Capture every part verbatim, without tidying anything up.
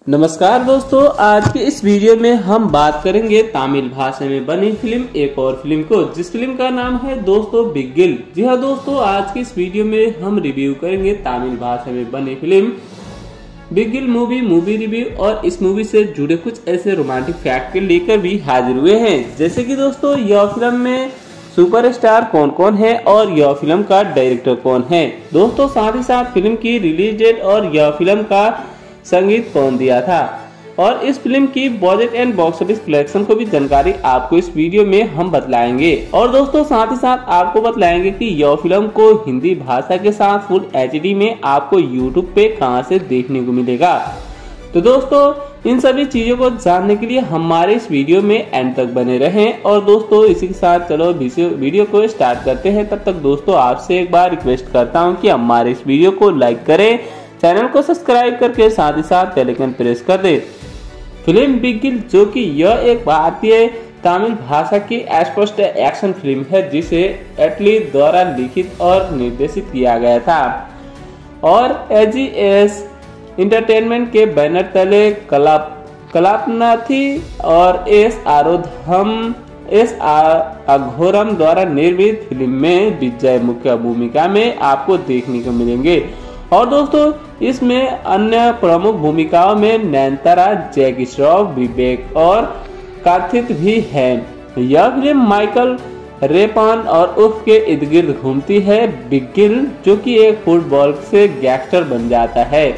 नमस्कार दोस्तों, आज के इस वीडियो में हम बात करेंगे तमिल भाषा में बनी फिल्म एक और फिल्म को, जिस फिल्म का नाम है दोस्तों बिगिल। जी हाँ दोस्तों, आज की इस वीडियो में हम रिव्यू करेंगे तमिल भाषा में बनी film Bigil movie movie review और इस मूवी से जुड़े कुछ ऐसे रोमांटिक फैक्ट के लेकर भी हाजिर हुए हैं। जैसे कि दोस्तों यह फिल्म में सुपरस्टार कौन कौन है और यह फिल्म का डायरेक्टर कौन है। दोस्तों साथ ही साथ फिल्म की रिलीज डेट और यह फिल्म का संगीत कौन दिया था और इस फिल्म की budget and box office collection को भी जानकारी आपको इस वीडियो में हम बतलाएंगे। और दोस्तों साथ ही साथ आपको बतलाएंगे कि यह फिल्म को हिंदी भाषा के साथ फुल एच डी में आपको यूट्यूब पे कहां से देखने को मिलेगा। तो दोस्तों इन सभी चीजों को जानने के लिए हमारे इस वीडियो में एंड तक बने रहें। और दोस्तों इसी के साथ चलो वीडियो को स्टार्ट करते हैं। तब तक दोस्तों आपसे एक बार रिक्वेस्ट करता हूं कि हमारे इस वीडियो को लाइक करें, चैनल को सब्सक्राइब करके साथ ही साथ बेल आइकन प्रेस कर दे। फिल्म बिगिल जो कि यह एक भारतीय तमिल भाषा की स्पष्ट एक्शन फिल्म है जिसे एटली द्वारा लिखित और निर्देशित किया गया था और एजीएस एंटरटेनमेंट के बैनर तले कलाप कलापनाथी और एस आरोधम एस अघोरम द्वारा निर्मित फिल्म में विजय मुख्य भूमिका में आपको देखने को मिलेंगे। और दोस्तों इसमें अन्य प्रमुख भूमिकाओं में नयनतारा, जैकी श्रॉफ, विवेक और कार्तिक भी है। यह फिल्म माइकल रेपान और उफ के इर्द गिर्द घूमती है। बिगिल जो कि एक फुटबॉल से गैंगस्टर बन जाता है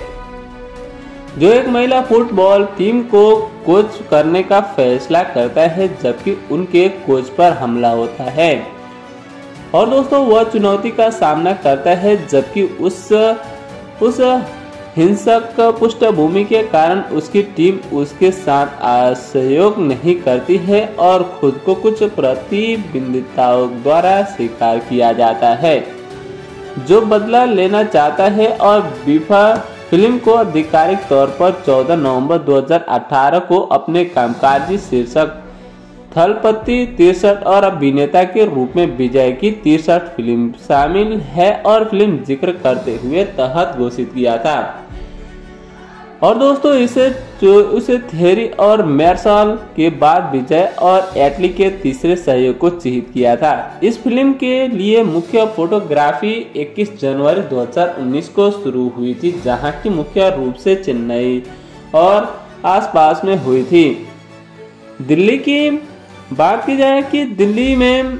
जो एक महिला फुटबॉल टीम को कोच करने का फैसला करता है जबकि उनके कोच पर हमला होता है और दोस्तों वह चुनौती का सामना करता है जबकि उस उस हिंसक पृष्ठभूमि के कारण उसकी टीम उसके साथ सहयोग नहीं करती है और खुद को कुछ प्रतिबंधिताओं द्वारा स्वीकार किया जाता है जो बदला लेना चाहता है। और बीफा फिल्म को आधिकारिक तौर पर चौदह नवंबर दो हज़ार अठारह को अपने कामकाजी शीर्षक थलपति तिरसठ और अभिनेता के रूप में विजय की तिरसठ फिल्म शामिल है और फिल्म जिक्र करते हुए तहत घोषित किया था। और दोस्तों इसे उसे थेरी और मेरसाल के बाद विजय और एटली के तीसरे सहयोग को चिन्हित किया था। इस फिल्म के लिए मुख्य फोटोग्राफी इक्कीस जनवरी दो हज़ार उन्नीस को शुरू हुई थी जहां की मुख्य रूप से चेन्नई और आसपास में हुई थी। दिल्ली की बात की जाए कि दिल्ली में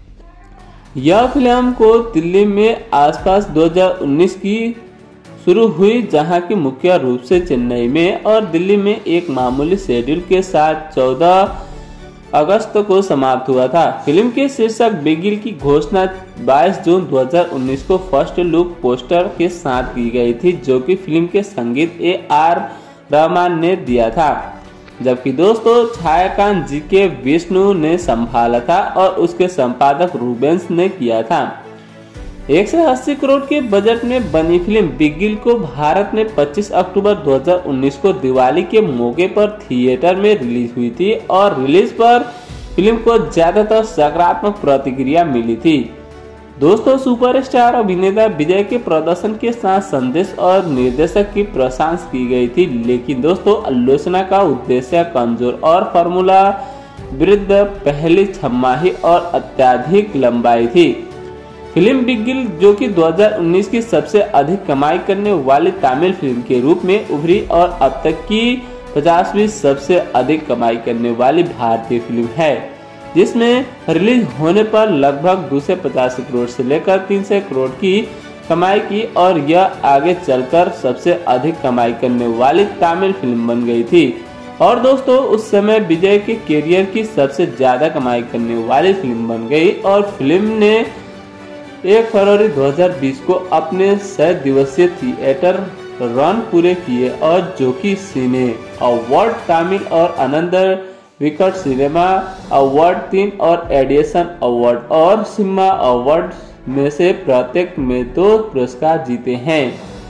यह फिल्म को दिल्ली में आसपास दो हज़ार उन्नीस की शुरू हुई जहां की मुख्य रूप से चेन्नई में और दिल्ली में एक मामूली शेड्यूल के साथ चौदह अगस्त को समाप्त हुआ था। फिल्म के शीर्षक बिगिल की घोषणा बाईस जून दो हज़ार उन्नीस को फर्स्ट लुक पोस्टर के साथ की गई थी जो कि फिल्म के संगीत ए आर रहमान ने दिया था जबकि दोस्तों छायाकांत जी के विष्णु ने संभाला था और उसके संपादक रूबेंस ने किया था। एक सौ अस्सी करोड़ के बजट में बनी फिल्म बिगिल को भारत में पच्चीस अक्टूबर दो हज़ार उन्नीस को दिवाली के मौके पर थिएटर में रिलीज हुई थी और रिलीज पर फिल्म को ज्यादातर सकारात्मक प्रतिक्रिया मिली थी। दोस्तों सुपरस्टार अभिनेता विजय के प्रदर्शन के साथ संदेश और निर्देशक की प्रशंसा की गई थी, लेकिन दोस्तों आलोचना का उद्देश्य कमजोर और फार्मूला विरुद्ध पहली छमाही और अत्यधिक लंबाई थी। फिल्म बिगिल जो कि दो हज़ार उन्नीस की सबसे अधिक कमाई करने वाली तमिल फिल्म के रूप में उभरी और अब तक की पचासवीं सबसे अधिक कमाई करने वाली भारतीय फिल्म है जिसमें रिलीज होने पर लगभग दो सौ पचासी करोड़ से लेकर तीन सौ करोड़ की कमाई की और यह आगे चलकर सबसे अधिक कमाई करने वाली तमिल फिल्म बन गई थी। और दोस्तों उस समय विजय के करियर की सबसे ज्यादा कमाई करने वाली फिल्म बन गई और फिल्म ने एक फरवरी दो हज़ार बीस को अपने सौ दिवसीय थिएटर रन पूरे किए और जो कि सिने अवार्ड तमिल और आनंद विकट सिनेमा अवार्ड तीन और एडिशन अवार्ड और सिम्मा अवार्ड में से प्रत्येक में दो पुरस्कार जीते हैं।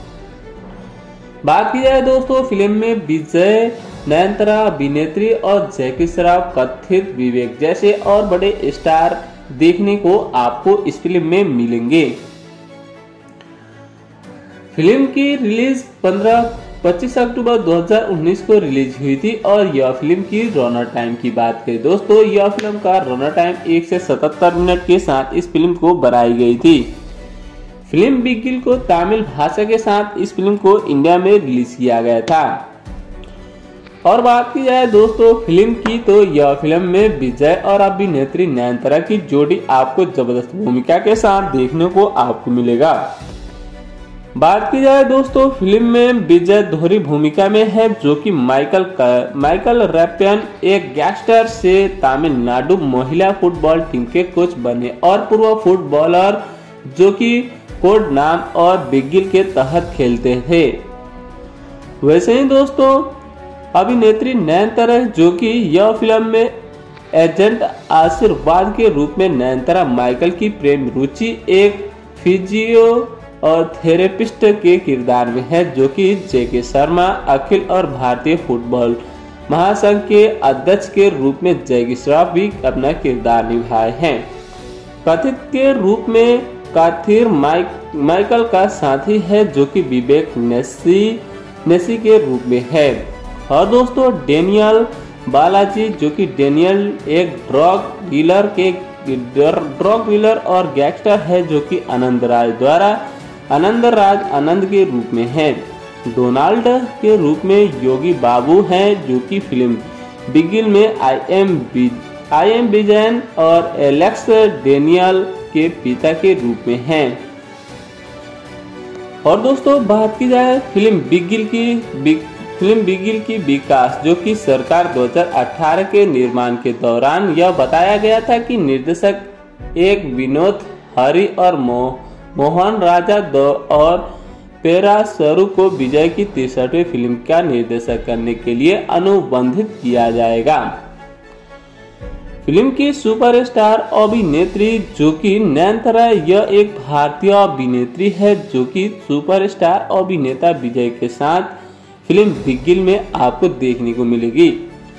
बात की जाए दोस्तों फिल्म में विजय, नयनतारा अभिनेत्री और जैकी श्रॉफ, कथित विवेक जैसे और बड़े स्टार देखने को आपको इस फिल्म में मिलेंगे। फिल्म की रिलीज पंद्रह पच्चीस अक्टूबर दो हज़ार उन्नीस को रिलीज हुई थी और यह फिल्म की रनर टाइम की बात करें दोस्तों, यह फिल्म का रनर टाइम एक से सतहत्तर मिनट के साथ इस फिल्म को बनाई गई थी। फिल्म बिग गिल को तमिल भाषा के साथ इस फिल्म को इंडिया में रिलीज किया गया था। और बात की जाए दोस्तों फिल्म की, तो यह फिल्म में विजय और अभिनेत्री नयनतारा की जोड़ी आपको जबरदस्त भूमिका के साथ देखने को आपको मिलेगा। बात की जाए दोस्तों फिल्म में विजय दोहरी भूमिका में है, जो कि माइकल माइकल रैपियन एक गैंगस्टर से तमिलनाडु महिला फुटबॉल टीम के कोच बने और पूर्व फुटबॉलर जो कि कोड नाम और बिग गिल के तहत खेलते थे। वैसे ही दोस्तों अभिनेत्री नयनतारा जो कि यह फिल्म में एजेंट आशीर्वाद के रूप में नयनतारा माइकल की प्रेम रुचि एक फिजियो और थेरेपिस्ट के किरदार में है, जो कि जेके शर्मा अखिल और भारतीय फुटबॉल महासंघ के अध्यक्ष के रूप में जैकी श्रॉफ भी अपना किरदार निभाए हैं। कथित के रूप में काथिर माइक माइकल का साथी है, जो कि विवेक नेसी नेसी के रूप में है। और दोस्तों डेनियल बालाजी जो कि डेनियल एक ड्रग डीलर के ड्रग डीलर और गैंगस्टर है, जो कि आनंद राज द्वारा आनंद राज आनंद के रूप में है। डोनाल्ड के रूप में योगी बाबू हैं, जो कि फिल्म बिग गिल में I M I M Vijayan और एलेक्स डेनियल के पिता के रूप में हैं। और दोस्तों बात की जाए फिल्म बिग गिल की बिग फिल्म बिग गिल की विकास, जो कि सरकार दो हज़ार अठारह के निर्माण के दौरान यह बताया गया था कि निर्देशक एक विनोद हरी और मोह मोहन राजा दो और पेरा सरू को विजय की तिरसठवीं फिल्म का निर्देशन करने के लिए अनुबंधित किया जाएगा। फिल्म की सुपरस्टार अभिनेत्री जो कि नयनतारा यह एक भारतीय अभिनेत्री है, जो कि सुपरस्टार अभिनेता विजय के साथ फिल्म बिग गिल में आपको देखने को मिलेगी।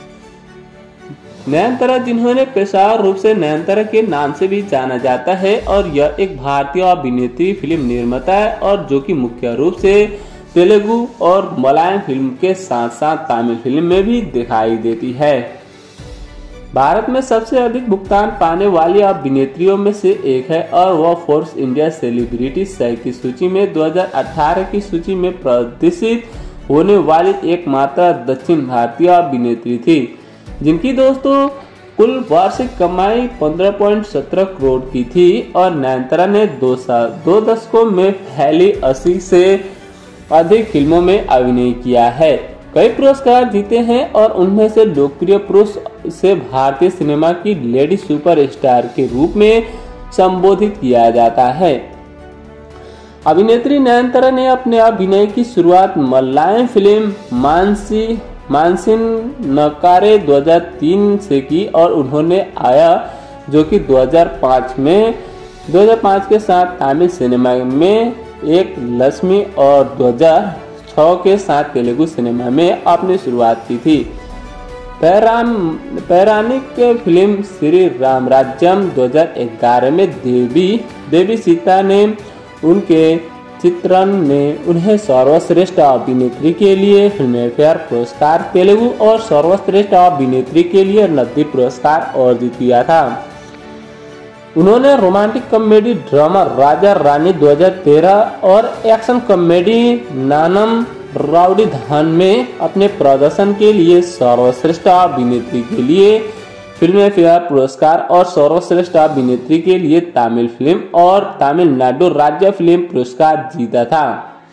नयनतारा जिन्होंने पेशेवर रूप से नयनतारा के नाम से भी जाना जाता है और यह एक भारतीय अभिनेत्री फिल्म निर्माता है और जो कि मुख्य रूप से तेलुगु और मलयालम फिल्म के साथ साथ तमिल फिल्म में भी दिखाई देती है। भारत में सबसे अधिक भुगतान पाने वाली अभिनेत्रियों में से एक है और वह फोर्ब्स इंडिया सेलिब्रिटी सौ की सूची में दो हज़ार अठारह की सूची में प्रदर्शित होने वाली एकमात्र दक्षिण भारतीय अभिनेत्री थी, जिनकी दोस्तों कुल वार्षिक कमाई पंद्रह पॉइंट सत्रह करोड़ की थी। और नयनतारा ने दो साल दो दशकों में फैली अस्सी से अधिक फिल्मों में अभिनय किया है, कई पुरस्कार जीते हैं और उनमें से लोकप्रिय पुरुष से भारतीय सिनेमा की लेडी सुपरस्टार के रूप में संबोधित किया जाता है। अभिनेत्री नयनतारा ने अपने अभिनय की शुरुआत मलयालम फिल्म मानसी मानसिन नकारे दो हज़ार तीन से की और उन्होंने आया जो कि दो हज़ार पाँच में दो हज़ार पाँच के साथ तमिल सिनेमा में एक लक्ष्मी और दो हज़ार छह के साथ तेलुगु सिनेमा में अपनी शुरुआत की थी। पैराम पौराणिक फिल्म श्री राम राज्यम दो हज़ार ग्यारह में देवी देवी सीता ने उनके चित्रण में उन्हें सर्वश्रेष्ठ अभिनेत्री के लिए फिल्मफेयर पुरस्कार तेलुगु और सर्वश्रेष्ठ अभिनेत्री के लिए नंदी पुरस्कार अर्जित किया था। उन्होंने romantic comedy drama Raja Rani दो हज़ार तेरह और एक्शन कॉमेडी नानम राउडी धान में अपने प्रदर्शन के लिए सर्वश्रेष्ठ अभिनेत्री के लिए फिल्मफेयर पुरस्कार और सर्वश्रेष्ठ अभिनेत्री के लिए तमिल फिल्म और तमिलनाडु राज्य फिल्म पुरस्कार जीता था।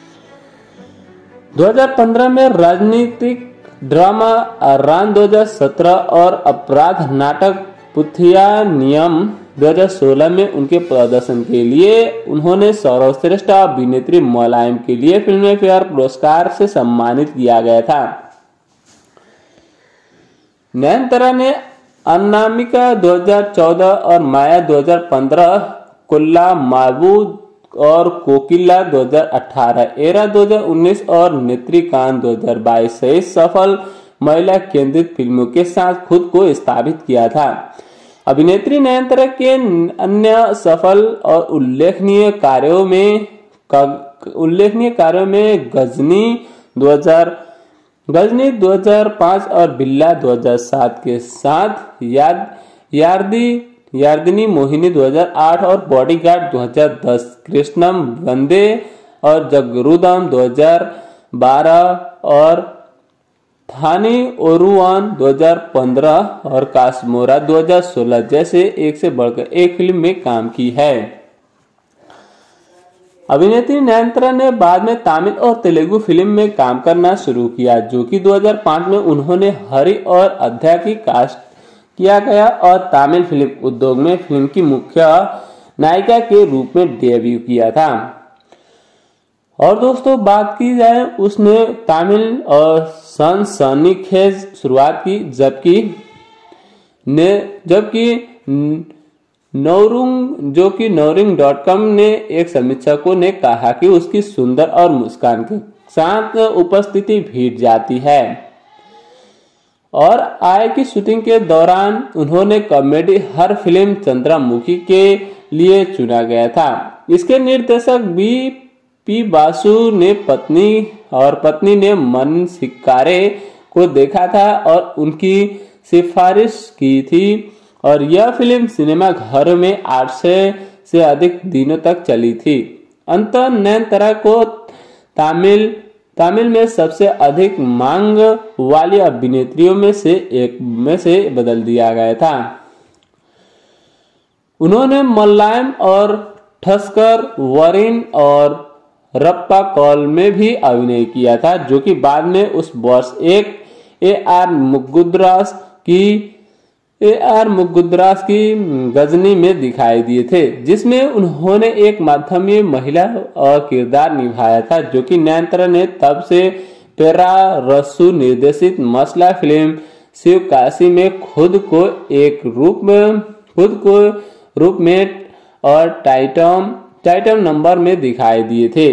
दो हज़ार पंद्रह में राजनीतिक ड्रामा रान दो हज़ार सत्रह और अपराध नाटक पुथिया नियम दो हज़ार सोलह में उनके प्रदर्शन के लिए उन्होंने सर्वश्रेष्ठ अभिनेत्री मलयालम के लिए फिल्मफेयर पुरस्कार से सम्मानित किया गया था। नयनतारा ने अनामिका दो हज़ार चौदह और माया दो हज़ार पंद्रह, कुल्ला माबूद और कोकिला दो हज़ार अठारह, एरा दो हज़ार उन्नीस और नेत्रिकांत दो हज़ार बाईस सहित सफल महिला केंद्रित फिल्मों के साथ खुद को स्थापित किया था। अभिनेत्री नयनतारा के अन्य सफल और उल्लेखनीय कार्यों में उल्लेखनीय कार्यों में गजनी दो हज़ार गजनी दो हज़ार पाँच और बिल्ला दो हज़ार सात के साथ याद यार्दी यार्दिनी मोहिनी दो हज़ार आठ और बॉडीगार्ड दो हज़ार दस, कृष्णम वंदे और जगरुदम दो हज़ार बारह और थानी ओरुवान दो हज़ार पंद्रह और काश्मोरा दो हज़ार सोलह जैसे एक से बढ़कर एक फिल्म में काम की है। अभिनेत्री नयनतारा ने बाद में तमिल और तेलुगु फिल्म में काम करना शुरू किया, जो कि दो हज़ार पाँच में उन्होंने हरि और अध्या की कास्ट किया गया और तमिल फिल्म उद्योग में फिल्म की मुख्य नायिका के रूप में डेब्यू किया था। और दोस्तों बात की जाए, उसने तमिल और सनसनीखेज शुरुआत की, जबकि ने जबकि नौरुंग जो कि नौरिंग डॉट कॉम ने एक समीक्षकों ने कहा कि उसकी सुंदर और मुस्कान के साथ उपस्थिति भीड़ जाती है। और आय की शूटिंग के दौरान उन्होंने कॉमेडी हर फिल्म चंद्रमुखी के लिए चुना गया था। इसके निर्देशक बी पी बासु ने पत्नी और पत्नी ने मन सिक्कारे को देखा था और उनकी सिफारिश की थी और यह फिल्म सिनेमा घर में आठ सौ से अधिक दिनों तक चली थी। अंततः नयनतारा को तमिल तमिल में सबसे अधिक मांग वाली अभिनेत्रियों में से एक में से बदल दिया गया था। उन्होंने मलयालम और ठस्कर वरिन और रप्पा कॉल में भी अभिनय किया था, जो कि बाद में उस वर्ष एक ए आर मुगुद्रास की ए आर मुगुद्रास की गजनी में दिखाई दिए थे, जिसमें उन्होंने एक माध्यमिक महिला और किरदार निभाया था, जो कि नयनतारा ने तब से पेरा रसू निर्देशित मसला फिल्म शिवकाशी में खुद को एक रूप में खुद को रूपमेट और टाइटम टाइटम नंबर में दिखाई दिए थे।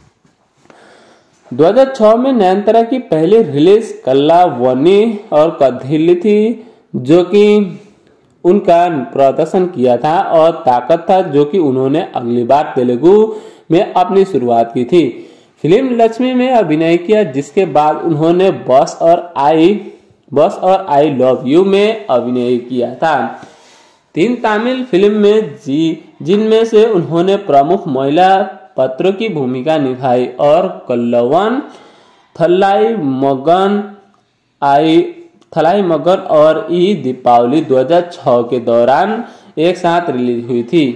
दो हज़ार छह में नयनतारा की पहली रिलीज कल्ला वनी और कथिली थी, जो कि उनका प्रदर्शन किया था, और ताकत था, जो कि उन्होंने अगली बार तेलुगु में अपनी शुरुआत की थी। फिल्म लक्ष्मी में अभिनय किया, जिसके बाद उन्होंने बस और आई बस और आई लव यू में अभिनय किया था। तीन तमिल फिल्म में जी जिनमें से उन्होंने प्रमुख महिला पात्रों की भूमिका निभाई और कल्लवन, थल्लाई मगन आई थलाई मगन और ई दीपावली दो हज़ार छह के दौरान एक साथ रिलीज हुई थी।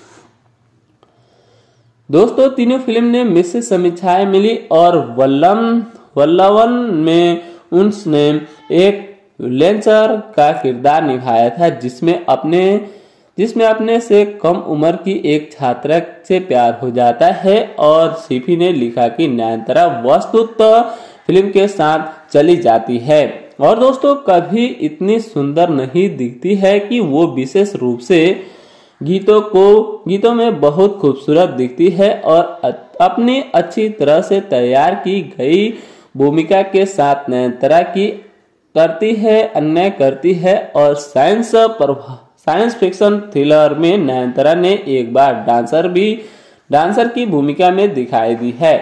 दोस्तों तीनों फिल्म ने मिश्रित समीक्षाएं मिली और वल्लम वल्लवन में उसने एक लेंचर का किरदार निभाया था, जिसमें अपने जिसमें अपने से कम उम्र की एक छात्रा से प्यार हो जाता है। और सीफी ने लिखा कि नयनतारा वस्तुतः फिल्म के साथ चली जाती है और दोस्तों कभी इतनी सुंदर नहीं दिखती है कि वो विशेष रूप से गीतों को गीतों में बहुत खूबसूरत दिखती है और अपनी अच्छी तरह से तैयार की गई भूमिका के साथ नयनतारा की करती है अन्याय करती है। और साइंस साइंस फिक्शन थ्रिलर में नयनतारा ने एक बार डांसर भी डांसर की भूमिका में दिखाई दी है।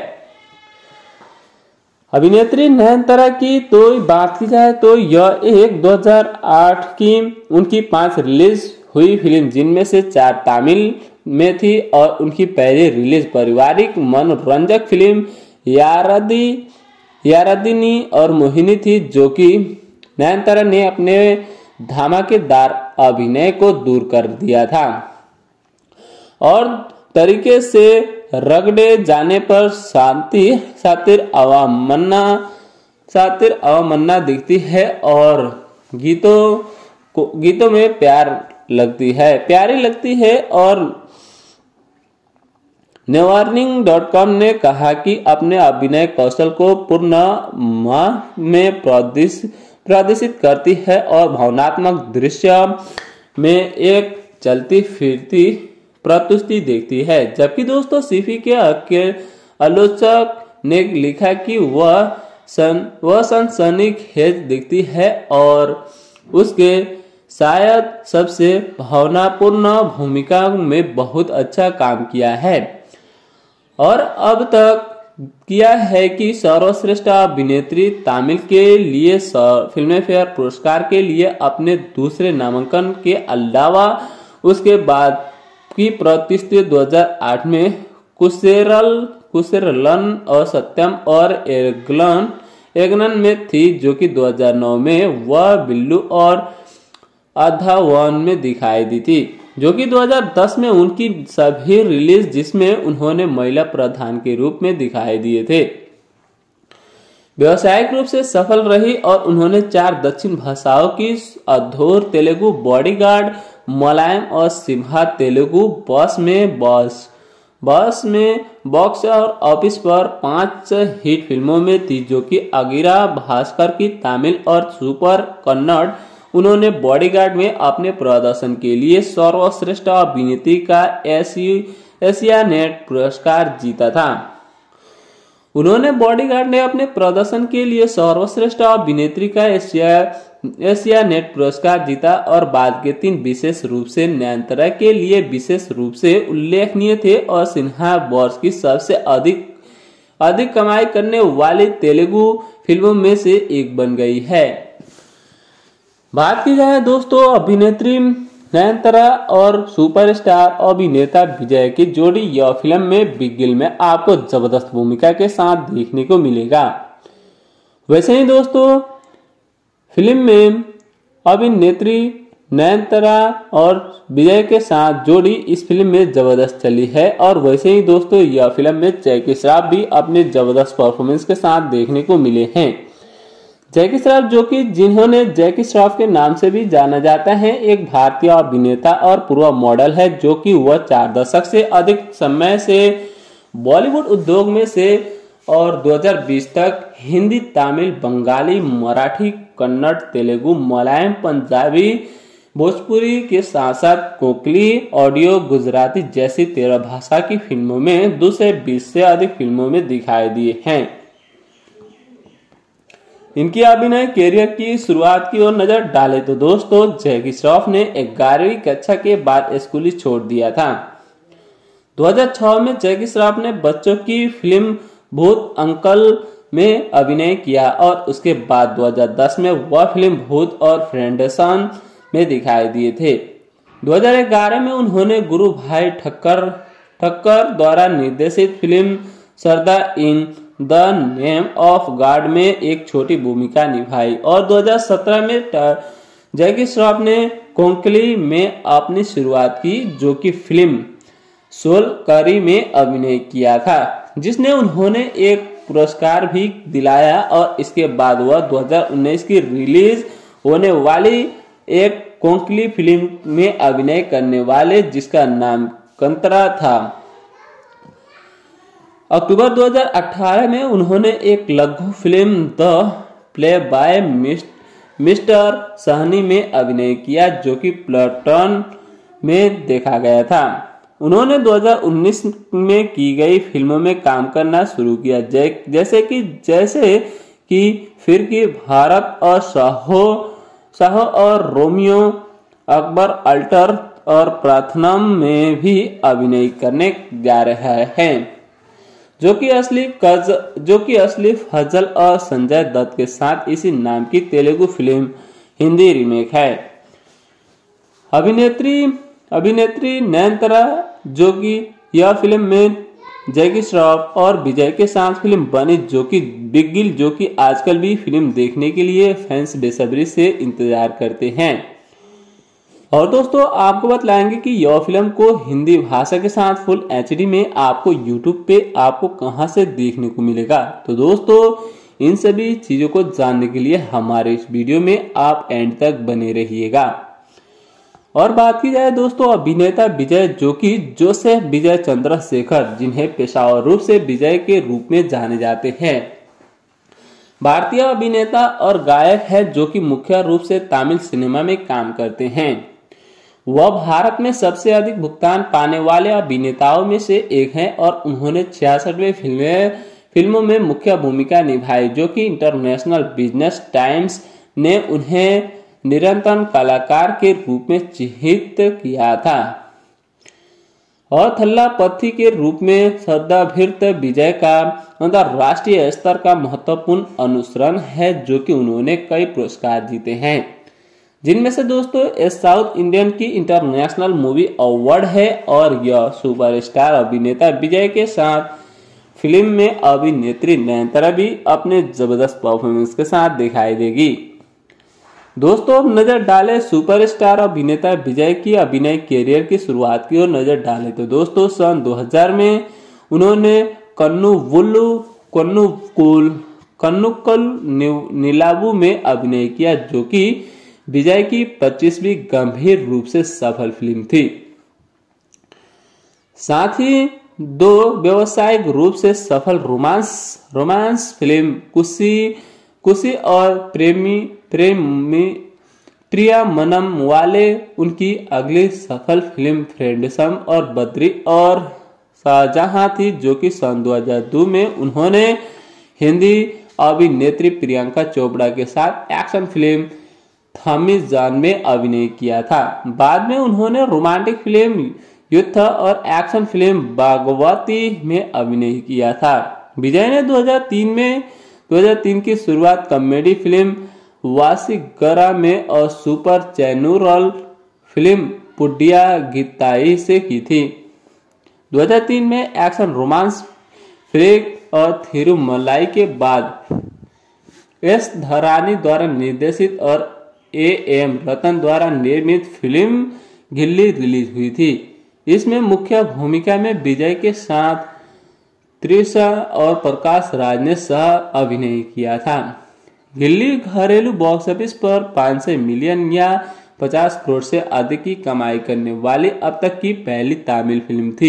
अभिनेत्री नयनतारा की तो बात की जाए तो यह एक दो हज़ार आठ की उनकी पांच रिलीज हुई फिल्म, जिनमें से चार तमिल में थी और उनकी पहली रिलीज पारिवारिक मनोरंजक फिल्म यारदी यारदिनी और मोहिनी थी, जो कि नयनतारा ने अपने धमाकेदार अभिनय को दूर कर दिया था और तरीके से रगड़े जाने पर शांति सातिर अवमन्ना सातिर अवमन्ना दिखती है और गीतों को गीतों में प्यार लगती है प्यारी लगती है। और नेवार्निंग डॉट कॉम ने कहा कि अपने अभिनय कौशल को पूर्ण माह में प्रदर्शित करती है और भावनात्मक दृश्य में एक चलती फिरती प्रस्तुति देखती है। जबकि दोस्तों सीफी के आलोचक ने लिखा कि वह सन वह सनसनीखेज दिखती है और उसके शायद सबसे भावनापूर्ण भूमिका में बहुत अच्छा काम किया है। और अब तक किया है कि सर्वश्रेष्ठ अभिनेत्री तमिल के लिए फिल्म फेयर पुरस्कार के लिए अपने दूसरे नामांकन के अलावा उसके बाद की प्रतिष्ठित दो हज़ार आठ में कुसेरल कुसेरलन और सत्यम और एगलन एगनन में थी, जो कि दो हज़ार नौ में वह बिल्लू और अधावन में दिखाई दी थी, जो कि दो हज़ार दस में उनकी सभी रिलीज जिसमें उन्होंने महिला प्रधान के रूप में दिखाई दिए थे व्यावसायिक रूप से सफल रही और उन्होंने चार दक्षिण भाषाओं की अधूर तेलुगु, बॉडीगार्ड मलयालम और सिम्हा तेलुगु बस में बस बस में बॉक्स और ऑफिस पर पांच हिट फिल्मों में थी, जो कि अगिरा भास्कर की तमिल और सुपर कन्नड़। उन्होंने बॉडीगार्ड में अपने प्रदर्शन के लिए सर्वश्रेष्ठ अभिनेत्री का एशिया नेट पुरस्कार जीता था। उन्होंने बॉडीगार्ड ने अपने प्रदर्शन के लिए सर्वश्रेष्ठ अभिनेत्री का एशिया एशिया नेट पुरस्कार जीता और बाद के तीन विशेष रूप से नयनतारा के लिए विशेष रूप से उल्लेखनीय थे और सिन्हा वर्ष की सबसे अधिक अधिक कमाई करने वाली तेलुगु फिल्मों में से एक बन गई है। बात की जाए दोस्तों अभिनेत्री नयनतारा और सुपरस्टार अभिनेता विजय की जोड़ी यह फिल्म में बिगिल में आपको जबरदस्त भूमिका के साथ देखने को मिलेगा। वैसे ही दोस्तों फिल्म में अभिनेत्री नयनतारा और विजय के साथ जोड़ी इस फिल्म में जबरदस्त चली है और वैसे ही दोस्तों यह फिल्म में जैकी श्रॉफ भी अपने जबरदस्त परफॉर्मेंस के साथ देखने को मिले हैं। जैकी श्रॉफ जो कि जिन्होंने जैकी श्रॉफ के नाम से भी जाना जाता है, एक भारतीय अभिनेता और पूर्व मॉडल है, जो कि वह चार दशक से अधिक समय से बॉलीवुड उद्योग में से और दो हज़ार बीस तक हिंदी, तमिल, बंगाली, मराठी, कन्नड़, तेलुगु, मलयालम, पंजाबी, भोजपुरी के साथ साथ कोंकणी, ऑडियो, गुजराती जैसी तेरह भाषा की फिल्मों में दो सौ बीस से अधिक फिल्मों में दिखाई दिए हैं। इनकी अभिनय करियर की शुरुआत की ओर नजर डाले तो दोस्तों जैकी श्रॉफ ने ग्यारहवीं कक्षा के बाद स्कूल छोड़ दिया था। दो हज़ार छह में जैकी श्रॉफ ने बच्चों की फिल्म भूत अंकल में अभिनय किया और उसके बाद दो हज़ार दस में वह फिल्म भूत और फ्रेंडसन में दिखाई दिए थे। दो हज़ार ग्यारह में उन्होंने गुरु भाई ठक्कर ठक्कर द्वारा निर्देशित film Sardar in the name of God में एक छोटी भूमिका निभाई और दो हज़ार सत्रह में जैकी श्रॉफ ने कोंकणी में अपनी शुरुआत की, जो कि फिल्म सोल करी में अभिनय किया था, जिसने उन्होंने एक पुरस्कार भी दिलाया और इसके बाद वह दो हज़ार उन्नीस की रिलीज होने वाली एक कोंकणी फिल्म में अभिनय करने वाले जिसका नाम कंतरा था। अक्टूबर दो हज़ार अठारह में उन्होंने एक लघु film the play by mister Sahni में अभिनय किया, जो कि प्लटन में देखा गया था। उन्होंने दो हज़ार उन्नीस में की गई फिल्मों में काम करना शुरू किया, जैसे कि जैसे कि फिर की भारत और साहो साहो और रोमियो, अकबर अल्टर और प्रार्थनम में भी अभिनय करने जा रहा है, जो कि असली कज जो कि असली फजल और संजय दत्त के साथ इसी नाम की तेलुगु फिल्म हिंदी रीमेक है। अभिनेत्री अभिनेत्री नयनतारा जो कि यह फिल्म में जैकी श्रॉफ और विजय के साथ फिल्म बनी, जो कि बिगिल, जो कि आजकल भी फिल्म देखने के लिए फैंस बेसब्री से इंतजार करते हैं। और दोस्तों आपको बतलाएंगे कि यह फिल्म को हिंदी भाषा के साथ फुल एचडी में आपको यूट्यूब पे आपको कहां से देखने को मिलेगा। तो दोस्तों इन सभी चीजों को जानने के लिए हमारे इस वीडियो में आप एंड तक बने रहिएगा। और बात की जाए दोस्तों अभिनेता विजय, जो कि जोसेफ विजय चंद्रशेखर, जिन्हें पेशेवर रूप से विजय के रूप में जाने जाते हैं, भारतीय अभिनेता और गायक है, जो कि मुख्य रूप से तमिल सिनेमा में काम करते हैं। वह भारत में सबसे अधिक भुगतान पाने वाले अभिनेताओं में से एक हैं और उन्होंने छियासठवें फिल्में फिल्मों में मुख्य भूमिका निभाई, जो कि इंटरनेशनल बिजनेस टाइम्स ने उन्हें निरंतर कलाकार के रूप में चिन्हित किया था। और थल्लापथी के रूप में सदाभिर्त विजय का अंतरराष्ट्रीय स्तर का महत्वपूर्ण अनुसरण है, जो कि उन्होंने कई पुरस्कार जीते हैं, जिनमें से दोस्तों ये साउथ इंडियन की इंटरनेशनल मूवी अवार्ड है। और यह सुपरस्टार अभिनेता विजय के साथ फिल्म में अभिनेत्री नयनतारा भी अपने जबरदस्त परफॉर्मेंस के साथ दिखाई देगी। दोस्तों अब नजर डालें सुपरस्टार अभिनेता विजय की अभिनय कैरियर की शुरुआत की ओर नजर डालें तो दोस्तों सन दो हज़ार में उन्होंने कन्नुवुल्लु कन्नुकुल कन्नुक्कल निलावु में अभिनय किया, जो कि विजय की पच्चीसवीं गंभीर रूप से सफल फिल्म थी। साथ ही दो व्यावसायिक रूप से सफल रोमांस रोमांस फिल्म कुशी कुशी और प्रेमी प्रेमी प्रिया मनम वाले उनकी अगली सफल फिल्म फ्रेंडसम और बद्री और शाहजहां थी, जो कि सन दो हज़ार दो में उन्होंने हिंदी अभिनेत्री प्रियंका चोपड़ा के साथ एक्शन फिल्म थमी जान में अभिनय किया था। बाद में उन्होंने रोमांटिक फिल्म युद्ध और एक्शन फिल्म बागवती में अभिनय किया था। विजय ने दो हज़ार तीन में दो हज़ार तीन की शुरुआत कॉमेडी फिल्म वासीगरा में और सुपर चैनुरल फिल्म पुडिया गीताई से की थी। दो हज़ार तीन में एक्शन रोमांस फ्लिक और थिरुमलाई के बाद एस धरानी द्वारा निर्देशित और ए एम रतन द्वारा निर्मित फिल्म गिल्ली रिलीज हुई थी। इसमें मुख्य भूमिका में विजय के साथ त्रिशा और प्रकाश राज ने सह अभिनय किया था। गिल्ली घरेलू बॉक्स ऑफिस पर पाँच सौ मिलियन या पचास करोड़ से अधिक की कमाई करने वाली अब तक की पहली तमिल फिल्म थी।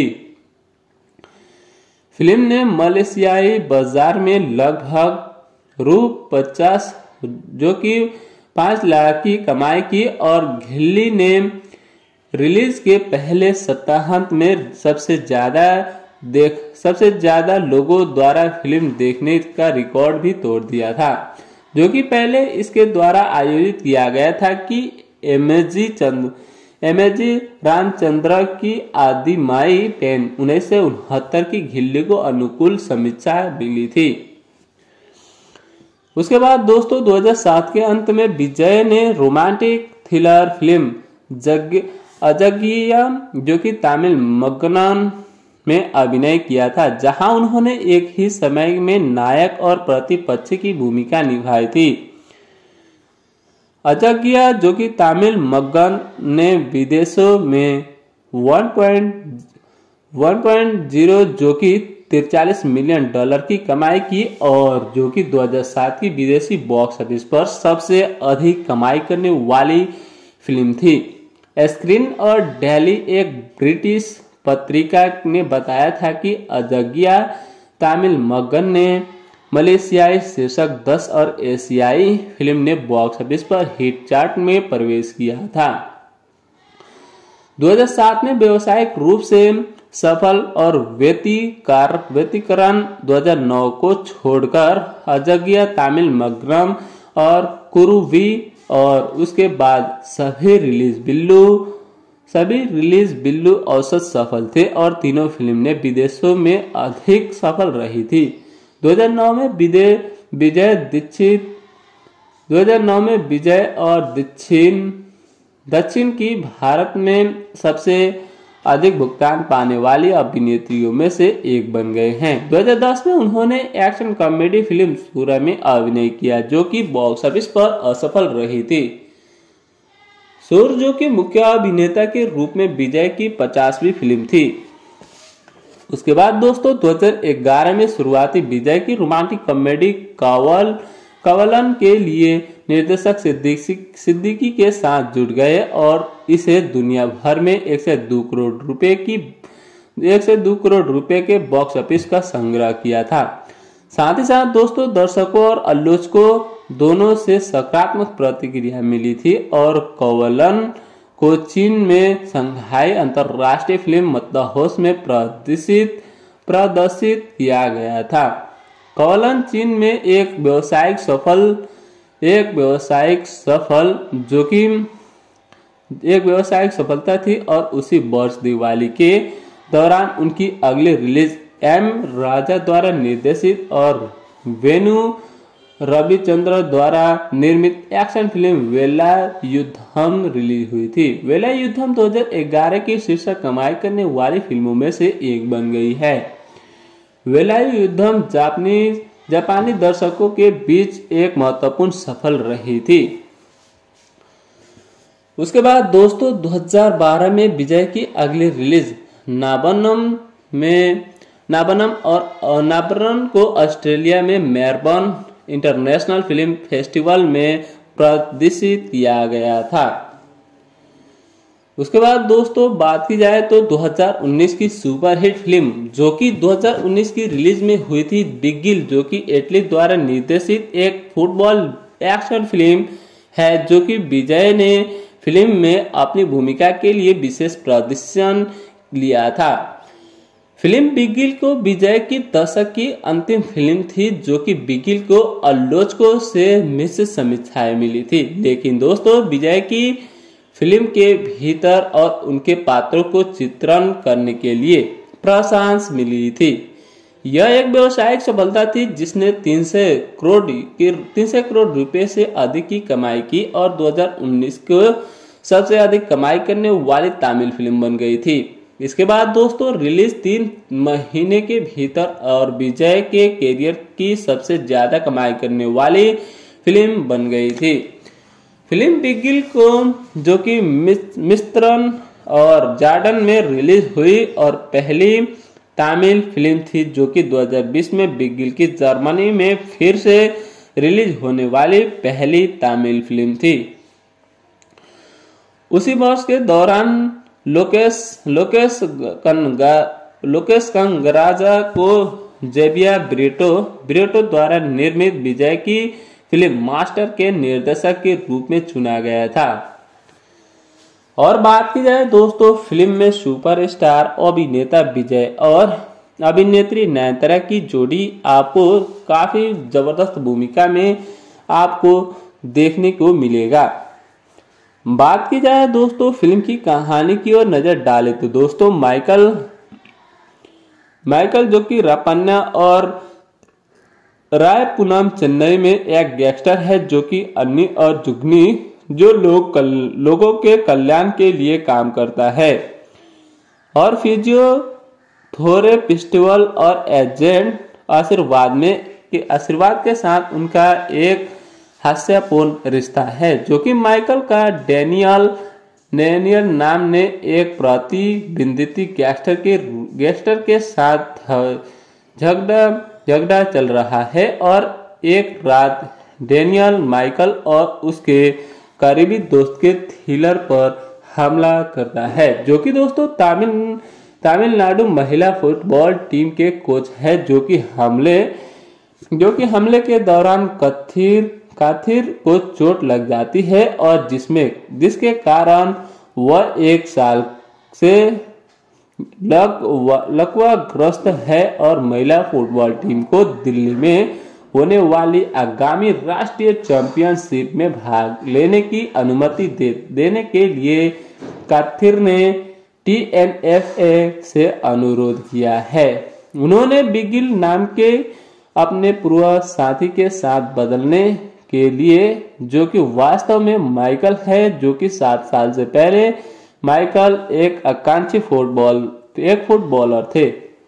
फिल्म ने मलेशियाई बाजार में लगभग रू पचास जो कि पांच लाख की कमाई की और गिल्ली ने रिलीज के पहले सप्ताहांत में सबसे ज्यादा देख सबसे ज्यादा लोगों द्वारा फिल्म देखने का रिकॉर्ड भी तोड़ दिया था, जो कि पहले इसके द्वारा आयोजित किया गया था कि एमजी चंद एमजी रामचंद्र की आदिमाई पेन उन्नीस सौ उनहत्तर की गिल्ली को अनुकूल समीक्षा मिली थी। उसके बाद दोस्तों दो हज़ार सात के अंत में विजय ने रोमांटिक थ्रिलर फिल्म जग अजगिया जो कि तमिल मगनन में अभिनय किया था, जहां उन्होंने एक ही समय में नायक और प्रतिपक्ष की भूमिका निभाई थी। अजगिया जो कि तमिल मगन ने विदेशों में एक पॉइंट ज़ीरो जो कि तिरचालीस मिलियन डॉलर की कमाई की और जो कि दो हज़ार सात की विदेशी बॉक्स ऑफिस पर सबसे अधिक कमाई करने वाली फिल्म थी। स्क्रीन और डेली एक ब्रिटिश पत्रिका ने बताया था कि अजगिया तमिल मगन ने मलेशियाई शीर्षक दस और एशियाई फिल्म ने बॉक्स ऑफिस पर हिट चार्ट में प्रवेश किया था। दो हज़ार सात में व्यावसायिक रूप से सफल और व्यतिकार व्यतिकरण दो हज़ार नौ को छोड़कर अजगिया तमिल मगरम और कुरुवी और उसके बाद सभी रिलीज बिल्लू सभी रिलीज बिल्लू औसत सफल थे और तीनों फिल्म ने विदेशों में अधिक सफल रही थी। दो हज़ार नौ में विजय विजय दीक्षित दो हज़ार नौ में विजय और दक्षिण दक्षिण की भारत में सबसे अधिक भुगतान पाने वाली अभिनेत्रियों में से एक बन गए हैं। दो हज़ार दस में उन्होंने एक्शन कॉमेडी फिल्म सूरा में अभिनय किया, जो कि बॉक्स ऑफिस पर असफल रही थी। सूर जो कि मुख्य अभिनेता के रूप में विजय की पचासवीं फिल्म थी। उसके बाद दोस्तों दो हज़ार ग्यारह में शुरुआती विजय की रोमांटिक कॉमेडी कवल कवलन के लिए निर्देशक सिद्दीकी के साथ जुड़ गए और इसे दुनिया भर में एक से दो करोड़ रुपए की एक से दो करोड़ रुपए के बॉक्स ऑफिस का संग्रह किया था। साथ ही साथ दोस्तों दर्शकों और आलोचकों दोनों से सकारात्मक प्रतिक्रिया मिली थी और कवलन को चीन में शंघाई अंतरराष्ट्रीय फिल्म मद्दहोश में प्रदर्शित प्रदर्शित किया गया था। कवलन चीन में एक व्यावसायिक सफल एक व्यावसायिक सफल जो कि एक व्यावसायिक सफलता थी और उसी वर्ष दिवाली के दौरान उनकी अगली रिलीज एम राजा द्वारा निर्देशित और वेणु रविचंद्र द्वारा निर्मित एक्शन फिल्म वेलायुद्धम रिलीज हुई थी। वेलायुद्धम दो हज़ार ग्यारह की शीर्ष कमाई करने वाली फिल्मों में से एक बन गई है। वेलायुद्धम जापानी जापानी दर्शकों के बीच एक महत्वपूर्ण सफल रही थी। उसके बाद दोस्तों दो हज़ार बारह में विजय की अगली रिलीज नाबनम में नाबनम और नाबरन को ऑस्ट्रेलिया में मेलबर्न इंटरनेशनल फिल्म फेस्टिवल में प्रदर्शित किया गया था। उसके बाद दोस्तों बात की जाए तो दो हज़ार उन्नीस की सुपरहिट फिल्म जो कि दो हज़ार उन्नीस की रिलीज में हुई थी बिग, जो कि एटली द्वारा निर्देशित एक फुटबॉल एक्शन फिल्म है, जो कि विजय ने फिल्म में अपनी भूमिका के लिए विशेष प्रदर्शन लिया था। फिल्म बिगिल को विजय की दशक की अंतिम फिल्म थी, जो कि बिगिल को आलोचकों से मिश्रित समीक्षाएं मिली थी, लेकिन दोस्तों विजय की फिल्म के भीतर और उनके पात्रों को चित्रण करने के लिए प्रशंसा मिली थी। यह एक व्यावसायिक सफलता थी जिसने तीन सौ करोड़ की तीन सौ करोड़ रुपए से अधिक की कमाई की और दो हज़ार उन्नीस को सबसे अधिक कमाई करने वाली तमिल फिल्म बन गई थी। इसके बाद दोस्तों रिलीज तीन महीने के भीतर और विजय के कैरियर की सबसे ज्यादा कमाई करने वाली फिल्म बन गई थी। फिल्म बिगिल को जो कि मिस्त्रन और जॉर्डन में रिलीज हुई और पहली तमिल फिल्म थी, जो कि दो हज़ार बीस में बिगिल की जर्मनी में फिर से रिलीज होने वाली पहली तमिल फिल्म थी। उसी वर्ष के दौरान लोकेश लोकेश कनगा लोकेश कंगराजा को जेबिया ब्रेटो ब्रेटो द्वारा निर्मित विजय की फिल्म मास्टर के निर्देशक के रूप में चुना गया था। और बात की जाए दोस्तों फिल्म में सुपरस्टार अभिनेता विजय और अभिनेत्री नयनतारा की जोड़ी आपको काफी जबरदस्त भूमिका में आपको देखने को मिलेगा। बात की जाए दोस्तों फिल्म की कहानी की ओर नजर डाले तो दोस्तों माइकल माइकल जो कि रापन्ना और रायपुनम चेन्नई में एक गैंगस्टर है, जो कि अन्नी और जुगनी जो लोग कल, लोगों के कल्याण के लिए काम करता है और फिजियो थोरे फेस्टिवल और एजेंट आशीर्वाद में के आशीर्वाद के साथ उनका एक हास्यपूर्ण रिश्ता है, जो कि माइकल का डेनियल डेनियल नाम ने एक प्रतिबंधित गैंगस्टर के गैंगस्टर के साथ झगड़ा झगड़ा चल रहा है और एक रात डेनियल माइकल और उसके करीबी दोस्त के थ्रिलर पर हमला करता है, जो कि दोस्तों तमिल तमिलनाडु महिला फुटबॉल टीम के कोच है, जो कि हमले जो कि हमले के दौरान कथिर काथिर को चोट लग जाती है और जिसमें जिसके कारण वह एक साल से लक लकवाग्रस्त है और महिला फुटबॉल टीम को दिल्ली में होने वाली आगामी राष्ट्रीय चैंपियनशिप में भाग लेने की अनुमति दे, देने के लिए काथिर ने टी एन एफ ए से अनुरोध किया है। उन्होंने बिगिल नाम के अपने पूर्व साथी के साथ बदलने के लिए, जो कि वास्तव में माइकल है, जो कि सात साल से पहले माइकल एक आकांक्षी फुटबॉल एक फुटबॉलर थे।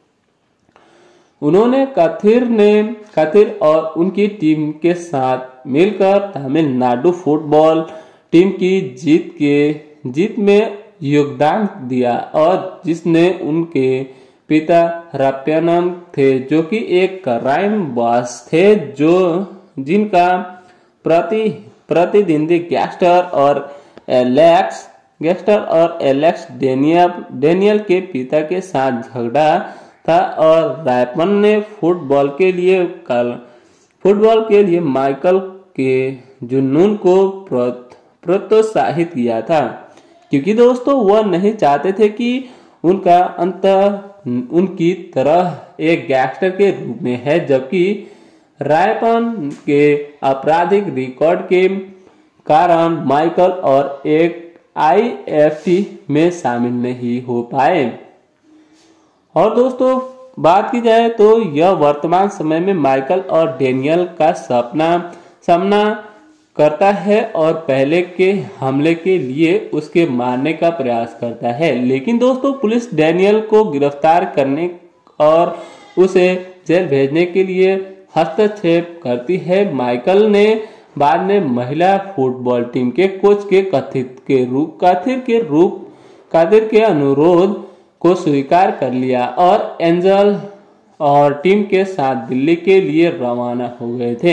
उन्होंने काथिर ने काथिर और उनकी टीम के साथ मिलकर तमिलनाडु फुटबॉल टीम की जीत के जीत में योगदान दिया और जिसने उनके पिता राप्यानम थे, जो कि एक क्राइम बॉस थे, जो जिनका प्रति प्रतिद्वंदी गैंगस्टर और एलेक्स गैंगस्टर और एलेक्स डेनियल डेनियल के पिता के साथ झगड़ा था और रायपन ने फुटबॉल के लिए कल फुटबॉल के लिए माइकल के जुनून को प्रोत्साहित किया था, क्योंकि दोस्तों वह नहीं चाहते थे कि उनका अंत उनकी तरह एक गैंगस्टर के रूप में है, जबकि रायपन के आपराधिक रिकॉर्ड के कारण माइकल और एक आई एफ टी में शामिल नहीं हो पाए। और दोस्तों बात की जाए तो यह वर्तमान समय में माइकल और डेनियल का सपना सामना करता है और पहले के हमले के लिए उसके मारने का प्रयास करता है, लेकिन दोस्तों पुलिस डेनियल को गिरफ्तार करने और उसे जेल भेजने के लिए हस्तक्षेप करती है। माइकल ने बाद में महिला फुटबॉल टीम के कोच के कथित के रूप कथित के रूप कथित के अनुरोध को स्वीकार कर लिया और एंजल और टीम के साथ दिल्ली के लिए रवाना हो गए थे।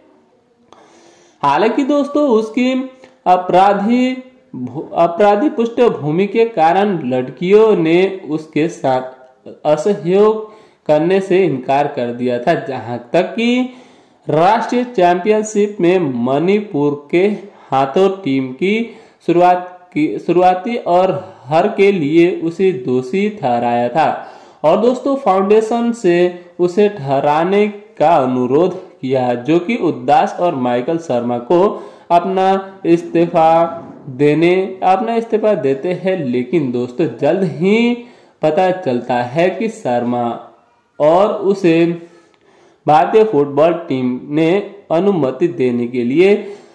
हालांकि दोस्तों उसकी अपराधी अपराधी पृष्ठभूमि के कारण लड़कियों ने उसके साथ असहयोग करने से इनकार कर दिया था, जहां तक कि राष्ट्रीय चैंपियनशिप में मणिपुर के हाथों टीम की शुरुआत की शुरुआती और हार के लिए उसे दोषी ठहराया था और दोस्तों फाउंडेशन से उसे ठहराने का अनुरोध किया, जो कि उदास और माइकल शर्मा को अपना इस्तीफा देने अपना इस्तीफा देते हैं। लेकिन दोस्तों जल्द ही पता चलता है कि शर्मा और उसे भारतीय फुटबॉल टीम ने अनुमति देने के लिए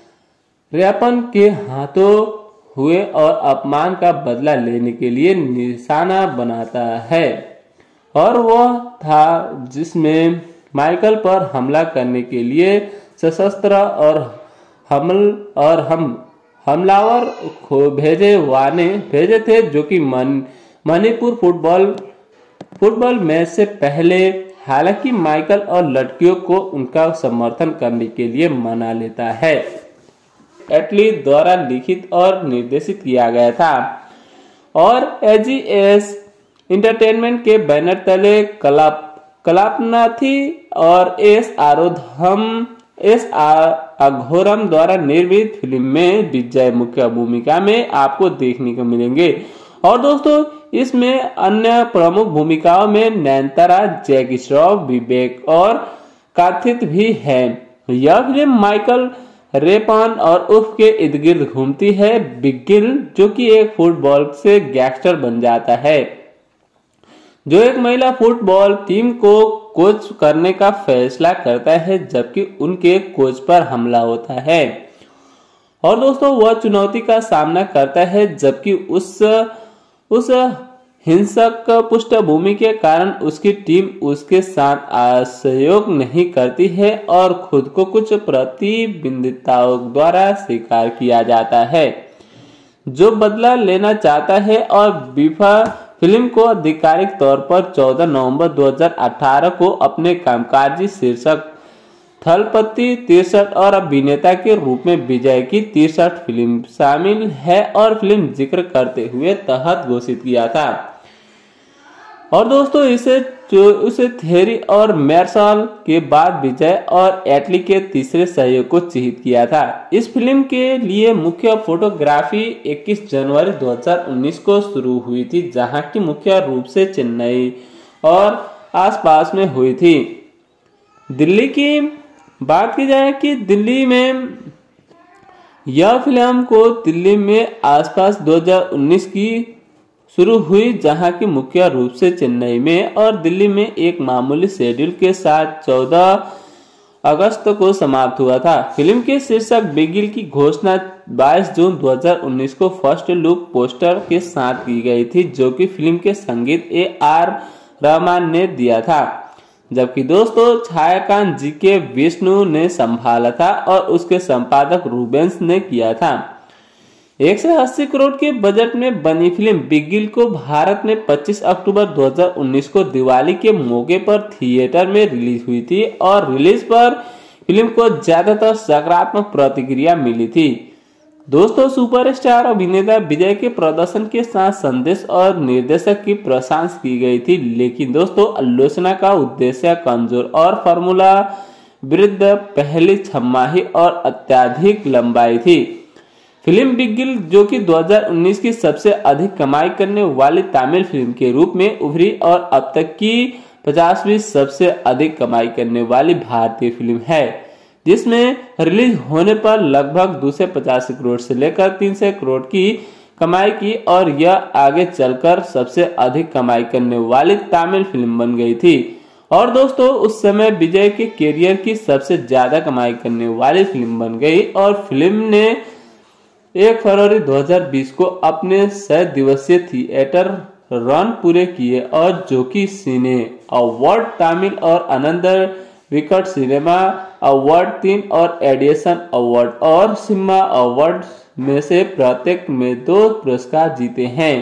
रैपन के हाथों हुए और अपमान का बदला लेने के लिए निशाना बनाता है, और वह था जिसमें माइकल पर हमला करने के लिए सशस्त्र और हमल और हम हमलावर को भेजे वाने भेजे थे, जो कि मन मणिपुर फुटबॉल फुटबॉल मैच से पहले। हालांकि माइकल और लड़कियों को उनका समर्थन करने के लिए मना लेता है। एटली द्वारा लिखित और निर्देशित किया गया था और एजीएस इंटरटेनमेंट के बैनर तले कलाप कलापनाथी और एस आरोधम एस अघोरम द्वारा निर्मित फिल्म में विजय मुख्य भूमिका में आपको देखने को मिलेंगे। और दोस्तों इसमें अन्य प्रमुख भूमिकाओं में नयनतारा, जैकी श्रॉफ, विवेक और कार्थिक भी है। यह फिल्म माइकल रेपन और उफ के इर्द गिर्द घूमती है। बिगिल जो कि एक फुटबॉल से गैंगस्टर बन जाता है, जो एक महिला फुटबॉल टीम को कोच करने का फैसला करता है, जबकि उनके कोच पर हमला होता है और दोस्तों वह चुनौती का सामना करता है, जबकि उस उस हिंसक पृष्ठभूमि के कारण उसकी टीम उसके साथ सहयोग नहीं करती है और खुद को कुछ प्रतिबंधिताओं द्वारा स्वीकार किया जाता है, जो बदला लेना चाहता है। और बीफा फिल्म को आधिकारिक तौर पर चौदह नवंबर दो हज़ार अठारह को अपने कामकाजी शीर्षक थलपति तिरसठ और अभिनेता के रूप में विजय की तिरसठ फिल्म शामिल है और फिल्म जिक्र करते हुए तहत घोषित किया था। और दोस्तों इसे उसे थेरी और मैरसाल के बाद विजय और एटली के तीसरे सहयोग को चिन्हित किया था। इस फिल्म के लिए मुख्य फोटोग्राफी इक्कीस जनवरी दो हज़ार उन्नीस को शुरू हुई थी, जहां की मुख्य रूप से चेन्नई और आसपास में हुई थी। दिल्ली की बात की जाए कि दिल्ली में यह फिल्म को दिल्ली में आसपास दो हज़ार उन्नीस की शुरू हुई, जहां की मुख्य रूप से चेन्नई में और दिल्ली में एक मामूली शेड्यूल के साथ चौदह अगस्त को समाप्त हुआ था। फिल्म के शीर्षक बिगिल की घोषणा बाईस जून दो हज़ार उन्नीस को फर्स्ट लुक पोस्टर के साथ की गई थी, जो कि फिल्म के संगीत ए आर रहमान ने दिया था, जबकि दोस्तों छायाकांत जी के विष्णु ने संभाला था और उसके संपादक रूबेंस ने किया था। एक सौ अस्सी करोड़ के बजट में बनी फिल्म बिगिल को भारत में पच्चीस अक्टूबर दो हज़ार उन्नीस को दिवाली के मौके पर थिएटर में रिलीज हुई थी और रिलीज पर फिल्म को ज्यादातर सकारात्मक प्रतिक्रिया मिली थी। दोस्तों सुपरस्टार अभिनेता विजय के प्रदर्शन के साथ संदेश और निर्देशक की प्रशंसा की गई थी, लेकिन दोस्तों आलोचना का उद्देश्य कमजोर और फार्मूला विरुद्ध पहली छमाही और अत्यधिक लंबाई थी। फिल्म बिगिल जो कि दो हज़ार उन्नीस की सबसे अधिक कमाई करने वाली तमिल फिल्म के रूप में उभरी और अब तक की पचासवीं सबसे अधिक कमाई करने वाली भारतीय फिल्म है, जिसमें रिलीज होने पर लगभग दो सौ पचासी करोड़ से लेकर तीन सौ करोड़ की कमाई की और यह आगे चलकर सबसे अधिक कमाई करने वाली तमिल फिल्म बन गई थी। और दोस्तों उस समय विजय के करियर की सबसे ज्यादा कमाई करने वाली फिल्म बन गई और फिल्म ने एक फरवरी दो हज़ार बीस को अपने सौ दिवसीय थिएटर रन पूरे किए और जो कि सिने अवार्ड तमिल और आनंद विकट सिनेमा अवार्ड तीन और एडिशन अवार्ड और सिम्मा अवार्ड में से प्रत्येक में दो पुरस्कार जीते हैं।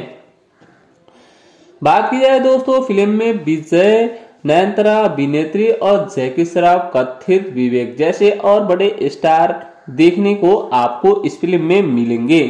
बात की जाए दोस्तों फिल्म में विजय, नयनतारा अभिनेत्री और जैकी श्रॉफ, कथित विवेक जैसे और बड़े स्टार देखने को आपको इस फिल्म में मिलेंगे।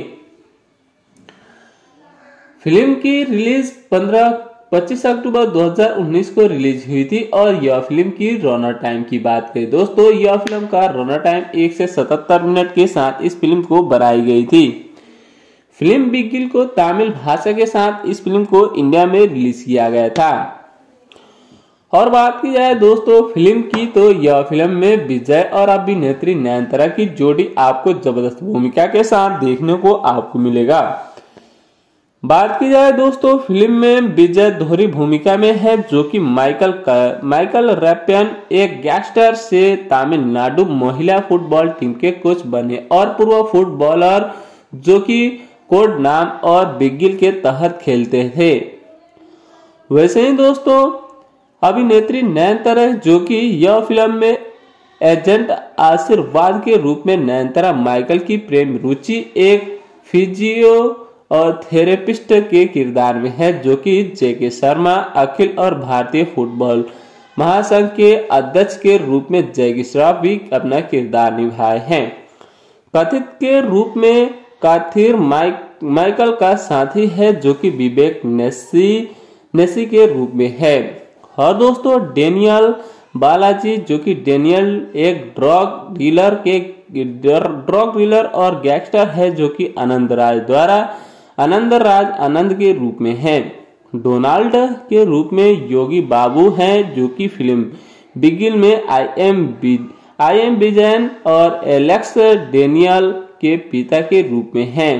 फिल्म की रिलीज पंद्रह पच्चीस अक्टूबर दो हज़ार उन्नीस को रिलीज हुई थी और यह फिल्म की रनर टाइम की बात करें दोस्तों, यह फिल्म का रनर टाइम एक से सतहत्तर मिनट के साथ इस फिल्म को बनाई गई थी। फिल्म बिगिल को तमिल भाषा के साथ इस फिल्म को इंडिया में रिलीज किया गया था। और बात की जाए दोस्तों फिल्म की तो यह फिल्म में विजय और अभिनेत्री नयनतारा की जोड़ी आपको जबरदस्त भूमिका के साथ देखने को आपको मिलेगा। बात की जाए दोस्तों फिल्म में विजय दोहरी भूमिका में है जो कि माइकल माइकल रैपियन एक गैंगस्टर से तमिलनाडु महिला फुटबॉल टीम के कोच बने और पूर्व फुटबॉलर जो कि कोड नाम और बिगिल के तहत खेलते थे। वैसे ही दोस्तों अभिनेत्री नयनतारा जो कि यह फिल्म में एजेंट आशीर्वाद के रूप में नयनतारा माइकल की प्रेम रुचि एक फिजियो और थेरेपिस्ट के किरदार में है जो कि जेके शर्मा अखिल और भारतीय फुटबॉल महासंघ के अध्यक्ष के रूप में जैकी श्रॉफ भी अपना किरदार निभाए हैं। कथित के रूप में काथिर माइक माइकल का साथी है जो कि विवेक नेसी नेसी के रूप में है। और दोस्तों डेनियल बालाजी जो कि डेनियल एक ड्रग डीलर के ड्रग डीलर और गैंगस्टर है जो कि आनंद राज द्वारा आनंद राज आनंद के रूप में है। डोनाल्ड के रूप में योगी बाबू हैं जो कि फिल्म बिगिल में I M I M Vijayan और एलेक्स डेनियल के पिता के रूप में हैं।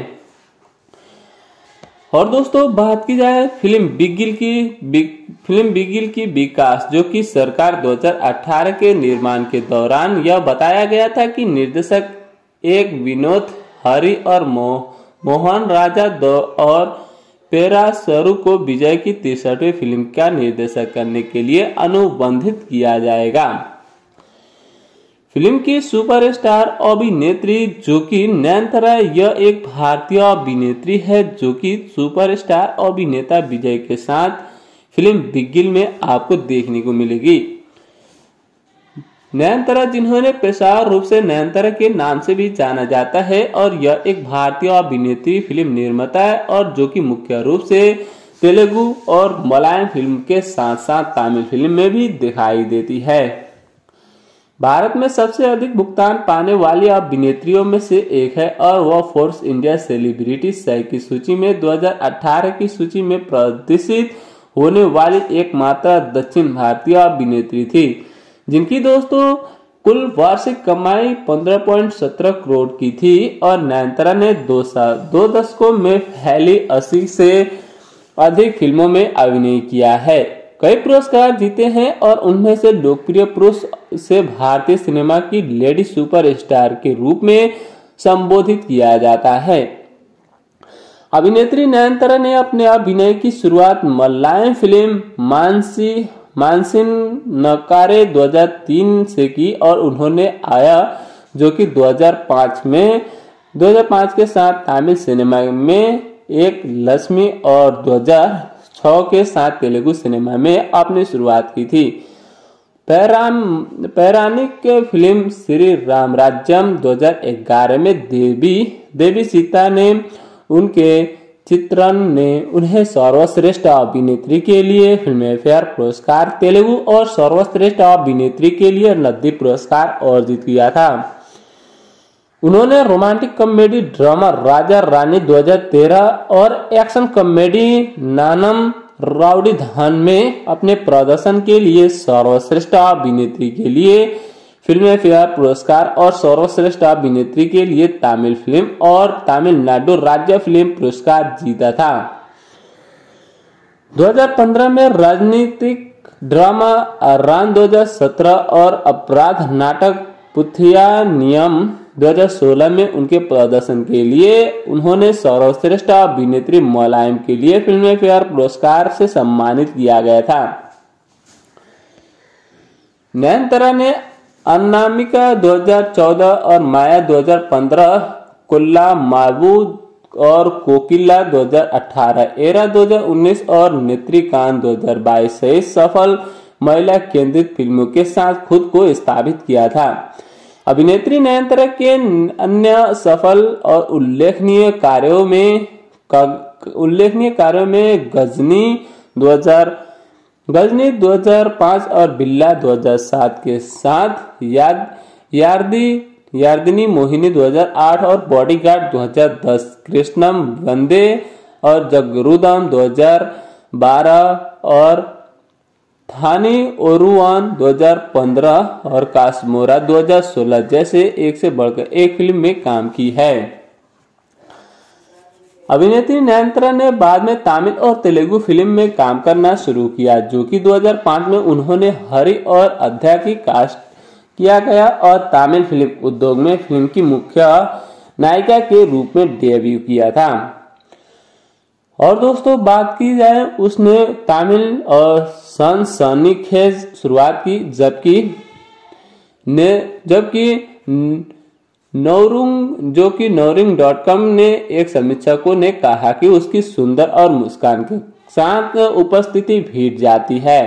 और दोस्तों बात की जाए फिल्म बिगिल की बिग, फिल्म बिगिल की विकास जो कि सरकार दो हज़ार अठारह के निर्माण के दौरान यह बताया गया था कि निर्देशक एक विनोद हरि और मोह मोहन राजा दो और पेरा सरू को विजय की तिरसठवीं फिल्म का निर्देशन करने के लिए अनुबंधित किया जाएगा। फिल्म की सुपरस्टार अभिनेत्री जो कि नयनतारा यह एक भारतीय अभिनेत्री है जो कि सुपरस्टार अभिनेता विजय के साथ फिल्म बिगिल में आपको देखने को मिलेगी। नयनतारा जिन्होंने पेशेवर रूप से नयनतारा के नाम से भी जाना जाता है और यह एक भारतीय अभिनेत्री फिल्म निर्माता है और जो कि मुख्य रूप से तेलुगु और मलयालम फिल्म के साथ साथ तमिल फिल्म में भी दिखाई देती है। भारत में सबसे अधिक भुगतान पाने वाली अभिनेत्रियों में से एक है और वह फोर्ब्स इंडिया सेलिब्रिटी सौ की सूची में दो हज़ार अठारह की सूची में प्रदर्शित होने वाली एकमात्र दक्षिण भारतीय अभिनेत्री थी जिनकी दोस्तों कुल वार्षिक कमाई पंद्रह पॉइंट सत्रह करोड़ की थी। और नयनतारा ने दो साल दो दशकों में फैली अस्सी से अधिक फिल्मों में अभिनय किया है, कई पुरस्कार जीते हैं और उनमें से लोकप्रिय पुरुष से भारतीय सिनेमा की लेडी सुपरस्टार के रूप में संबोधित किया जाता है। अभिनेत्री नयनतारा ने अपने अभिनय की शुरुआत मलयालम फिल्म मानसी मानसिन नकारे दो हज़ार तीन से की और उन्होंने आया जो कि दो हज़ार पाँच में दो हज़ार पाँच के साथ तमिल सिनेमा में एक लक्ष्मी और दो हज़ार छह के साथ तेलुगु सिनेमा में अपनी शुरुआत की थी। पैराम पौराणिक फिल्म श्री राम राज्यम दो हज़ार ग्यारह में देवी देवी सीता ने उनके चित्रण ने उन्हें सर्वश्रेष्ठ अभिनेत्री के लिए फिल्म फेयर पुरस्कार तेलुगु और सर्वश्रेष्ठ अभिनेत्री के लिए नंदी पुरस्कार अर्जित किया था। उन्होंने romantic comedy drama Raja Rani दो हज़ार तेरह और एक्शन कॉमेडी नानम राउडी धान में अपने प्रदर्शन के लिए सर्वश्रेष्ठ अभिनेत्री के लिए फिल्म फेयर पुरस्कार और सर्वश्रेष्ठ अभिनेत्री के लिए तमिल फिल्म और तमिलनाडु राज्य फिल्म पुरस्कार जीता था। दो हज़ार पंद्रह में राजनीतिक ड्रामा रान दो हज़ार सत्रह और अपराध नाटक पुथियानियम दो हज़ार सोलह में उनके प्रदर्शन के लिए उन्होंने सर्वश्रेष्ठ अभिनेत्री मलयालम के लिए फिल्म फेयर पुरस्कार से सम्मानित किया गया था। नयनतारा ने अनामिका दो हज़ार चौदह और माया दो हज़ार पंद्रह, कुल्ला माबू और कोकिला दो हज़ार अठारह, एरा दो हज़ार उन्नीस और नेत्रिकांत दो हज़ार बाईस सहित सफल महिला केंद्रित फिल्मों के साथ खुद को स्थापित किया था। अभिनेत्री नयनतारा के अन्य सफल और उल्लेखनीय कार्यों में उल्लेखनीय कार्यों में गजनी दो हज़ार गजनी दो हज़ार पाँच और बिल्ला दो हज़ार सात के साथ याद यार्दी यार्दिनी मोहिनी दो हज़ार आठ और बॉडीगार्ड दो हज़ार दस, कृष्णम वंदे और जगरुदम दो हज़ार बारह और थानी ओरुवान दो हज़ार पंद्रह और काश्मोरा दो हज़ार सोलह जैसे एक से बढ़कर एक फिल्म में काम की है। अभिनेत्री नयनतारा ने बाद में तमिल और तेलुगु फिल्म में काम करना शुरू किया, जो कि दो हज़ार पाँच में उन्होंने हरि और अध्या की कास्ट किया गया और तमिल फिल्म उद्योग में फिल्म की मुख्य नायिका के रूप में डेब्यू किया था। और दोस्तों बात की जाए, उसने तमिल और सनसनीखेज शुरुआत की, जबकि ने जबकि नौरुंग जो कि नौरिंग डॉट कॉम ने एक समीक्षकों ने कहा कि उसकी सुंदर और मुस्कान के साथ उपस्थिति भीड़ जाती है।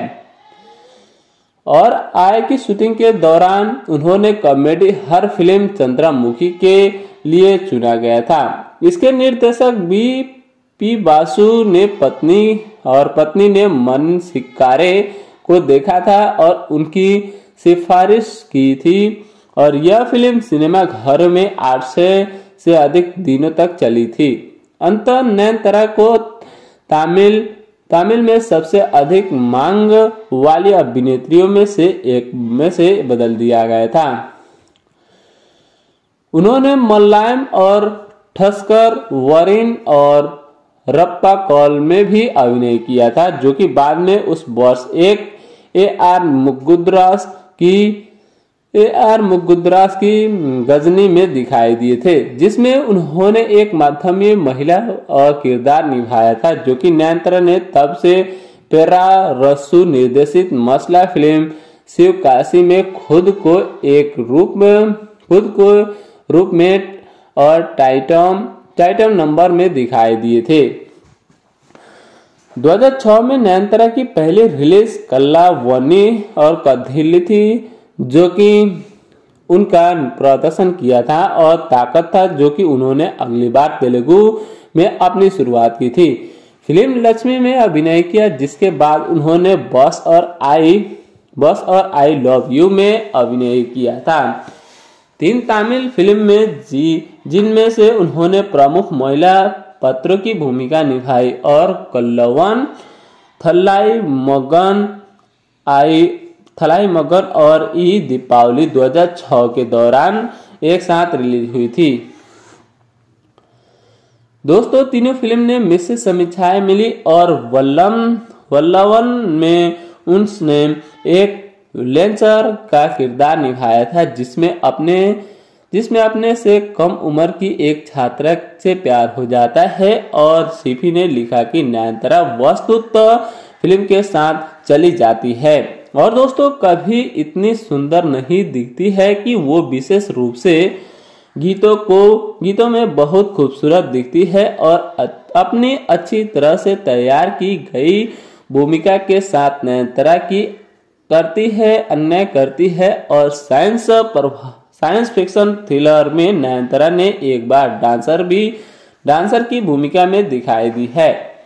और आय की शूटिंग के दौरान उन्होंने कॉमेडी हर फिल्म चंद्रमुखी के लिए चुना गया था। इसके निर्देशक बी पी बासु ने पत्नी और पत्नी ने मन सिक्कारे को देखा था और उनकी सिफारिश की थी और यह फिल्म सिनेमा घर में आठ सौ से अधिक दिनों तक चली थी। अंततः नयनतारा को तमिल तमिल में सबसे अधिक मांग वाली अभिनेत्रियों में से एक में से बदल दिया गया था। उन्होंने मलयालम और ठस्कर वरिन और रप्पा कॉल में भी अभिनय किया था, जो कि बाद में उस वर्ष एक ए आर मुगुद्रास की ए आर मुगुद्रास की गजनी में दिखाई दिए थे, जिसमें उन्होंने एक मध्यमी महिला और किरदार निभाया था, जो कि नयनतारा ने तब से पेरा रसू निर्देशित मसला फिल्म शिवकाशी में खुद को एक रूप में खुद को रूपमेट और टाइटम टाइटम नंबर में दिखाई दिए थे। दो हज़ार छह में नयनतारा की पहली रिलीज कल्ला वनी और कथिली थी, जो कि उनका प्रदर्शन किया था, और ताकत था, जो कि उन्होंने अगली बार तेलुगु में अपनी शुरुआत की थी। फिल्म लक्ष्मी में अभिनय किया, जिसके बाद उन्होंने बस और आई बस और आई लव यू में अभिनय किया था। तीन तमिल फिल्म में जी जिनमें से उन्होंने प्रमुख महिला पात्रों की भूमिका निभाई और कल्लवन, थल्लाई मगन आई थलाई मगन और ई दीपावली दो हज़ार छह के दौरान एक साथ रिलीज हुई थी। दोस्तों तीनों फिल्म ने मिश्रित समीक्षाएं मिली और वल्लम वल्लवन में उसने एक लेंचर का किरदार निभाया था, जिसमें अपने जिसमें अपने से कम उम्र की एक छात्रा से प्यार हो जाता है। और सीफी ने लिखा कि नयनतारा वस्तुतः फिल्म के साथ चली जाती है और दोस्तों कभी इतनी सुंदर नहीं दिखती है कि वो विशेष रूप से गीतों को गीतों में बहुत खूबसूरत दिखती है और अपनी अच्छी तरह से तैयार की गई भूमिका के साथ नयनतारा की करती है अन्याय करती है। और साइंस साइंस फिक्शन थ्रिलर में नयनतारा ने एक बार डांसर भी डांसर की भूमिका में दिखाई दी है।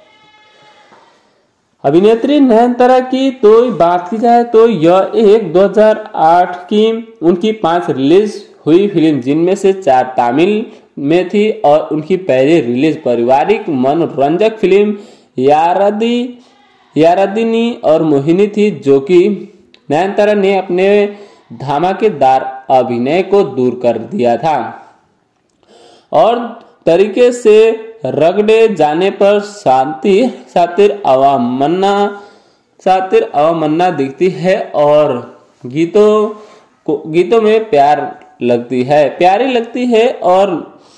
अभिनेत्री नयनतारा की तो बात की जाए तो यह एक दो हज़ार आठ की उनकी पांच रिलीज हुई फिल्म, जिनमें से चार तमिल में थी और उनकी पहली रिलीज पारिवारिक मनोरंजक फिल्म यारादी यारादिनी और मोहिनी थी, जो कि नयनतारा ने अपने धमाकेदार अभिनय को दूर कर दिया था और तरीके से रगड़े जाने पर शांति सातिर अवमानना सातिर अवमानना दिखती है और गीतों को गीतों में प्यार लगती है प्यारी लगती है। और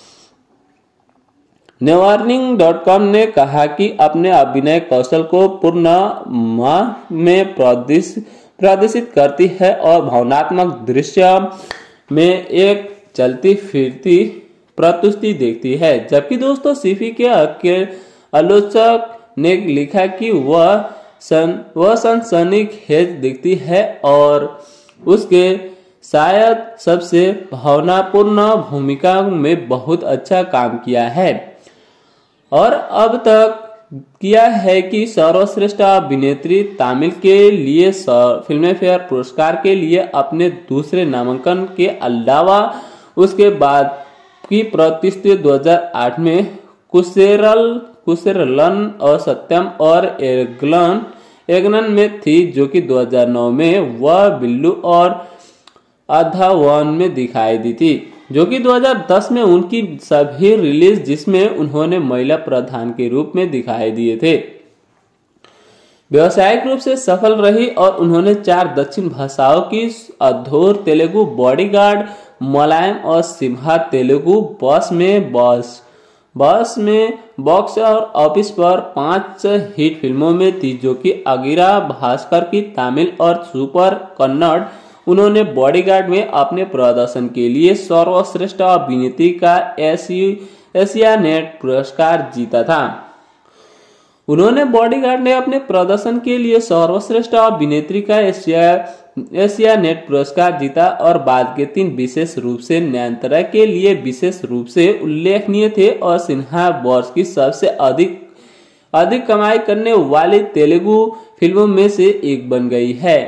नेवार्निंग डॉट कॉम ने कहा कि अपने अभिनय कौशल को पूर्ण माह में प्रदर्शित करती है और भावनात्मक दृश्य में एक चलती फिरती प्रस्तुति देखती है। जबकि दोस्तों सिफी के आलोचक ने लिखा कि वह सन वह सनसनीखेज दिखती है और उसके शायद सबसे भावनापूर्ण भूमिका में बहुत अच्छा काम किया है और अब तक किया है कि सर्वश्रेष्ठ अभिनेत्री तमिल के लिए फिल्म फेयर पुरस्कार के लिए अपने दूसरे नामांकन के अलावा उसके बाद की प्रतिष्ठित दो हज़ार आठ में कुसेरल कुसेरलन और सत्यम और एगलन एगनन में थी, जो कि दो हज़ार नौ में वह बिल्लू और अधावन में दिखाई दी थी, जो कि दो हज़ार दस में उनकी सभी रिलीज जिसमें उन्होंने महिला प्रधान के रूप में दिखाई दिए थे व्यावसायिक रूप से सफल रही और उन्होंने चार दक्षिण भाषाओं की अधूर तेलुगु, बॉडीगार्ड, मलयालम और सिम्हा तेलुगु बस में बस बस में बॉक्स और ऑफिस पर पांच हिट फिल्मों में थी, जो कि अगिरा भास्कर की तमिल और सुपर कन्नड़। उन्होंने बॉडीगार्ड में अपने प्रदर्शन के लिए सर्वश्रेष्ठ अभिनेत्री का एशिया नेट पुरस्कार जीता था। उन्होंने बॉडीगार्ड ने अपने प्रदर्शन के लिए सर्वश्रेष्ठ अभिनेत्री का एशिया एशिया नेट पुरस्कार जीता और बाद के तीन विशेष रूप से नयनतारा के लिए विशेष रूप से उल्लेखनीय थे और सिन्हा वर्ष की सबसे अधिक अधिक कमाई करने वाली तेलुगु फिल्मों में से एक बन गई है।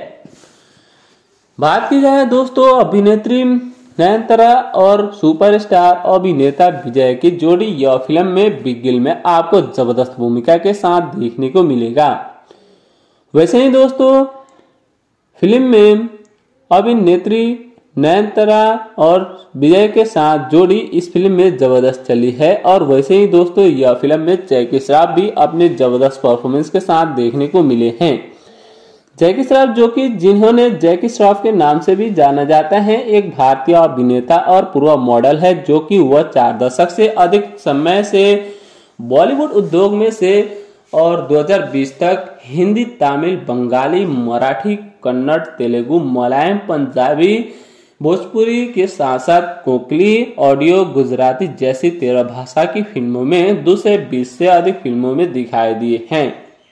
बात की जाए दोस्तों अभिनेत्री नयनतारा और सुपरस्टार अभिनेता विजय की जोड़ी यह फिल्म में बिगिल में आपको जबरदस्त भूमिका के साथ देखने को मिलेगा। वैसे ही दोस्तों फिल्म में अभिनेत्री नयनतारा और विजय के साथ जोड़ी इस फिल्म में जबरदस्त चली है और वैसे ही दोस्तों यह फिल्म में जैकी श्रॉफ भी अपने जबरदस्त परफॉर्मेंस के साथ देखने को मिले हैं। जैकी श्रॉफ जो कि जिन्होंने जैकी श्रॉफ के नाम से भी जाना जाता है, एक भारतीय अभिनेता और पूर्व मॉडल है, जो कि वह चार दशक से अधिक समय से बॉलीवुड उद्योग में से और दो हज़ार बीस तक हिंदी, तमिल, बंगाली, मराठी, कन्नड़, तेलुगु, मलयालम, पंजाबी, भोजपुरी के साथ साथ कोंकणी, ऑडियो, गुजराती जैसी तेरह भाषा की फिल्मों में दो सौ बीस से अधिक फिल्मों में दिखाई दिए हैं।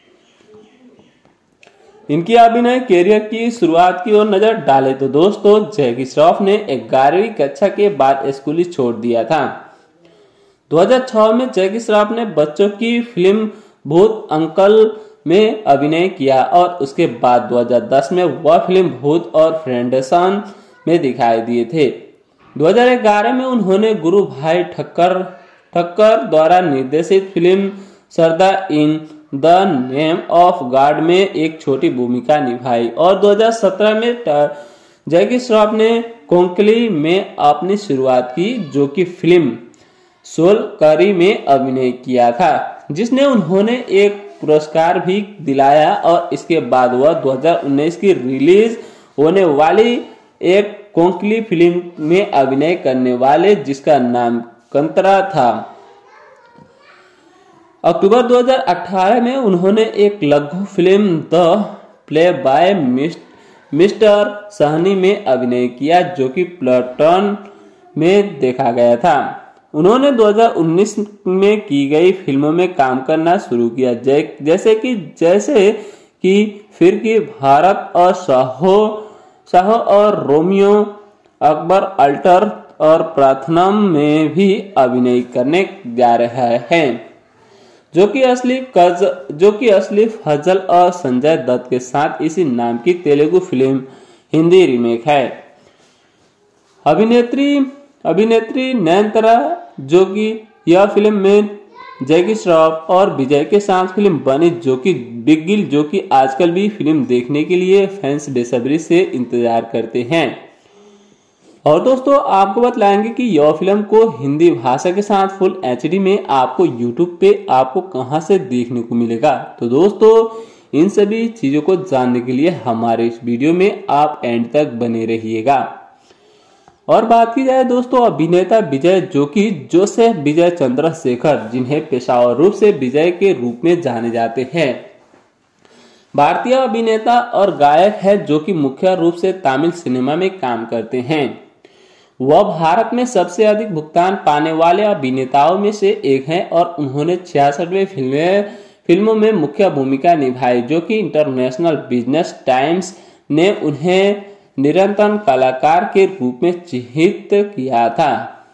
इनकी अभिनय कैरियर की शुरुआत की ओर नजर डाले तो दोस्तों जैकी श्रॉफ ने ग्यारहवीं कक्षा के बाद स्कूल छोड़ दिया था। दो हज़ार छह में जैकी श्रॉफ ने बच्चों की फिल्म भूत अंकल में अभिनय किया और उसके बाद दो हज़ार दस में वह फिल्म भूत और फ्रेंडसन में दिखाई दिए थे। दो हज़ार ग्यारह में उन्होंने गुरु भाई ठक्कर ठक्कर द्वारा निर्देशित film Sardar in the name of God में एक छोटी भूमिका निभाई और दो हज़ार सत्रह में जैकी श्रॉफ ने कोंकणी में अपनी शुरुआत की, जो कि फिल्म सोल करी में अभिनय किया था, जिसने उन्होंने एक पुरस्कार भी दिलाया और इसके बाद वह दो हज़ार उन्नीस की रिलीज होने वाली एक कोंकणी फिल्म में अभिनय करने वाले जिसका नाम कंतरा था। अक्टूबर दो हज़ार अठारह में उन्होंने एक लघु film the play by mister Sahni में अभिनय किया, जो कि प्लटन में देखा गया था। उन्होंने दो हज़ार उन्नीस में की गई फिल्मों में काम करना शुरू किया, जैसे कि जैसे कि फिर की भारत और साहो साहो और रोमियो, अकबर अल्टर और प्रार्थना में भी अभिनय करने जा रहा है, जो कि असली कज जो कि असली फजल और संजय दत्त के साथ इसी नाम की तेलुगु फिल्म हिंदी रीमेक है। अभिनेत्री अभिनेत्री नयनतारा जो कि यह फिल्म में जैकी श्रॉफ और विजय के साथ फिल्म बनी जो कि बिग गिल, जो कि आजकल भी फिल्म देखने के लिए फैंस बेसब्री से इंतजार करते हैं। और दोस्तों आपको बतलाएंगे कि यह फिल्म को हिंदी भाषा के साथ फुल एचडी में आपको यूट्यूब पे आपको कहां से देखने को मिलेगा। तो दोस्तों इन सभी चीजों को जानने के लिए हमारे इस वीडियो में आप एंड तक बने रहिएगा। और बात की जाए दोस्तों अभिनेता विजय, जो कि जोसेफ विजय चंद्रशेखर, जिन्हें पेशेवर रूप से विजय के रूप में जाने जाते हैं, भारतीय अभिनेता और गायक है जो कि मुख्य रूप से तमिल सिनेमा में काम करते हैं। वह भारत में सबसे अधिक भुगतान पाने वाले अभिनेताओं में से एक हैं और उन्होंने छियासठवें फिल्में फिल्मों में मुख्य भूमिका निभाई, जो कि इंटरनेशनल बिजनेस टाइम्स ने उन्हें निरंतर कलाकार के रूप में चिन्हित किया था।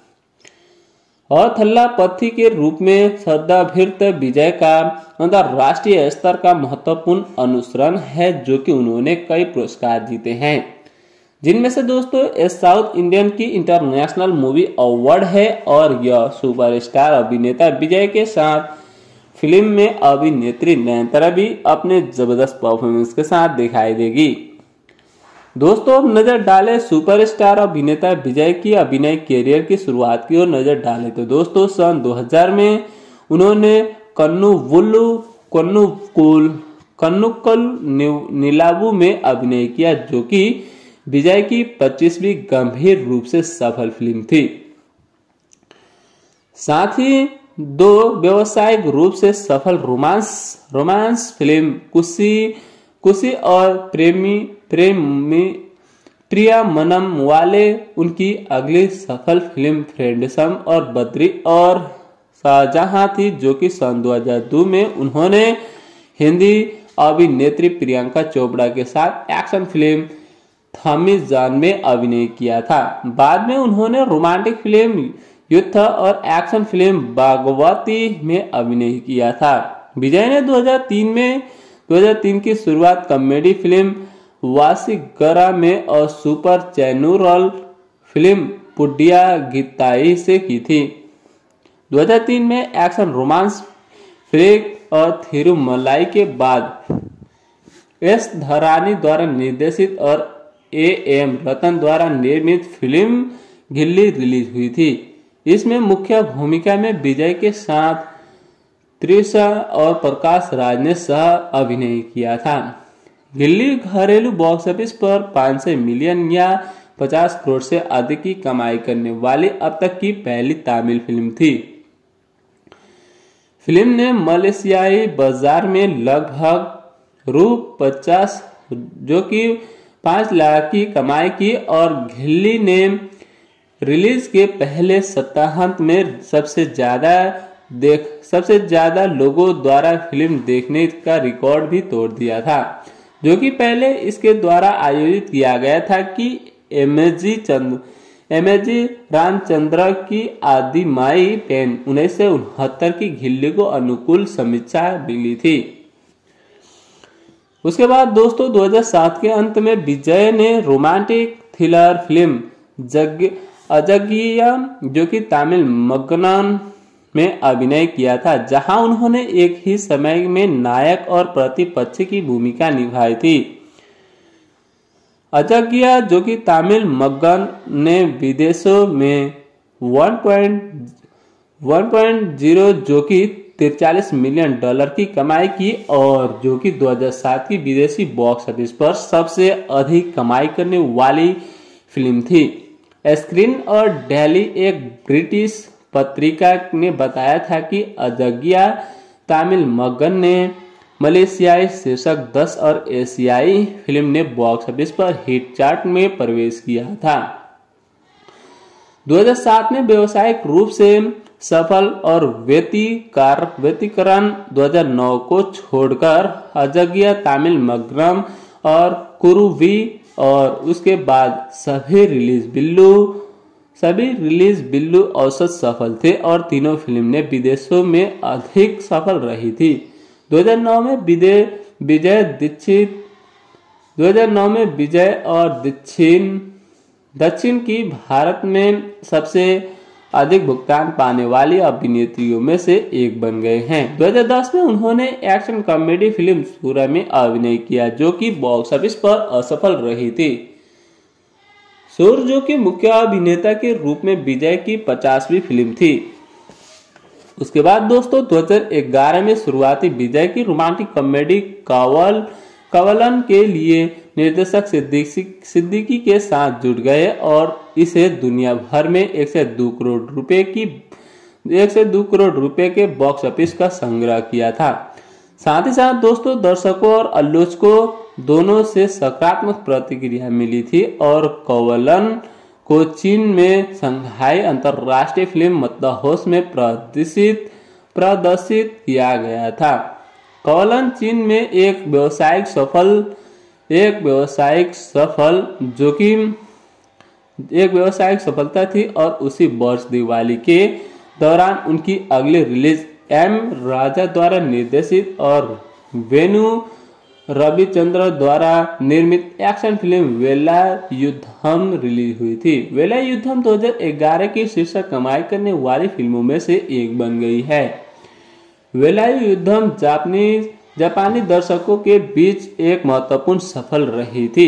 और थल्लापथी के रूप में श्रद्धाभिर्त विजय का अंतरराष्ट्रीय स्तर का महत्वपूर्ण अनुसरण है, जो कि उन्होंने कई पुरस्कार जीते हैं, जिनमें से दोस्तों ये साउथ इंडियन की इंटरनेशनल मूवी अवार्ड है। और यह सुपरस्टार अभिनेता विजय के साथ फिल्म में अभिनेत्री नयनतारा भी अपने जबरदस्त परफॉर्मेंस के साथ दिखाई देगी। दोस्तों अब नजर डालें सुपरस्टार अभिनेता विजय की अभिनय कैरियर की शुरुआत की ओर नजर डालें तो दोस्तों सन दो हज़ार में उन्होंने कन्नुवुल्लु कन्नुकुल कन्नुक्कल निलावु में अभिनय किया, जो कि विजय की पच्चीसवीं गंभीर रूप से सफल फिल्म थी। साथ ही दो व्यावसायिक रूप से सफल रोमांस रोमांस फिल्म कुशी कुशी और प्रेमी प्रेमी प्रिया मनम वाले उनकी अगली सफल फिल्म फ्रेंडसम और बद्री और शाहजहां थी, जो कि सन दो हज़ार दो में उन्होंने हिंदी अभिनेत्री प्रियंका चोपड़ा के साथ एक्शन फिल्म थमी जान में अभिनय किया था। बाद में उन्होंने रोमांटिक फिल्म युद्ध और एक्शन फिल्म बागवती में अभिनय किया था। विजय ने दो हज़ार तीन में दो हज़ार तीन की शुरुआत कॉमेडी फिल्म वासीगरा में और सुपर चैनुरल फिल्म पुडिया गीताई से की थी। दो हज़ार तीन में एक्शन रोमांस फ्रेक और थिरुमलाई के बाद एस धरानी द्वारा निर्देशित और ए एम रतन द्वारा निर्मित फिल्म गिल्ली रिलीज हुई थी। इसमें मुख्य भूमिका में विजय के साथ त्रिशा और प्रकाश राज ने सह अभिनय किया था। गिल्ली घरेलू बॉक्स ऑफिस पर पाँच सौ मिलियन या पचास करोड़ से अधिक की कमाई करने वाली अब तक की पहली तमिल फिल्म थी। फिल्म ने मलेशियाई बाजार में लगभग रू पचास जो कि पांच लाख की कमाई की और गिल्ली ने रिलीज के पहले सप्ताहांत में सबसे ज्यादा देख सबसे ज्यादा लोगों द्वारा फिल्म देखने का रिकॉर्ड भी तोड़ दिया था, जो कि पहले इसके द्वारा आयोजित किया गया था कि एमजी चंद्र एमजी रामचंद्र की आदि माई पेन उन्नीस सौ उनहत्तर की गिल्ली को अनुकूल समीक्षा मिली थी। उसके बाद दोस्तों दो हज़ार सात के अंत में विजय ने रोमांटिक थ्रिलर फिल्म जग अजगिया जो कि तमिल मग्नन में अभिनय किया था, जहां उन्होंने एक ही समय में नायक और प्रतिपक्ष की भूमिका निभाई थी। अजगिया जो कि तमिल मग्गन ने विदेशों में एक पॉइंट ज़ीरो जो कि तिरचालीस मिलियन डॉलर की कमाई की और जो कि दो हज़ार सात की विदेशी बॉक्स ऑफिस पर सबसे अधिक कमाई करने वाली फिल्म थी। स्क्रीन और डेली एक ब्रिटिश पत्रिका ने बताया था कि अजगिया तमिल मग्गन ने मलेशियाई शीर्षक दस और एशियाई फिल्म ने बॉक्स ऑफिस पर हिट चार्ट में प्रवेश किया था। दो हज़ार सात में व्यावसायिक रूप से सफल और व्यतिकार व्यतिकरण दो हज़ार नौ को छोड़कर अजगिया तमिल मग्गनम और कुरुवी और उसके बाद सभी रिलीज बिल्लू सभी रिलीज बिल्लू औसत सफल थे और तीनों फिल्म ने विदेशों में अधिक सफल रही थी। दो हज़ार नौ में विजय विजय दीक्षित दो हज़ार नौ में विजय और दक्षिण दक्षिण की भारत में सबसे अधिक भुगतान पाने वाली अभिनेत्रियों में से एक बन गए हैं। दो हज़ार दस में उन्होंने एक्शन कॉमेडी फिल्म सूरा में अभिनय किया, जो कि बॉक्स ऑफिस पर असफल रही थी। सूर, जो कि मुख्य अभिनेता के रूप में विजय की पचासवीं फिल्म थी। उसके बाद दोस्तों दो हज़ार ग्यारह में शुरुआती विजय की रोमांटिक कॉमेडी कवल कवलन के लिए निर्देशक सिद्दीकी के साथ जुड़ गए और इसे दुनिया भर में एक से दो करोड़ रुपए की एक से दो करोड़ रुपए के बॉक्स ऑफिस का संग्रह किया था। साथ ही साथ दोस्तों दर्शकों और आलोचकों दोनों से सकारात्मक प्रतिक्रिया मिली थी और कवलन को चीन में शंघाई अंतर्राष्ट्रीय फिल्म मदहोश में प्रदर्शित प्रदर्शित किया गया था। कवलन चीन में एक व्यावसायिक सफल एक व्यावसायिक सफल जो कि एक व्यावसायिक सफलता थी और उसी वर्ष दिवाली के दौरान उनकी अगली रिलीज एम राजा द्वारा निर्देशित और वेणु रविचंद्र द्वारा निर्मित एक्शन फिल्म वेलायुद्धम रिलीज हुई थी। वेलायुद्धम दो हज़ार ग्यारह की शीर्ष कमाई करने वाली फिल्मों में से एक बन गई है। वेलायुद्धम जापानी जापानी दर्शकों के बीच एक महत्वपूर्ण सफल रही थी।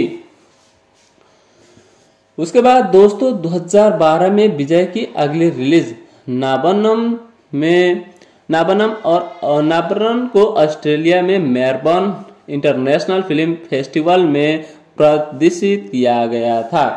उसके बाद दोस्तों दो हज़ार बारह में विजय की अगली रिलीज नाबनम में नाबनम और नाबरन को ऑस्ट्रेलिया में मेलबर्न इंटरनेशनल फिल्म फेस्टिवल में प्रदर्शित किया गया था।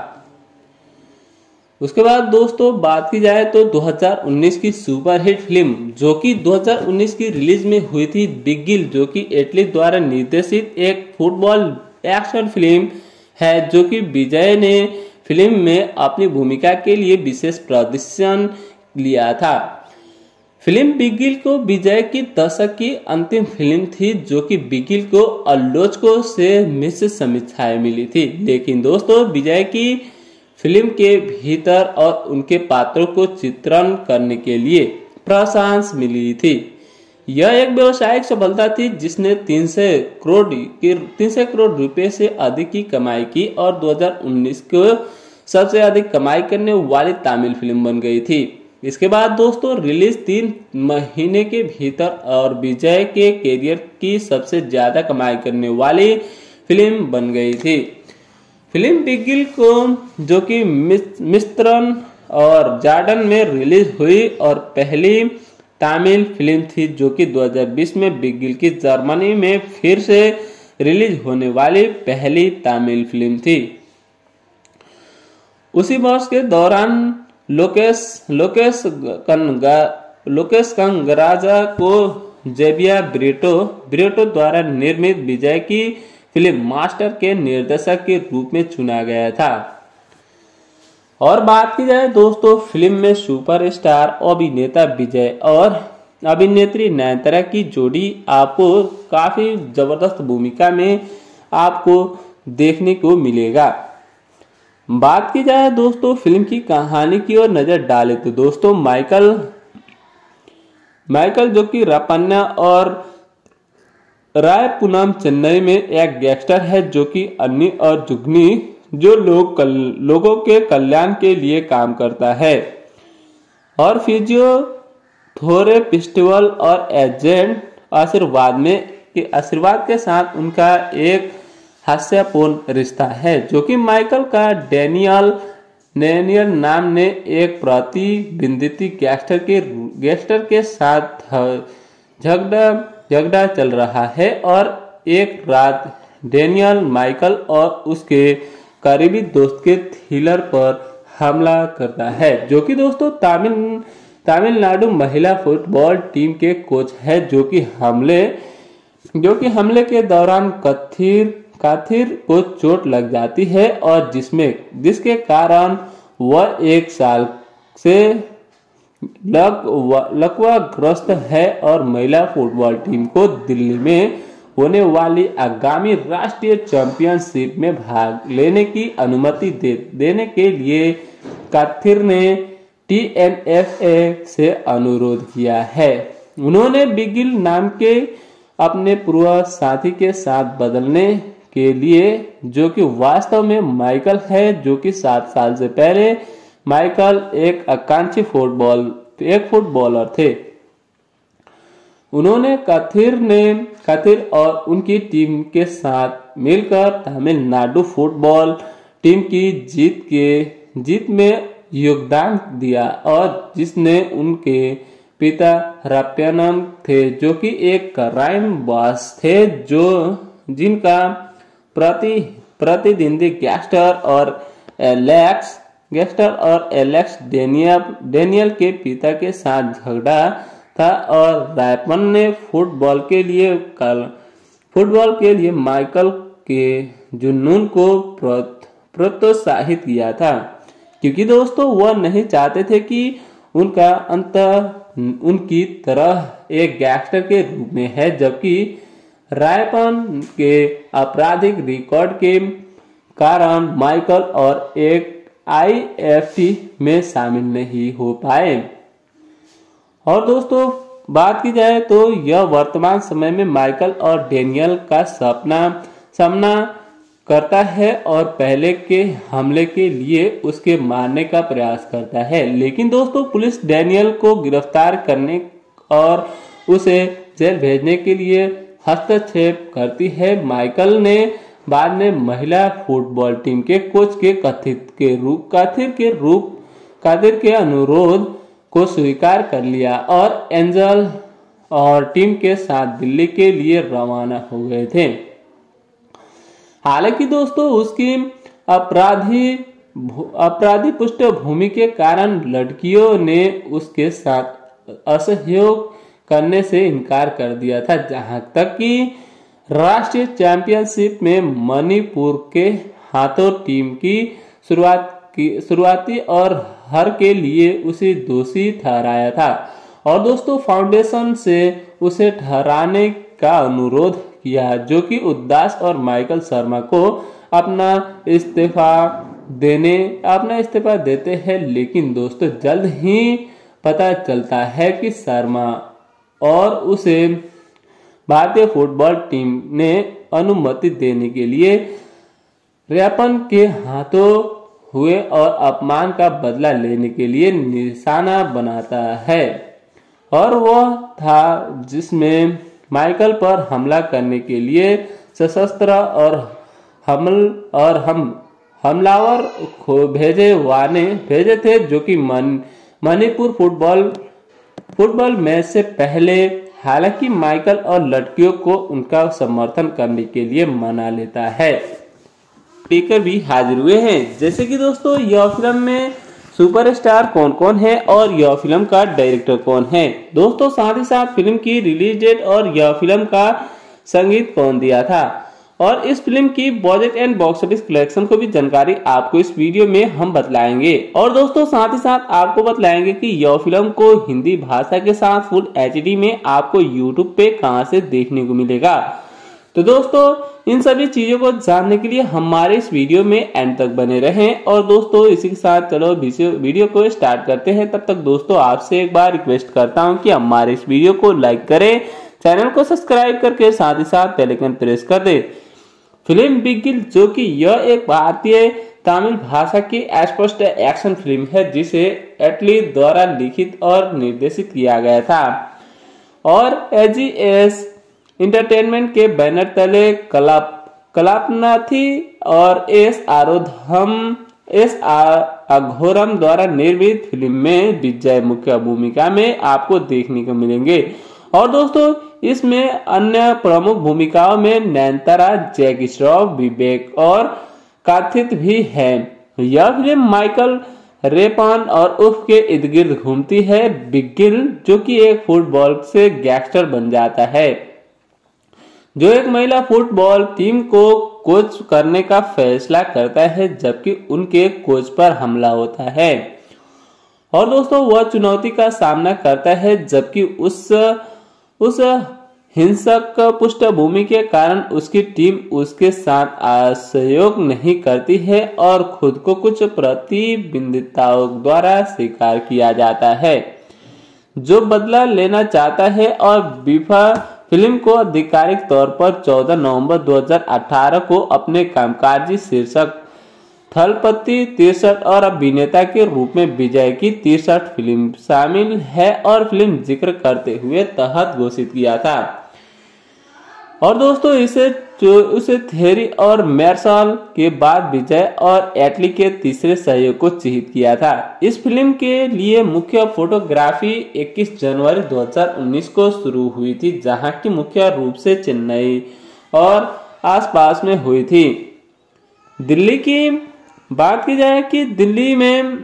उसके बाद दोस्तों बात की जाए तो दो हज़ार उन्नीस की सुपरहिट फिल्म जो कि दो हज़ार उन्नीस की रिलीज में हुई थी बिग गिल, जो कि एटली द्वारा निर्देशित एक फुटबॉल एक्शन फिल्म है, जो कि विजय ने फिल्म में अपनी भूमिका के लिए विशेष प्रदर्शन लिया था। फिल्म बिग गिल को विजय की दशक की अंतिम फिल्म थी, जो कि बिग गिल को आलोचकों से मिश्रित समीक्षाएं मिली थी, लेकिन दोस्तों विजय की फिल्म के भीतर और उनके पात्रों को चित्रण करने के लिए प्रशंसा मिली थी। यह एक व्यावसायिक सफलता थी जिसने तीन सौ करोड़ की तीन सौ करोड़ रुपए से अधिक की कमाई की और दो हज़ार उन्नीस को सबसे अधिक कमाई करने वाली तमिल फिल्म बन गई थी। इसके बाद दोस्तों रिलीज तीन महीने के भीतर और विजय के कैरियर की सबसे ज्यादा कमाई करने वाली फिल्म बन गई थी। फिल्म बिग गिल को जो कि मिस्त्रन और जॉर्डन में रिलीज हुई और पहली तमिल फिल्म थी, जो कि दो हज़ार बीस में बिग गिल की जर्मनी में फिर से रिलीज होने वाली पहली तमिल फिल्म थी। उसी वर्ष के दौरान लोकेश लोकेश कनगा लोकेश कंगराजा को जेबिया ब्रेटो ब्रेटो द्वारा निर्मित विजय की फिल्म मास्टर के निर्देशक के रूप में चुना गया था। और बात की जाए दोस्तों फिल्म में सुपरस्टार अभिनेता विजय और अभिनेत्री नयनतारा की जोड़ी आपको काफी जबरदस्त भूमिका में आपको देखने को मिलेगा। बात की जाए दोस्तों फिल्म की कहानी की ओर नजर डाले तो दोस्तों माइकल माइकल जो कि रापन्ना और रायपुनम चेन्नई में एक गैंगस्टर है, जो कि अन्नी और जुगनी जो लोग कल, लोगों के कल्याण के लिए काम करता है और फिजियो थोरे फेस्टिवल और एजेंट आशीर्वाद में के आशीर्वाद के साथ उनका एक हास्यपूर्ण रिश्ता है, जो कि माइकल का डैनियल डैनियल नाम ने एक प्रतिबंधित गैंगस्टर के गैंगस्टर के साथ झगड़ा झगड़ा चल रहा है और एक रात डैनियल माइकल और उसके करीबी दोस्त के थ्रिलर पर हमला करता है, जो कि दोस्तों तमिल तमिलनाडु महिला फुटबॉल टीम के कोच है, जो कि हमले जो कि हमले के दौरान कथिर काथिर को चोट लग जाती है और जिसमें जिसके कारण वह एक साल से लक लकवाग्रस्त है और महिला फुटबॉल टीम को दिल्ली में होने वाली आगामी राष्ट्रीय चैंपियनशिप में भाग लेने की अनुमति दे, देने के लिए काथिर ने टी एन एफ ए से अनुरोध किया है। उन्होंने बिग गिल नाम के अपने पूर्व साथी के साथ बदलने के लिए, जो कि वास्तव में माइकल है, जो कि सात साल से पहले माइकल एक आकांक्षी फुटबॉल एक फुटबॉलर थे। उन्होंने कथिर ने कथिर और उनकी टीम के साथ मिलकर तमिलनाडु फुटबॉल टीम की जीत के जीत में योगदान दिया और जिसने उनके पिता रप्यानम थे जो कि एक क्राइम बॉस थे जो जिनका प्रति प्रतिद्वंदी गैंगस्टर और एलेक्स गैंगस्टर और एलेक्स डेनियल डेनियल के पिता के साथ झगड़ा था और रैपन ने फुटबॉल के लिए कल फुटबॉल के लिए माइकल के जुनून को प्रोत्साहित किया था क्योंकि दोस्तों वह नहीं चाहते थे कि उनका अंत उनकी तरह एक गैंगस्टर के रूप में है, जबकि रैपन के आपराधिक रिकॉर्ड के कारण माइकल और एक आई एफ टी में शामिल नहीं हो पाए। और दोस्तों बात की जाए तो यह वर्तमान समय में माइकल और डेनियल का सपना सामना करता है और पहले के हमले के लिए उसके मारने का प्रयास करता है, लेकिन दोस्तों पुलिस डेनियल को गिरफ्तार करने और उसे जेल भेजने के लिए हस्तक्षेप करती है। माइकल ने बाद में महिला फुटबॉल टीम के कोच के कथित के रूप कथित के रूप कथित के अनुरोध को स्वीकार कर लिया और एंजल और टीम के साथ दिल्ली के लिए रवाना हो गए थे। हालांकि दोस्तों उसकी अपराधी अपराधी पृष्ठभूमि के कारण लड़कियों ने उसके साथ असहयोग करने से इनकार कर दिया था, जहां तक कि राष्ट्रीय चैंपियनशिप में मणिपुर के हाथों टीम की शुरुआत की शुरुआती और हार के लिए उसे दोषी ठहराया था और दोस्तों फाउंडेशन से उसे ठहराने का अनुरोध किया, जो कि उदास और माइकल शर्मा को अपना इस्तीफा देने अपना इस्तीफा देते हैं। लेकिन दोस्तों जल्द ही पता चलता है कि शर्मा और उसे भारतीय फुटबॉल टीम ने अनुमति देने के लिए रैपन के हाथों हुए और अपमान का बदला लेने के लिए निशाना बनाता है, और वह था जिसमें माइकल पर हमला करने के लिए सशस्त्र और हमल और हम हमलावर को भेजे वाने भेजे थे, जो कि मन मणिपुर फुटबॉल फुटबॉल मैच से पहले। हालांकि माइकल और लड़कियों को उनका समर्थन करने के लिए मना लेता है। स्पीकर भी हाजिर हुए हैं, जैसे कि दोस्तों यह फिल्म में सुपरस्टार कौन कौन है और यह फिल्म का डायरेक्टर कौन है। दोस्तों साथ ही साथ फिल्म की रिलीज डेट और यह फिल्म का संगीत कौन दिया था और इस फिल्म की budget and box office collection को भी जानकारी आपको इस वीडियो में हम बतलाएंगे। और दोस्तों साथ ही साथ आपको बतलाएंगे कि यह फिल्म को हिंदी भाषा के साथ फुल एच डी में आपको यूट्यूब पे कहां से देखने को मिलेगा। तो दोस्तों इन सभी चीजों को जानने के लिए हमारे इस वीडियो में एंड तक बने रहें। और दोस्तों इसी के साथ चलो वीडियो को स्टार्ट करते हैं। तब तक दोस्तों आपसे एक बार रिक्वेस्ट करता हूं कि हमारे इस वीडियो को लाइक करें, चैनल को सब्सक्राइब करके साथ ही साथ बेल आइकन प्रेस कर दे। फिल्म बिगिल, जो कि यह एक भारतीय तमिल भाषा की स्पष्ट एक्शन फिल्म है जिसे एटली द्वारा लिखित और निर्देशित किया गया था और एजीएस इंटरटेनमेंट के बैनर तले कलाप कलापनाथी और एस आरोधम एस अघोरम द्वारा निर्मित फिल्म में विजय मुख्य भूमिका में आपको देखने को मिलेंगे। और दोस्तों इसमें अन्य प्रमुख भूमिकाओं में नयनतारा, जैकी श्रॉफ, विवेक और कार्तिक भी है। यह फिल्म माइकल रेपन और उफ के इर्द गिर्द घूमती है। बिगिल, जो कि एक फुटबॉल से गैंगस्टर बन जाता है जो एक महिला फुटबॉल टीम को कोच करने का फैसला करता है, जबकि उनके कोच पर हमला होता है और दोस्तों वह चुनौती का सामना करता है, जबकि उस उस हिंसक पृष्ठभूमि के कारण उसकी टीम उसके साथ सहयोग नहीं करती है और खुद को कुछ प्रतिबंधिताओं द्वारा स्वीकार किया जाता है जो बदला लेना चाहता है। और बीफा फिल्म को आधिकारिक तौर पर चौदह नवंबर दो हज़ार अठारह को अपने कामकाजी शीर्षक थलपति तिरसठ और अभिनेता के रूप में विजय की तिरसठ फिल्म शामिल है और फिल्म जिक्र करते हुए तहत घोषित किया था। और दोस्तों इसे उसे थेरी और मेरसाल के बाद विजय और एटली के तीसरे सहयोग को चिन्हित किया था। इस फिल्म के लिए मुख्य फोटोग्राफी इक्कीस जनवरी दो हज़ार उन्नीस को शुरू हुई थी, जहां की मुख्य रूप से चेन्नई और आसपास में हुई थी। दिल्ली की बात की जाए कि दिल्ली में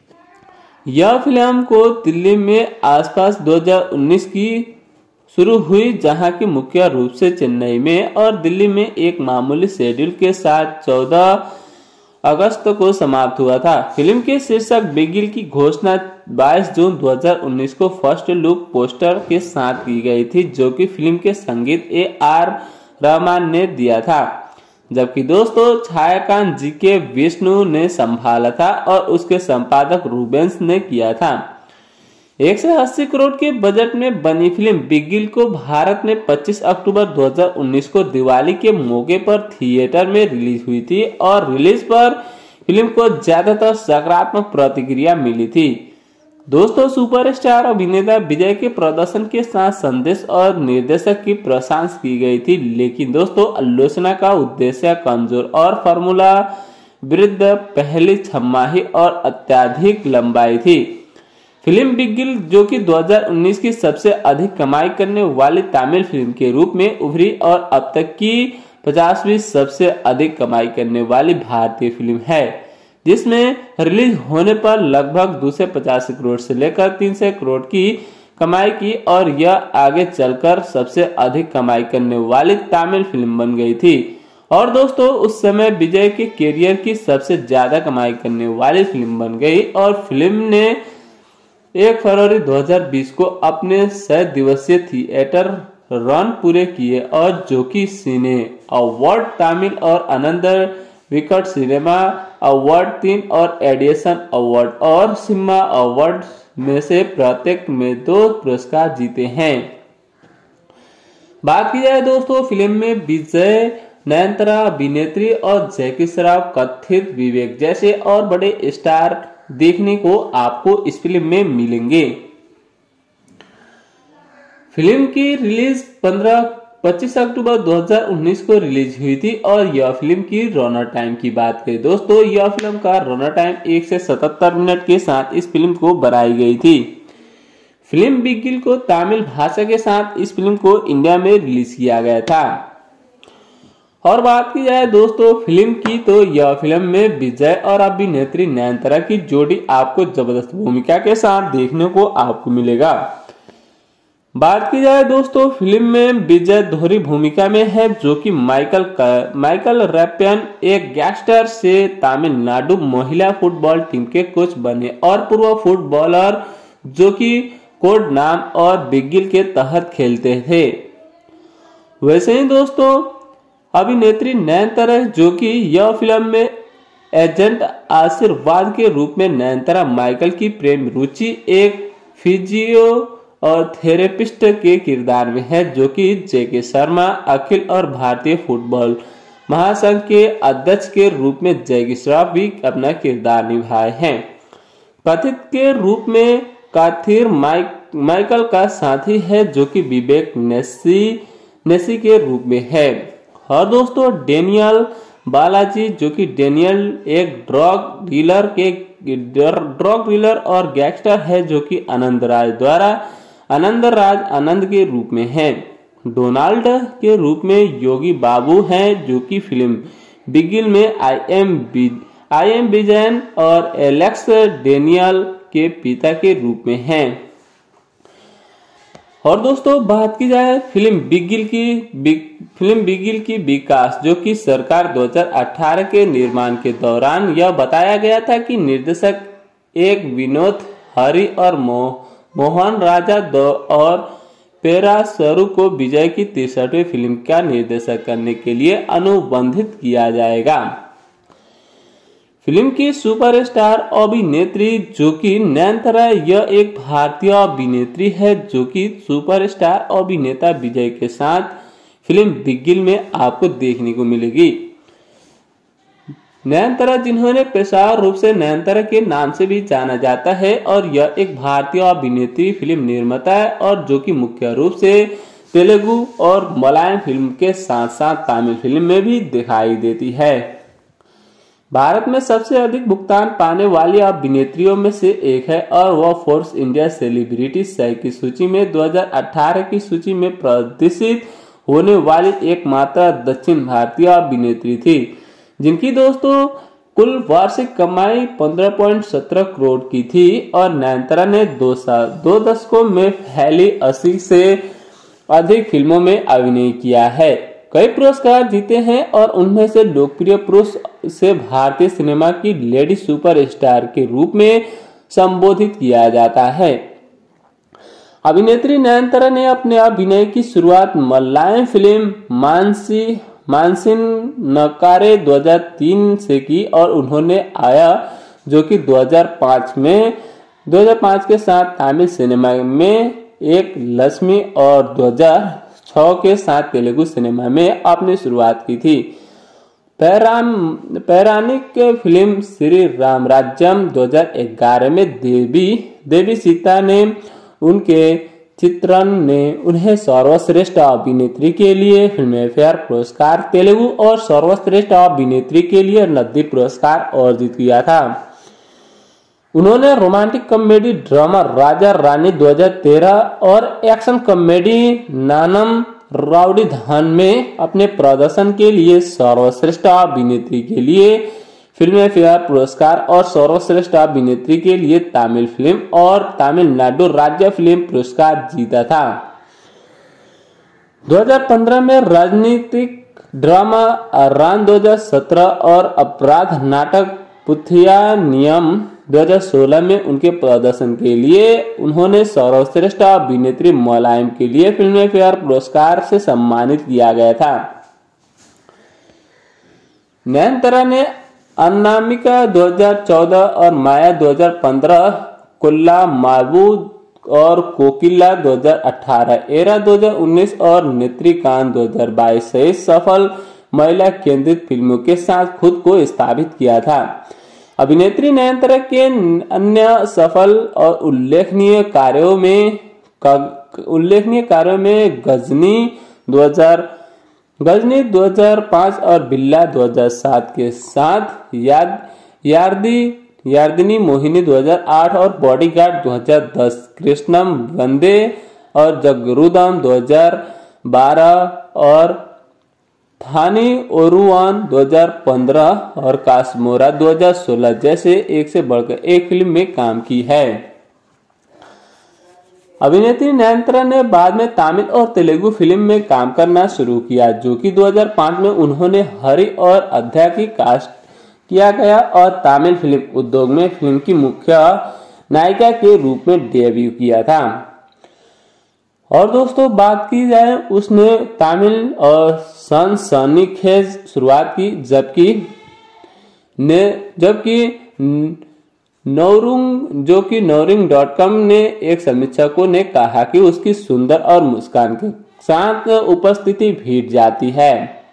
यह फिल्म को दिल्ली में आसपास दो हज़ार उन्नीस की शुरू हुई, जहां की मुख्य रूप से चेन्नई में और दिल्ली में एक मामूली शेड्यूल के साथ चौदह अगस्त को समाप्त हुआ था। फिल्म के शीर्षक बिगिल की घोषणा बाईस जून दो हज़ार उन्नीस को फर्स्ट लुक पोस्टर के साथ की गई थी, जो कि फिल्म के संगीत ए आर रहमान ने दिया था, जबकि दोस्तों छायाकांत जी के विष्णु ने संभाला था और उसके संपादक रूबेंस ने किया था। एक सौ अस्सी करोड़ के बजट में बनी फिल्म बिगिल को भारत में पच्चीस अक्टूबर दो हज़ार उन्नीस को दिवाली के मौके पर थिएटर में रिलीज हुई थी और रिलीज पर फिल्म को ज्यादातर सकारात्मक प्रतिक्रिया मिली थी। दोस्तों सुपरस्टार अभिनेता विजय के प्रदर्शन के साथ संदेश और निर्देशक की प्रशंसा की गई थी, लेकिन दोस्तों आलोचना का उद्देश्य कमजोर और फार्मूला विरुद्ध पहली छमाही और अत्यधिक लंबाई थी। फिल्म बिगिल, जो कि दो हज़ार उन्नीस की सबसे अधिक कमाई करने वाली तमिल फिल्म के रूप में उभरी और अब तक की पचासवीं सबसे अधिक कमाई करने वाली भारतीय फिल्म है, जिसमें रिलीज होने पर लगभग दो सौ पचासी करोड़ से लेकर तीन सौ करोड़ की कमाई की और यह आगे चलकर सबसे अधिक कमाई करने वाली तमिल फिल्म बन गई थी। और दोस्तों उस समय विजय के कैरियर की सबसे ज्यादा कमाई करने वाली फिल्म बन गई और फिल्म ने एक फरवरी दो हज़ार बीस को अपने सौ दिवसीय थिएटर रन पूरे किए और जो कि सिने अवार्ड तमिल और आनंद विकट सिनेमा अवार्ड तीन और एडिशन अवार्ड और सिम्हा अवार्ड में से प्रत्येक में दो पुरस्कार जीते हैं। बात की जाए दोस्तों फिल्म में विजय, नयनतारा अभिनेत्री और जैकी श्रॉफ, कथित विवेक जैसे और बड़े स्टार देखने को आपको इस फिल्म में मिलेंगे। फिल्म की रिलीज पंद्रह पच्चीस अक्टूबर दो हज़ार उन्नीस को रिलीज हुई थी और यह फिल्म की रनर टाइम की बात करें दोस्तों, यह फिल्म का रनर टाइम एक से सतहत्तर मिनट के साथ इस फिल्म को बनाई गई थी। फिल्म बिगिल को तमिल भाषा के साथ इस फिल्म को इंडिया में रिलीज किया गया था। और बात की जाए दोस्तों फिल्म की, तो यह फिल्म में विजय और अभिनेत्री नयनतारा की जोड़ी आपको जबरदस्त भूमिका के साथ देखने को आपको मिलेगा। बात की जाए दोस्तों फिल्म में विजय दोहरी भूमिका में है, जो कि माइकल माइकल रैपियन एक गैंगस्टर से तमिलनाडु महिला फुटबॉल टीम के कोच बने और पूर्व फुटबॉलर जो कि कोड नाम और बिगिल के तहत खेलते थे। वैसे ही दोस्तों अभिनेत्री नयनतारा, जो कि यह फिल्म में एजेंट आशीर्वाद के रूप में नयनतारा माइकल की प्रेम रुचि एक फिजियो और थेरेपिस्ट के किरदार में है, जो कि जेके शर्मा अखिल और भारतीय फुटबॉल महासंघ के अध्यक्ष के रूप में जैकी श्रॉफ भी अपना किरदार निभाए हैं। कथित के रूप में काथिर माइक माइकल का साथी है, जो कि विवेक नेसी नेसी के रूप में है। और दोस्तों डेनियल बालाजी, जो कि डेनियल एक ड्रग डीलर के ड्रग डीलर और गैंगस्टर है, जो कि आनंद राज द्वारा आनंद राज आनंद के रूप में है। डोनाल्ड के रूप में योगी बाबू हैं, जो कि फिल्म बिगिल में I M I M Vijayan और एलेक्स डेनियल के पिता के रूप में हैं। और दोस्तों बात की जाए फिल्म बिगिल की बिग, फिल्म बिगिल की विकास, जो कि सरकार दो हज़ार अठारह के निर्माण के दौरान यह बताया गया था कि निर्देशक एक विनोद हरि और मोह मोहन राजा दो और पेरा स्वरूप को विजय की तिरसठवीं फिल्म का निर्देशन करने के लिए अनुबंधित किया जाएगा। फिल्म की सुपरस्टार अभिनेत्री जो कि नयनतारा, यह एक भारतीय अभिनेत्री है जो कि सुपरस्टार अभिनेता विजय के साथ फिल्म बिगिल में आपको देखने को मिलेगी। नयनतारा, जिन्होंने पेशेवर रूप से नयनतारा के नाम से भी जाना जाता है, और यह एक भारतीय अभिनेत्री, फिल्म निर्माता है, और जो कि मुख्य रूप से तेलुगु और मलयालम फिल्म के साथ साथ तमिल फिल्म में भी दिखाई देती है। भारत में सबसे अधिक भुगतान पाने वाली अभिनेत्रियों में से एक है, और वह फोर्ब्स इंडिया सेलिब्रिटी सौ की सूची में दो हज़ार अठारह की सूची में प्रदर्शित होने वाली एकमात्र दक्षिण भारतीय अभिनेत्री थी, जिनकी दोस्तों कुल वार्षिक कमाई पंद्रह पॉइंट सत्रह करोड़ की थी। और नयनतारा ने दो साल दो दशकों में फैली अस्सी से अधिक फिल्मों में अभिनय किया है, कई पुरस्कार जीते हैं, और उनमें से लोकप्रिय पुरुष से भारतीय सिनेमा की लेडी सुपरस्टार के रूप में संबोधित किया जाता है। अभिनेत्री नयनतारा ने अपने अभिनय की शुरुआत मलयालम फिल्म मानसी मानसिन नकारे दो हज़ार तीन से की, और उन्होंने आया जो कि दो हज़ार पाँच में दो हज़ार पाँच के साथ तमिल सिनेमा में एक लक्ष्मी, और दो हज़ार छह के साथ तेलुगु सिनेमा में अपनी शुरुआत की थी। पैराम पौराणिक फिल्म श्री राम राज्यम दो हज़ार ग्यारह में देवी देवी सीता ने उनके चित्रण ने उन्हें सर्वश्रेष्ठ अभिनेत्री के लिए फिल्म फेयर पुरस्कार तेलुगु और सर्वश्रेष्ठ अभिनेत्री के लिए नंदी पुरस्कार अर्जित किया था। उन्होंने romantic comedy drama Raja Rani दो हज़ार तेरह और एक्शन कॉमेडी नानम राउडी धान में अपने प्रदर्शन के लिए सर्वश्रेष्ठ अभिनेत्री के लिए फिल्म फेयर पुरस्कार और सर्वश्रेष्ठ अभिनेत्री के लिए तमिल फिल्म और तमिलनाडु राज्य फिल्म पुरस्कार जीता था। दो हज़ार पंद्रह में राजनीतिक ड्रामा रान दो हज़ार सत्रह और अपराध नाटक पुथिया नियम दो हज़ार सोलह में उनके प्रदर्शन के लिए उन्होंने सर्वश्रेष्ठ अभिनेत्री मलयालम के लिए फिल्म फेयर पुरस्कार से सम्मानित किया गया था। नयनतारा ने अनामिका दो हज़ार चौदह और माया दो हज़ार पंद्रह, कुल्ला माबू और कोकिला दो हज़ार अठारह, एरा दो हज़ार उन्नीस और नेत्रिकांत दो हज़ार बाईस सहित सफल महिला केंद्रित फिल्मों के साथ खुद को स्थापित किया था। अभिनेत्री नयनतारा के अन्य सफल और उल्लेखनीय कार्यों में उल्लेखनीय कार्यों में गजनी दो हज़ार गजनी दो हज़ार पाँच और बिल्ला दो हज़ार सात के साथ याद यार्दी यार्दिनी मोहिनी दो हज़ार आठ और बॉडीगार्ड दो हज़ार दस, कृष्णम वंदे और जगरुदम दो हज़ार बारह और थानी ओरुवान दो हज़ार पंद्रह और काश्मोरा दो हज़ार सोलह जैसे एक से बढ़कर एक फिल्म में काम की है। अभिनेत्री नयनतारा ने बाद में तमिल और तेलुगु फिल्म में काम करना शुरू किया, जो कि दो हज़ार पाँच में उन्होंने हरि और अध्याय की कास्ट किया गया और तमिल फिल्म उद्योग में फिल्म की मुख्य नायिका के रूप में डेब्यू किया था। और दोस्तों बात की जाए, उसने तमिल और सनसनीखेज शुरुआत की, जबकि ने जबकि नौरुंग जो कि नौरिंग डॉट कॉम ने एक समीक्षकों ने कहा कि उसकी सुंदर और मुस्कान के साथ उपस्थिति भीड़ जाती है।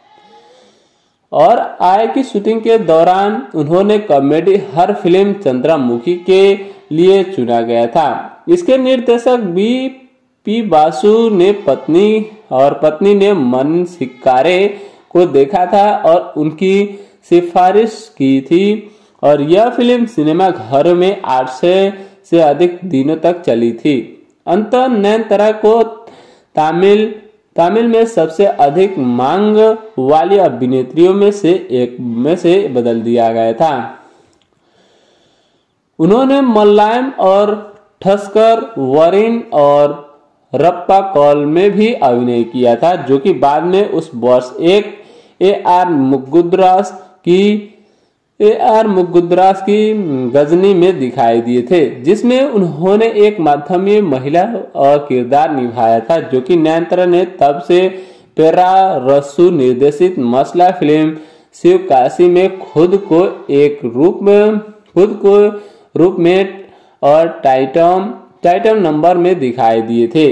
और आय की शूटिंग के दौरान उन्होंने कॉमेडी हर फिल्म चंद्रमुखी के लिए चुना गया था। इसके निर्देशक बी पी बासु ने पत्नी और पत्नी ने मन सिक्कारे को देखा था और उनकी सिफारिश की थी, और यह फिल्म सिनेमा घर में आठ से अधिक दिनों तक चली थी। अंततः नयनतारा को तमिल तमिल में सबसे अधिक मांग वाली अभिनेत्रियों में से एक में से बदल दिया गया था। उन्होंने मलयालम और ठस्कर वरिन और रप्पा कॉल में भी अभिनय किया था, जो कि बाद में उस वर्ष एक ए आर मुगुद्रास की ए आर मुगुद्रास की गजनी में दिखाई दिए थे, जिसमें उन्होंने एक माध्यमिक महिला और किरदार निभाया था, जो कि नयनतारा ने तब से पेरा रस्सू निर्देशित मसला फिल्म शिवकाशी में खुद को एक रूप में खुद को रूप में और टाइटम टाइटल नंबर में दिखाई दिए थे।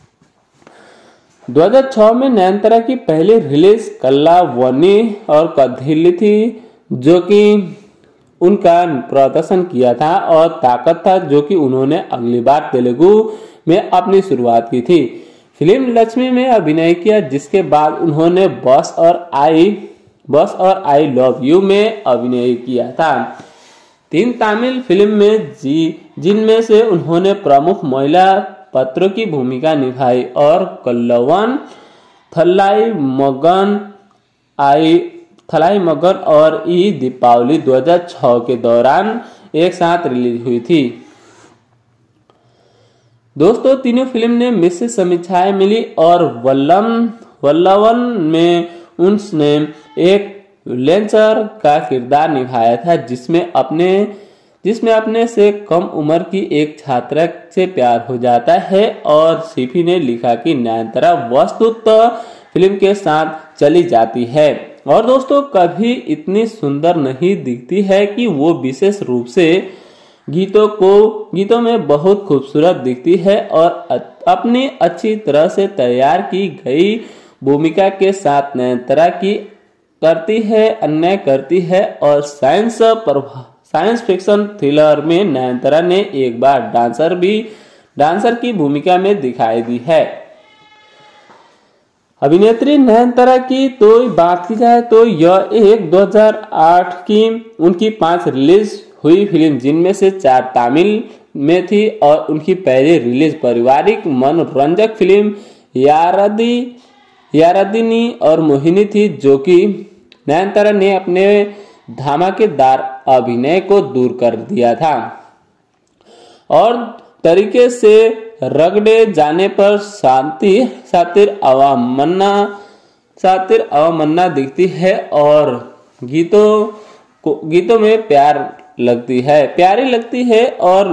दो हज़ार छह में नयनतारा की पहली रिलीज कल्ला वनी और कथिलिथी जो कि उनका प्रदर्शन किया था, और ताकत था जो कि उन्होंने अगली बार तेलुगु में अपनी शुरुआत की थी। फिल्म लक्ष्मी में अभिनय किया, जिसके बाद उन्होंने बस और आई बस और आई लव यू में अभिनय किया था। तीन तमिल फिल्म में जी जिनमें से उन्होंने प्रमुख महिला पात्रों की भूमिका निभाई, और कल्लवन, थल्लाई मगन आई थलाई मगन और ई दीपावली दो हज़ार छह के दौरान एक साथ रिलीज हुई थी। दोस्तों तीनों फिल्म ने मिश्रित समीक्षाएं मिली, और वल्लम वल्लवन में उसने एक लेंचर का किरदार निभाया था, जिसमें अपने जिसमें अपने से कम उम्र की एक छात्रा से प्यार हो जाता है, और सीफी ने लिखा कि नयनतारा वस्तुतः फिल्म के साथ चली जाती है, और दोस्तों कभी इतनी सुंदर नहीं दिखती है कि वो विशेष रूप से गीतों को गीतों में बहुत खूबसूरत दिखती है, और अपनी अच्छी तरह से तैयार की गई भूमिका के साथ नयनतारा की करती है अन्याय करती है। और साइंस साइंस फिक्शन थ्रिलर में नयनतारा ने एक बार डांसर भी डांसर की भूमिका में दिखाई दी है। अभिनेत्री नयनतारा की तो बात की जाए तो यह एक दो हज़ार आठ की उनकी पांच रिलीज हुई फिल्म, जिनमें से चार तमिल में थी, और उनकी पहली रिलीज पारिवारिक मनोरंजक फिल्म यारादी यारादिनी और मोहिनी थी, जो कि नयनतारा ने अपने धमाकेदार अभिनय को दूर कर दिया था, और तरीके से रगड़े जाने पर शांति सातिर अवमन्ना सातिर अवमन्ना दिखती है, और गीतों को गीतों में प्यार लगती है प्यारी लगती है। और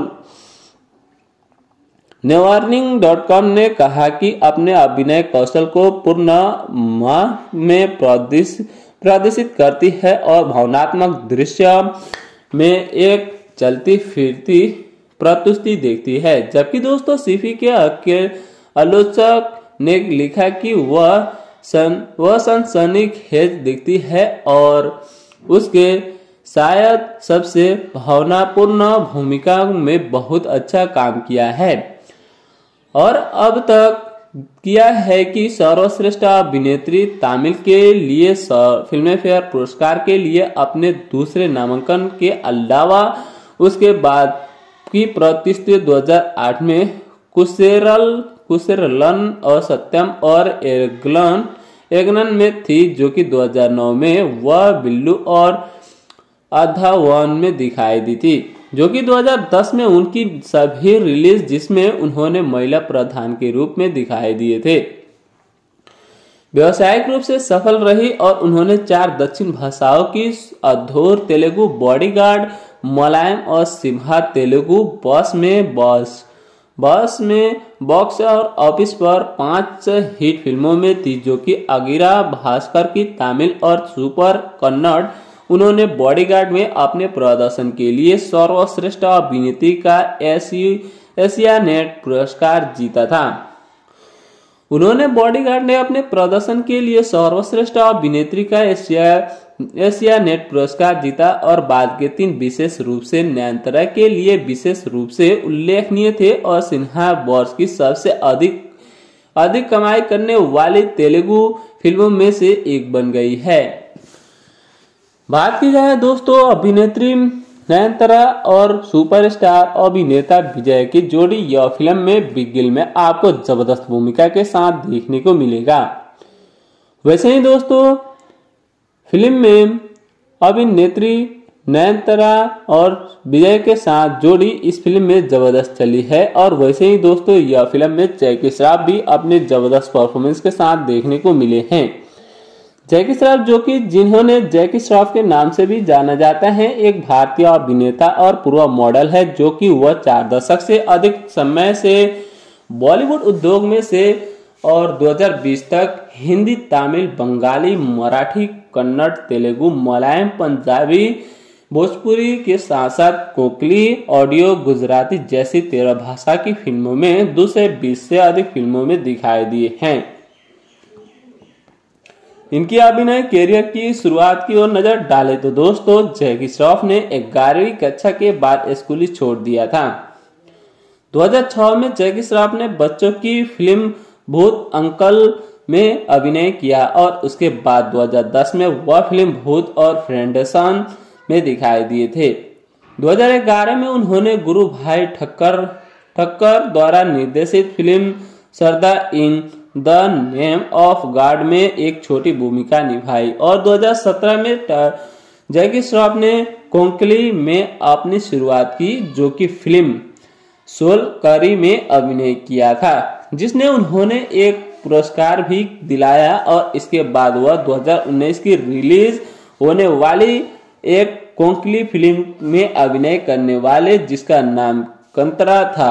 न्यूवार्निंग डॉट कॉम ने कहा कि अपने अभिनय कौशल को पूर्ण माह में प्रदर्शित करती है, और भावनात्मक दृश्य में एक चलती फिरती प्रस्तुति देखती है। जबकि दोस्तों सीफी के आलोचक ने लिखा कि वह सन वह सनसनीखेज दिखती है, और उसके शायद सबसे भावनापूर्ण भूमिका में बहुत अच्छा काम किया है, और अब तक किया है कि सर्वश्रेष्ठ अभिनेत्री तमिल के लिए फिल्म फेयर पुरस्कार के लिए अपने दूसरे नामांकन के अलावा उसके बाद की प्रतिष्ठित दो हज़ार आठ में कुसेरल कुसेरलन और सत्यम और एगलन एगनन में थी, जो कि दो हज़ार नौ में वह बिल्लू और अधावन में दिखाई दी थी, जो कि दो हज़ार दस में उनकी सभी रिलीज जिसमें उन्होंने महिला प्रधान के रूप में दिखाई दिए थे, व्यावसायिक रूप से सफल रही, और उन्होंने चार दक्षिण भाषाओं की अधूर तेलुगु, बॉडीगार्ड मलयालम और सिम्हा तेलुगु बस में बस बस में बॉक्स और ऑफिस पर पांच हिट फिल्मों में थी, जो कि अगिरा भास्कर की तमिल और सुपर कन्नड़। उन्होंने बॉडीगार्ड में अपने प्रदर्शन के लिए सर्वश्रेष्ठ अभिनेत्री का एशिया नेट पुरस्कार जीता था। उन्होंने बॉडीगार्ड ने अपने प्रदर्शन के लिए सर्वश्रेष्ठ अभिनेत्री का एशिया एशिया नेट पुरस्कार जीता, और बाद के तीन विशेष रूप से नयनतारा के लिए विशेष रूप से उल्लेखनीय थे, और सिन्हा वर्ष की सबसे अधिक अधिक कमाई करने वाली तेलुगु फिल्मों में से एक बन गई है। बात की जाए दोस्तों अभिनेत्री नयनतारा और सुपरस्टार अभिनेता विजय की जोड़ी, यह फिल्म में बिग गिल में आपको जबरदस्त भूमिका के साथ देखने को मिलेगा। वैसे ही दोस्तों फिल्म में अभिनेत्री नयनतारा और विजय के साथ जोड़ी इस फिल्म में जबरदस्त चली है, और वैसे ही दोस्तों यह फिल्म में जैकी श्रॉफ भी अपने जबरदस्त परफॉर्मेंस के साथ देखने को मिले हैं। जैकी श्रॉफ, जो कि जिन्होंने जैकी श्रॉफ के नाम से भी जाना जाता है, एक भारतीय अभिनेता और पूर्व मॉडल है, जो कि वह चार दशक से अधिक समय से बॉलीवुड उद्योग में से और दो हज़ार बीस तक हिंदी, तमिल, बंगाली, मराठी, कन्नड़, तेलुगु, मलयालम, पंजाबी, भोजपुरी के साथ साथ कोंकणी, ऑडियो, गुजराती जैसी तेरह भाषा की फिल्मों में दो सौ बीस से अधिक फिल्मों में दिखाई दिए हैं। इनकी अभिनय कैरियर की शुरुआत की ओर नजर डाले तो दोस्तों जैकी श्रॉफ ने ग्यारहवीं कक्षा के बाद स्कूल छोड़ दिया था। दो हज़ार छह में जैकी श्रॉफ ने बच्चों की फिल्म भूत अंकल में अभिनय किया और उसके बाद दो हज़ार दस में वह फिल्म भूत और फ्रेंडसन में दिखाई दिए थे। दो हज़ार ग्यारह में उन्होंने गुरु भाई ठक्कर ठक्कर द्वारा निर्देशित film Sardar in the name of God में एक छोटी भूमिका निभाई और दो हज़ार सत्रह में जैकी श्रॉफ ने कोंकली में अपनी शुरुआत की, जो कि फिल्म सोल करी में अभिनय किया था, जिसने उन्होंने एक पुरस्कार भी दिलाया और इसके बाद वह दो हज़ार उन्नीस की रिलीज होने वाली एक कोंकली फिल्म में अभिनय करने वाले जिसका नाम कंतरा था।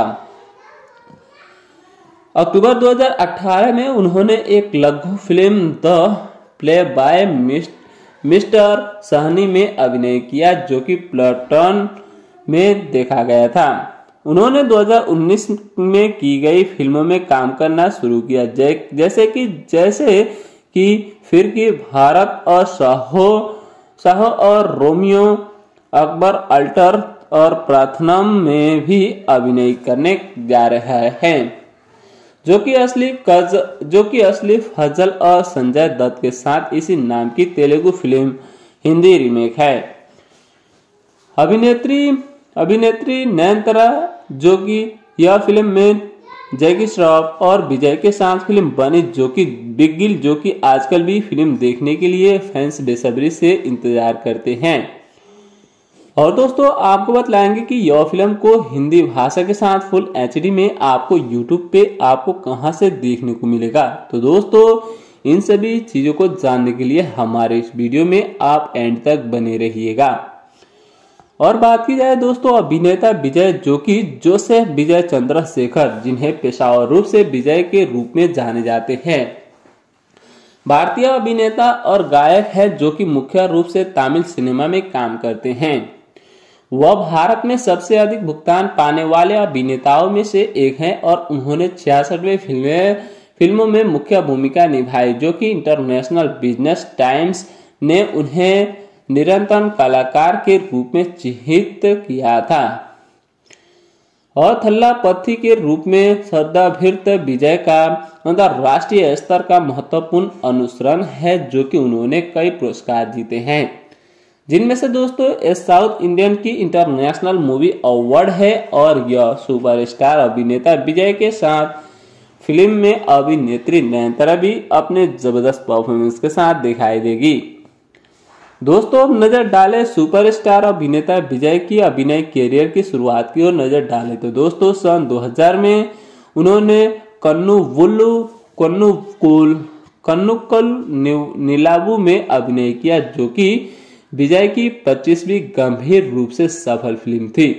अक्टूबर दो हज़ार अठारह में उन्होंने एक लघु film the play by mister Sahni में अभिनय किया, जो कि प्लटन में देखा गया था। उन्होंने दो हज़ार उन्नीस में की गई फिल्मों में काम करना शुरू किया, जैसे कि जैसे कि फिर की भारत और साहो साहो और रोमियो, अकबर अल्टर और प्रार्थनम में भी अभिनय करने जा रहा है, जो कि असली कज जो कि असली फजल और संजय दत्त के साथ इसी नाम की तेलुगु फिल्म हिंदी रीमेक है। अभिनेत्री अभिनेत्री नयनतारा, जो कि यह फिल्म में जैकी श्रॉफ और विजय के साथ फिल्म बनी, जो कि बिग गिल, जो कि आजकल भी फिल्म देखने के लिए फैंस बेसब्री से इंतजार करते हैं। और दोस्तों आपको बतलाएंगे कि यह फिल्म को हिंदी भाषा के साथ फुल एचडी में आपको यूट्यूब पे आपको कहां से देखने को मिलेगा। तो दोस्तों इन सभी चीजों को जानने के लिए हमारे इस वीडियो में आप एंड तक बने रहिएगा। और बात की जाए दोस्तों अभिनेता विजय, जो कि जोसेफ विजय चंद्रशेखर, जिन्हें पेशेवर रूप से विजय के रूप में जाने जाते हैं, भारतीय अभिनेता और गायक है, जो कि मुख्य रूप से तमिल सिनेमा में काम करते हैं। वह भारत में सबसे अधिक भुगतान पाने वाले अभिनेताओं में से एक हैं और उन्होंने छियासठवें फिल्में फिल्मों में मुख्य भूमिका निभाई, जो कि इंटरनेशनल बिजनेस टाइम्स ने उन्हें निरंतर कलाकार के रूप में चिन्हित किया था। और थल्लापथी के रूप में सदाभिर्त विजय का अंतरराष्ट्रीय स्तर का महत्वपूर्ण अनुसरण है, जो कि उन्होंने कई पुरस्कार जीते हैं, जिनमें से दोस्तों ये साउथ इंडियन की इंटरनेशनल मूवी अवार्ड है। और यह सुपरस्टार अभिनेता विजय के साथ फिल्म में अभिनेत्री नयनतारा भी अपने जबरदस्त परफॉर्मेंस के साथ दिखाई देगी। दोस्तों अब नजर डालें सुपरस्टार अभिनेता विजय की अभिनय कैरियर की शुरुआत की ओर नजर डालें तो दोस्तों सन दो हज़ार में उन्होंने कन्नुवुल्लु कन्नुकुल कन्नुक्कल निलावु में अभिनय किया, जो कि विजय की पच्चीसवीं गंभीर रूप से सफल फिल्म थी।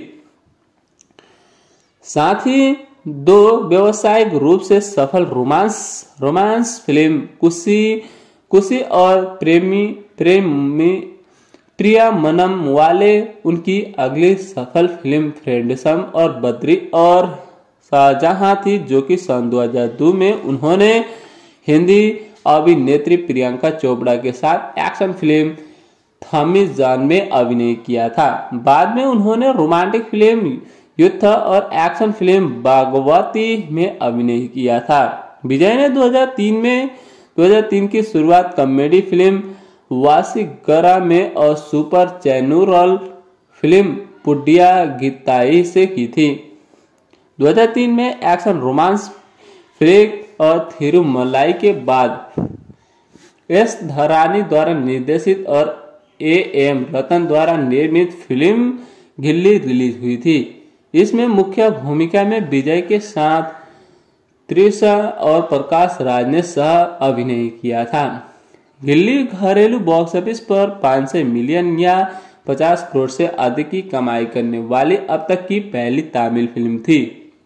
साथ ही दो व्यावसायिक रूप से सफल रोमांस रोमांस फिल्म कुशी कुशी और प्रेमी प्रेमी प्रिया मनम वाले उनकी अगली सफल फिल्म फ्रेंडसम और बद्री और शाहजहां थी, जो कि सन दो हज़ार दो में उन्होंने हिंदी अभिनेत्री प्रियंका चोपड़ा के साथ एक्शन फिल्म थमी जान में अभिनय किया था। बाद में उन्होंने रोमांटिक फिल्म युद्ध और एक्शन फिल्म बागवती में अभिनय किया था। विजय ने दो हज़ार तीन में दो हज़ार तीन की शुरुआत कॉमेडी फिल्म वासीगरा में और सुपर चैनुरल फिल्म पुडिया गीताई से की थी। दो हज़ार तीन में एक्शन रोमांस फ्लिक और थिरुमलाई के बाद एस धरानी द्वारा निर्देशित और ए एम रतन द्वारा निर्मित फिल्म गिल्ली रिलीज हुई थी। इसमें मुख्य भूमिका में विजय के साथ त्रिशा और प्रकाश राज ने सह अभिनय किया था। गिल्ली घरेलू बॉक्स ऑफिस पर पाँच सौ मिलियन या पचास करोड़ से अधिक की कमाई करने वाली अब तक की पहली तमिल फिल्म थी।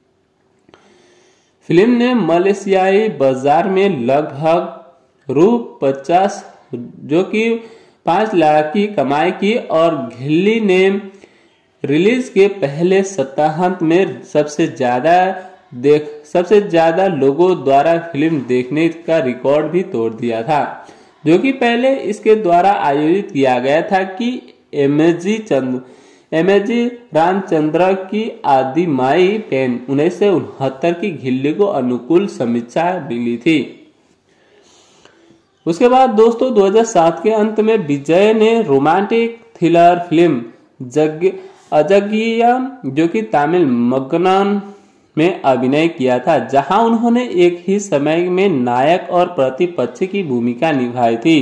फिल्म ने मलेशियाई बाजार में लगभग रू पचास जो कि पांच लाख की कमाई की और गिल्ली ने रिलीज के पहले सप्ताहांत में सबसे ज्यादा देख सबसे ज्यादा लोगों द्वारा फिल्म देखने का रिकॉर्ड भी तोड़ दिया था। जो कि पहले इसके द्वारा आयोजित किया गया था कि एमजी चंद्र एमजी रामचंद्र की आदिमाई पेन उन्नीस सौ उनहत्तर की घिल्ली को अनुकूल समीक्षा मिली थी। उसके बाद दोस्तों दो हज़ार सात के अंत में विजय ने रोमांटिक थ्रिलर फिल्म जग अजगिया जो कि तमिल मग्गन में अभिनय किया था, जहां उन्होंने एक ही समय में नायक और प्रतिपक्ष की भूमिका निभाई थी।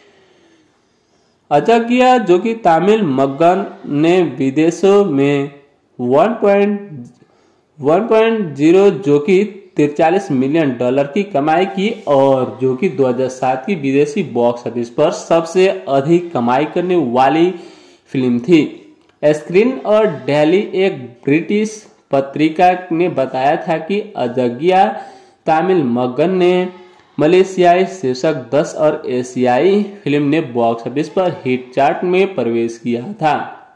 अजगिया जो कि तमिल मग्गन ने विदेशों में वन पॉइंट ज़ीरो जो कि तिरचालीस मिलियन डॉलर की कमाई की और जो कि दो हज़ार सात की विदेशी बॉक्स ऑफिस पर सबसे अधिक कमाई करने वाली फिल्म थी। स्क्रीन और डेली एक ब्रिटिश पत्रिका ने बताया था कि अजगिया तमिल मग्गन ने मलेशियाई शीर्षक दस और एशियाई फिल्म ने बॉक्स ऑफिस पर हिट चार्ट में प्रवेश किया था।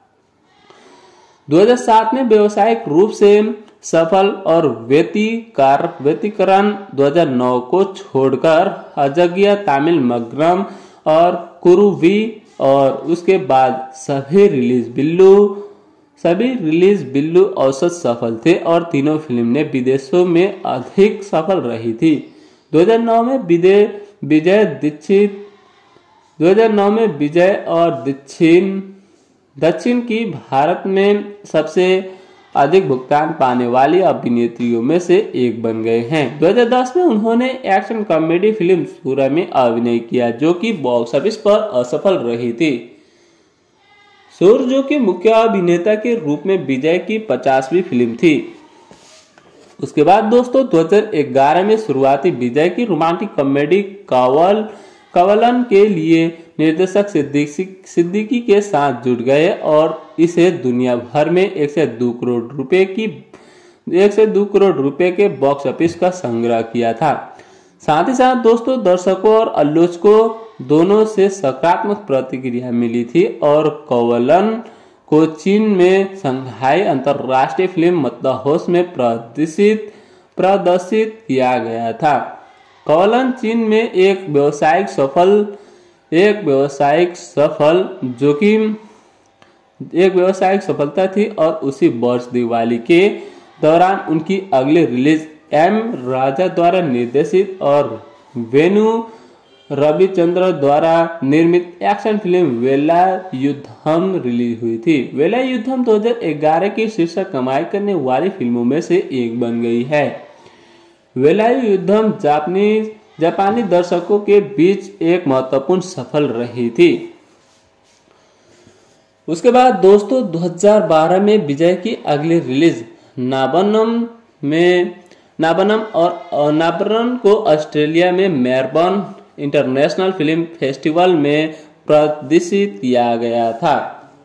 दो हज़ार सात में व्यावसायिक रूप से सफल और व्यतिकरण दो हज़ार नौ को छोड़कर अजगिया तमिल मग्गन और कुरुवी और उसके बाद सभी रिलीज बिल्लू सभी रिलीज बिल्लू औसत सफल थे और तीनों फिल्म ने विदेशों में अधिक सफल रही थी। दो हज़ार नौ में विजय विजय दीक्षित दो हज़ार नौ में विजय और दक्षिण दक्षिण की भारत में सबसे अधिक भुगतान पाने वाली अभिनेत्रियों में से एक बन गए हैं। दो हज़ार दस में उन्होंने एक्शन कॉमेडी फिल्म सूर्य में अभिनय किया जो कि बॉक्स ऑफिस पर असफल रही थी। सूर्य जो कि मुख्य अभिनेता के रूप में विजय की पचासवीं फिल्म थी। उसके बाद दोस्तों दो हज़ार ग्यारह में शुरुआती विजय की रोमांटिक कॉमेडी कवल कवलन के लिए निर्देशक सिद्दीकी के साथ जुट गए और इसे दुनिया भर में एक से दो करोड़ रुपए की एक से दो करोड़ रुपए के बॉक्स ऑफिस का संग्रह किया था। साथ ही साथ दोस्तों दर्शकों और आलोचकों दोनों से सकारात्मक प्रतिक्रिया मिली थी और कवलन को चीन में शंघाई अंतरराष्ट्रीय फिल्म मदहोश में प्रदर्शित प्रदर्शित किया गया था। कवलन चीन में एक व्यवसायिक सफल एक व्यवसायिक सफल जो कि एक व्यवसायिक सफलता थी और उसी वर्ष दिवाली के दौरान उनकी अगली रिलीज एम राजा द्वारा निर्देशित और वेणु रविचंद्र द्वारा निर्मित एक्शन फिल्म वेलायुद्धम रिलीज हुई थी। वेलायुद्धम दो हज़ार ग्यारह की शीर्ष कमाई करने वाली फिल्मों में से एक बन गई है। वेलायुद्धम जापानी जापानी दर्शकों के बीच एक महत्वपूर्ण सफल रही थी। उसके बाद दोस्तों दो हज़ार बारह में विजय की अगली रिलीज नाबनम में नाबनम और नाबरन को ऑस्ट्रेलिया में मेलबर्न इंटरनेशनल फिल्म फेस्टिवल में प्रदर्शित किया गया था।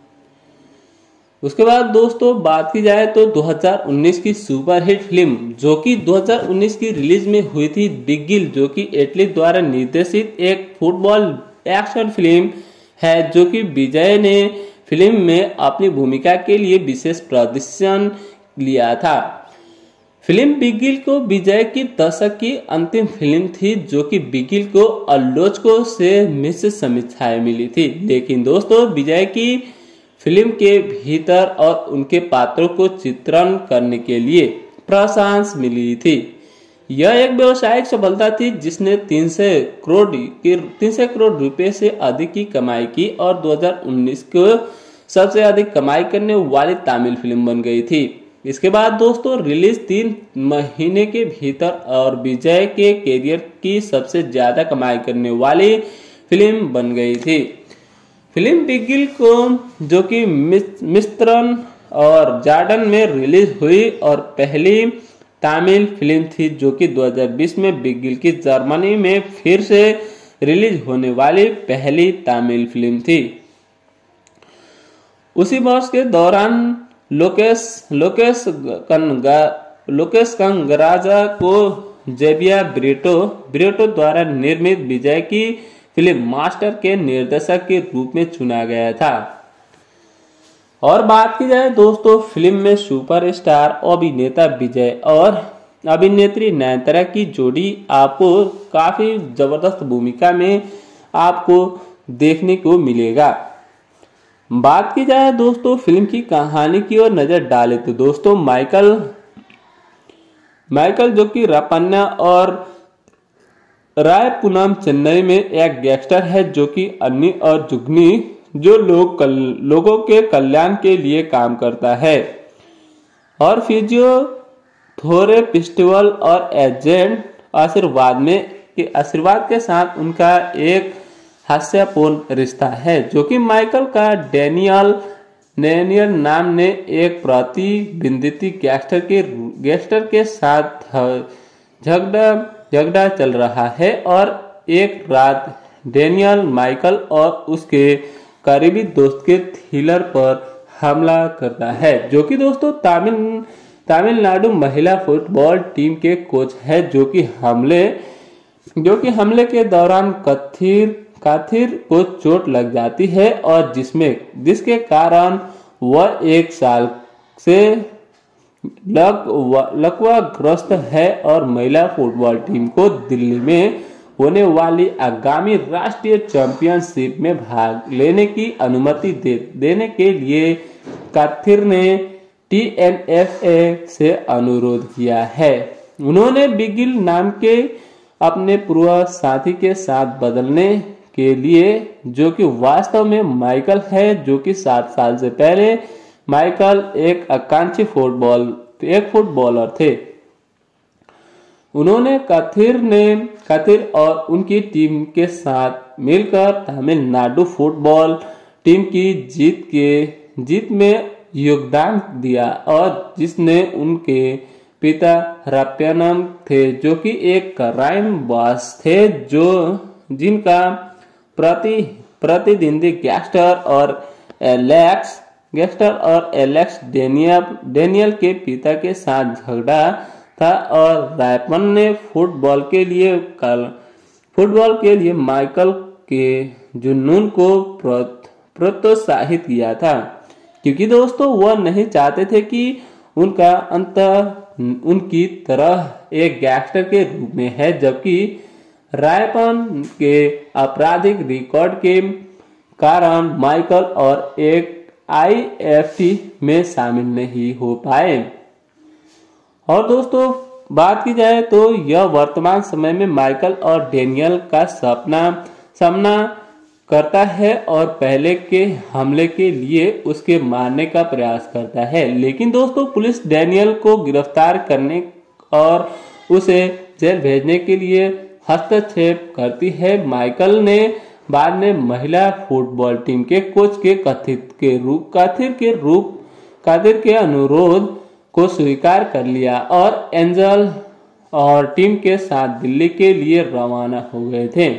उसके बाद दोस्तों बात की जाए तो दो हज़ार उन्नीस की सुपरहिट फिल्म जो कि दो हज़ार उन्नीस की रिलीज में हुई थी बिग जो कि इटली द्वारा निर्देशित एक फुटबॉल एक्शन फिल्म है जो कि विजय ने फिल्म में अपनी भूमिका के लिए विशेष प्रदर्शन लिया था। फिल्म बिगिल को विजय की दशक की अंतिम फिल्म थी जो कि बिगिल को आलोचकों से मिश्रित समीक्षाएं मिली थी, लेकिन दोस्तों विजय की फिल्म के भीतर और उनके पात्रों को चित्रण करने के लिए प्रशंसा मिली थी। यह एक व्यावसायिक सफलता थी जिसने तीन सौ करोड़ की तीन सौ करोड़ रुपए से अधिक की कमाई की और दो हज़ार उन्नीस को सबसे अधिक कमाई करने वाली तमिल फिल्म बन गई थी। इसके बाद दोस्तों रिलीज तीन महीने के भीतर और विजय के कैरियर की सबसे ज्यादा कमाई करने वाली फिल्म बन गई थी। फिल्म बिगिल को जो कि मिस्त्रन और जॉर्डन में रिलीज हुई और पहली तमिल फिल्म थी जो कि दो हज़ार बीस में बिगिल की जर्मनी में फिर से रिलीज होने वाली पहली तमिल फिल्म थी। उसी वर्ष के दौरान लोकेश लोकेश कनगा लोकेश कंगराजा को जेबिया ब्रेटो ब्रेटो द्वारा निर्मित विजय की फिल्म मास्टर के निर्देशक के रूप में चुना गया था। और बात की जाए दोस्तों फिल्म में सुपरस्टार अभिनेता विजय और अभिनेत्री नयनतारा की जोड़ी आपको काफी जबरदस्त भूमिका में आपको देखने को मिलेगा। बात की जाए दोस्तों फिल्म की कहानी की ओर नजर डाले तो दोस्तों माइकल माइकल जो कि रापन्ना और रायपुरम चेन्नई में एक गैंगस्टर है जो कि अन्नी और जुगनी जो लोग कल, लोगों के कल्याण के लिए काम करता है और फिजियो थोरे फेस्टिवल और एजेंट आशीर्वाद में के आशीर्वाद के साथ उनका एक हास्यपूर्ण रिश्ता है जो कि माइकल का डैनियल डैनियल नाम ने एक प्रतिबंधित गैंगस्टर के गैंगस्टर के साथ झगड़ा झगड़ा चल रहा है और एक रात डैनियल माइकल और उसके करीबी दोस्त के थ्रिलर पर हमला करता है जो कि दोस्तों तमिल तमिलनाडु महिला फुटबॉल टीम के कोच है जो कि हमले जो कि हमले के दौरान कथिर काथिर को चोट लग जाती है और जिसमें जिसके कारण वह एक साल से लक लकवाग्रस्त है और महिला फुटबॉल टीम को दिल्ली में होने वाली आगामी राष्ट्रीय चैंपियनशिप में भाग लेने की अनुमति दे, देने के लिए काथिर ने टी एन एफ ए से अनुरोध किया है। उन्होंने बिगिल नाम के अपने पूर्व साथी के साथ बदलने के लिए जो कि वास्तव में माइकल है जो कि सात साल से पहले माइकल एक आकांक्षी फुटबॉल एक फुटबॉलर थे। उन्होंने काथिर ने काथिर और उनकी टीम के साथ मिलकर तमिलनाडु फुटबॉल टीम की जीत के जीत में योगदान दिया और जिसने उनके पिता राप्यानम थे जो कि एक क्राइम बॉस थे जो जिनका प्रति प्रतिद्वंदी गैंगस्टर और एलेक्स गैंगस्टर और एलेक्स डेनियल डेनियल के पिता के साथ झगड़ा था और रायपन ने फुटबॉल के लिए कल फुटबॉल के लिए माइकल के जुनून को प्रोत्साहित किया था क्योंकि दोस्तों वह नहीं चाहते थे कि उनका अंत उनकी तरह एक गैंगस्टर के रूप में है जबकि रायपन के आपराधिक रिकॉर्ड के कारण माइकल और एक आई एफ टी में शामिल नहीं हो पाए। और दोस्तों बात की जाए तो यह वर्तमान समय में माइकल और डेनियल का सपना सामना करता है और पहले के हमले के लिए उसके मारने का प्रयास करता है लेकिन दोस्तों पुलिस डेनियल को गिरफ्तार करने और उसे जेल भेजने के लिए हस्तक्षेप करती है। माइकल ने बाद में महिला फुटबॉल टीम के कोच के कथित के रूप काथिर के रूप काथिर के अनुरोध को स्वीकार कर लिया और एंजल और टीम के साथ दिल्ली के लिए रवाना हो गए थे।